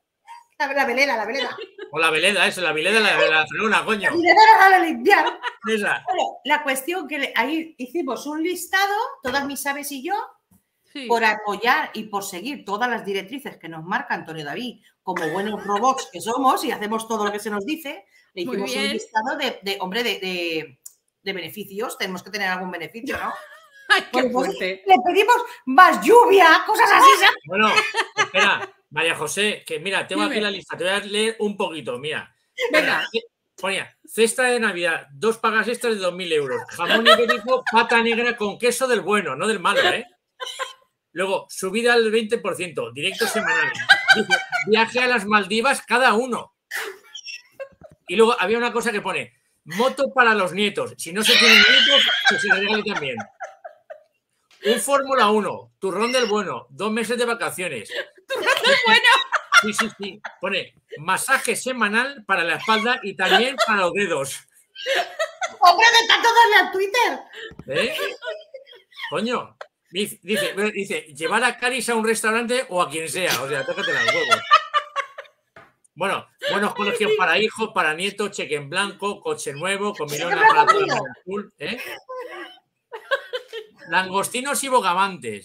O la veleda, eso, la veleda de la Barcelona, coño. La velera la de limpiar. Esa. Bueno, la cuestión que ahí hicimos un listado, todas mis aves y yo, por apoyar y por seguir todas las directrices que nos marca Antonio David, como buenos robots que somos y hacemos todo lo que se nos dice, le hicimos un listado de beneficios. Tenemos que tener algún beneficio, ¿no? Ay, qué fuerte. Le pedimos más lluvia, cosas así. ¿sabes? Bueno, espera. María José, que mira, tengo aquí la lista, te voy a leer un poquito, mira. Venga. Ponía, cesta de Navidad, 2 pagas extras de 2.000 euros, jamón ibérico, pata negra con queso del bueno, no del malo, ¿eh? Luego, subida al 20%, directo semanal. Dice, viaje a las Maldivas cada uno. Y luego había una cosa que pone, moto para los nietos. Si no se tienen nietos, pues se le regale también. Un Fórmula 1, turrón del bueno, 2 meses de vacaciones. ¿Turrón del bueno? Sí. Pone masaje semanal para la espalda y también para los dedos. ¡Hombre, de tanto darle a Twitter! ¿Eh? Coño. Dice, llevar a Caris a un restaurante o a quien sea. O sea, tócate los huevos. Bueno, buenos colegios para hijos, para nietos, cheque en blanco, coche nuevo, comilona para toda la azul, ¿eh? Langostinos y bogavantes.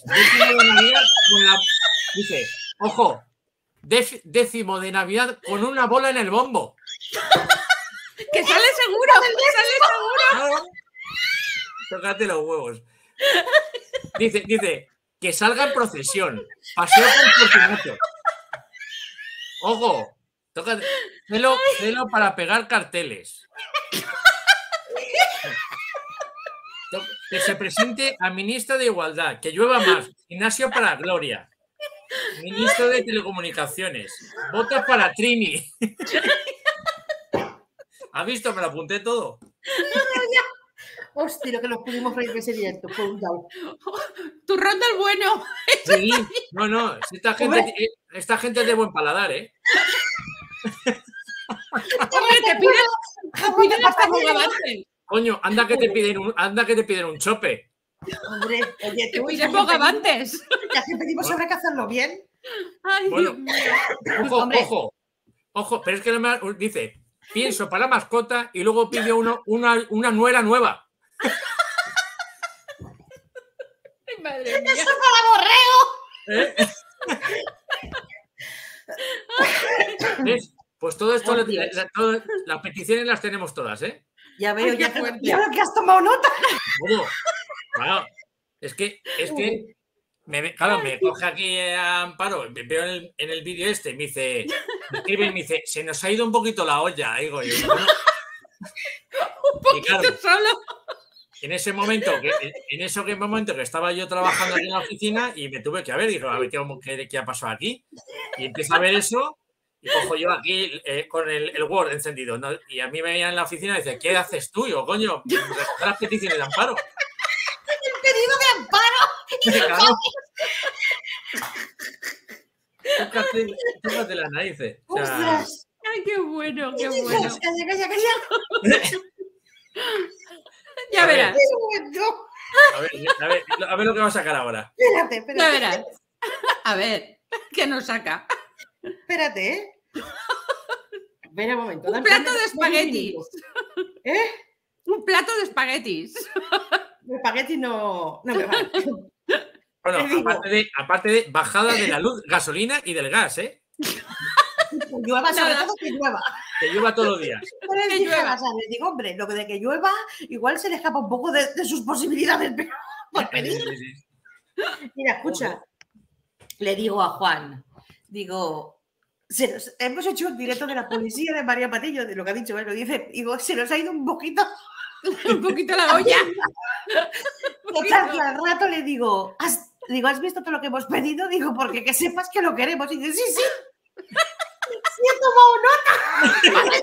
Dice, ojo, décimo de Navidad con una bola en el bombo. ¡Que sale seguro! ¿No? Tócate los huevos. Dice, que salga en procesión. Paseo por Fortunato. Ojo, tócate. Celo para pegar carteles. Que se presente a ministra de Igualdad, que llueva más, gimnasio para Gloria, ministro de Telecomunicaciones, votos para Trini. ¿Has visto? Me lo apunté todo. Hostia, lo que nos pudimos reír de ese directo. Fue un down. Turrón del bueno. Sí, no, esta gente es de buen paladar, ¿eh? Hombre, te piden hasta bogavantes. Coño, anda que te piden un chope. Hombre, oye, te piden bogavantes. Ya que pedimos sobre que hacerlo bien. Ay, bueno, Dios mío. Ojo, pero es que dice, pienso para la mascota y luego pide una nuera nueva. Ay, madre mía. ¡Eso para borrego! ¿Ves? Pues todo esto, las peticiones las tenemos todas, ¿eh? Ya veo que has tomado nota. Bueno, claro, es que me coge aquí a Amparo, veo en el vídeo me dice, me escribe y me dice, se nos ha ido un poquito la olla, digo yo. Bueno, un poquito claro, solo. En ese momento que estaba yo trabajando aquí en la oficina y me tuve que digo, a ver qué ha pasado aquí. Y empiezo a ver eso y cojo yo aquí con el Word encendido, ¿no? Y a mí me veían en la oficina y dice, ¿qué haces tú? Y yo, coño, las peticiones de amparo. El pedido de amparo. Tócate las narices. O sea, ¡Ostras! Ay, qué bueno, qué bueno. Calla. Ya verás. A ver lo que va a sacar ahora. Espérate. Ya verás. A ver, ¿qué nos saca? Espérate, ¿eh? Espera un momento. Un plato de espaguetis. ¿Eh? Un plato de espaguetis. De espaguetis no me vale. Bueno, aparte de bajada de la luz, gasolina y del gas, ¿eh? Llueva, sobre todo que llueva. Que llueva todos los días. Pero es hija, ¿sabes? Digo, hombre, lo de que llueva, igual se le escapa un poco de sus posibilidades por pedir. Sí. Mira, escucha. Le digo a Juan, digo, hemos hecho un directo de la policía de María Patillo, de lo que ha dicho él, lo dice, digo, se nos ha ido un poquito la olla. Total, que al rato le digo, ¿has visto todo lo que hemos pedido? Digo, porque que sepas que lo queremos. Y dice, sí. Sí, he tomado nota.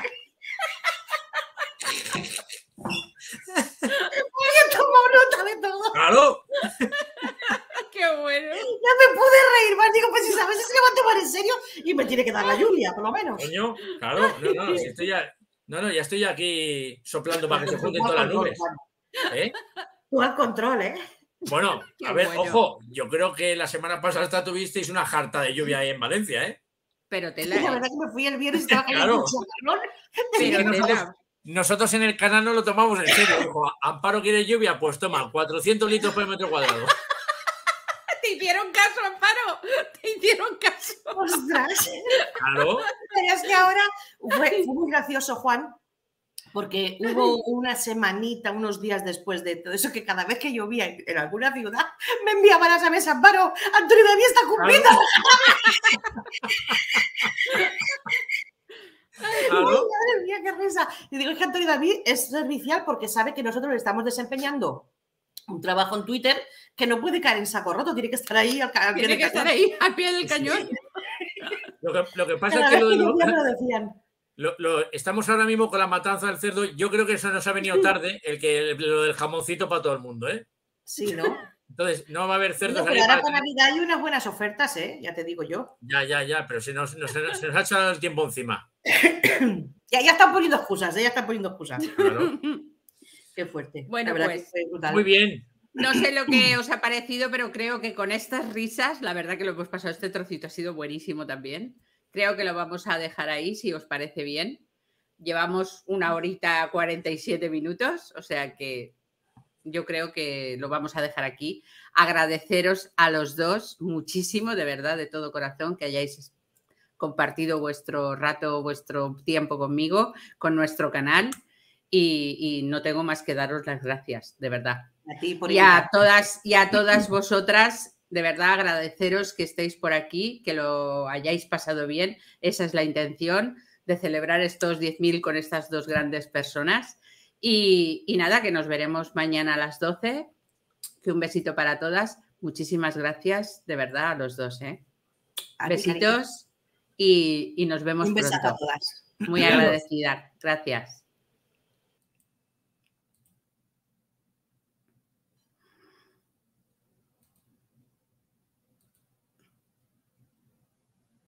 He tomado nota de todo. ¡Claro! ¡Qué bueno! Ya me pude reír más. Digo, pues si sabes, se le va a tomar en serio y me tiene que dar la lluvia, por lo menos. Coño, claro. No, si estoy ya... ya estoy aquí soplando para que se junten todas las nubes. ¿Eh? Tú al control, ¿eh? Bueno, a ver, ojo, yo creo que la semana pasada hasta tuvisteis una jarta de lluvia ahí en Valencia, ¿eh? Pero la verdad que me fui el viernes y estaba claro. Nosotros en el canal no lo tomamos en serio. Dijo, Amparo quiere lluvia, pues toma, 400 litros por metro cuadrado. ¿Te hicieron caso, Amparo? ¿Te hicieron caso? ¡Ostras! Claro. Pero es que ahora fue muy gracioso, Juan, porque hubo una semanita, unos días después de todo eso, que cada vez que llovía en alguna ciudad, me enviaban a saber, Amparo, Antonio David está cumpliendo. Claro. Ay, madre mía, qué risa. Y digo, es que Antonio David es servicial porque sabe que nosotros le estamos desempeñando un trabajo en Twitter que no puede caer en saco roto, tiene que estar ahí al pie del cañón. Al pie del cañón. Lo que pasa es que lo decían. Estamos ahora mismo con la matanza del cerdo. Yo creo que eso nos ha venido tarde, lo del jamoncito para todo el mundo, ¿eh? Sí, ¿no? Entonces, no va a haber cerdos. Pero ahora para Navidad hay unas buenas ofertas, ¿eh? Ya te digo yo. Ya, pero se nos ha echado el tiempo encima. Ya están poniendo excusas, ya están poniendo excusas. Claro. Qué fuerte. Bueno, pues, muy bien. No sé lo que os ha parecido, pero creo que con estas risas, la verdad que lo hemos pasado, este trocito ha sido buenísimo también. Creo que lo vamos a dejar ahí, si os parece bien. Llevamos 1 horita 47 minutos, o sea que yo creo que lo vamos a dejar aquí. Agradeceros a los dos muchísimo, de verdad, de todo corazón, que hayáis compartido vuestro rato, vuestro tiempo conmigo, con nuestro canal. Y no tengo más que daros las gracias, de verdad. A ti por y a todas vosotras, de verdad, agradeceros que estéis por aquí, que lo hayáis pasado bien. Esa es la intención, de celebrar estos 10.000 con estas dos grandes personas. Y nada, que nos veremos mañana a las 12. Que un besito para todas. Muchísimas gracias, de verdad, a los dos, ¿eh? Besitos y nos vemos pronto. Un besazo a pronto. todas. Muy agradecida. Gracias.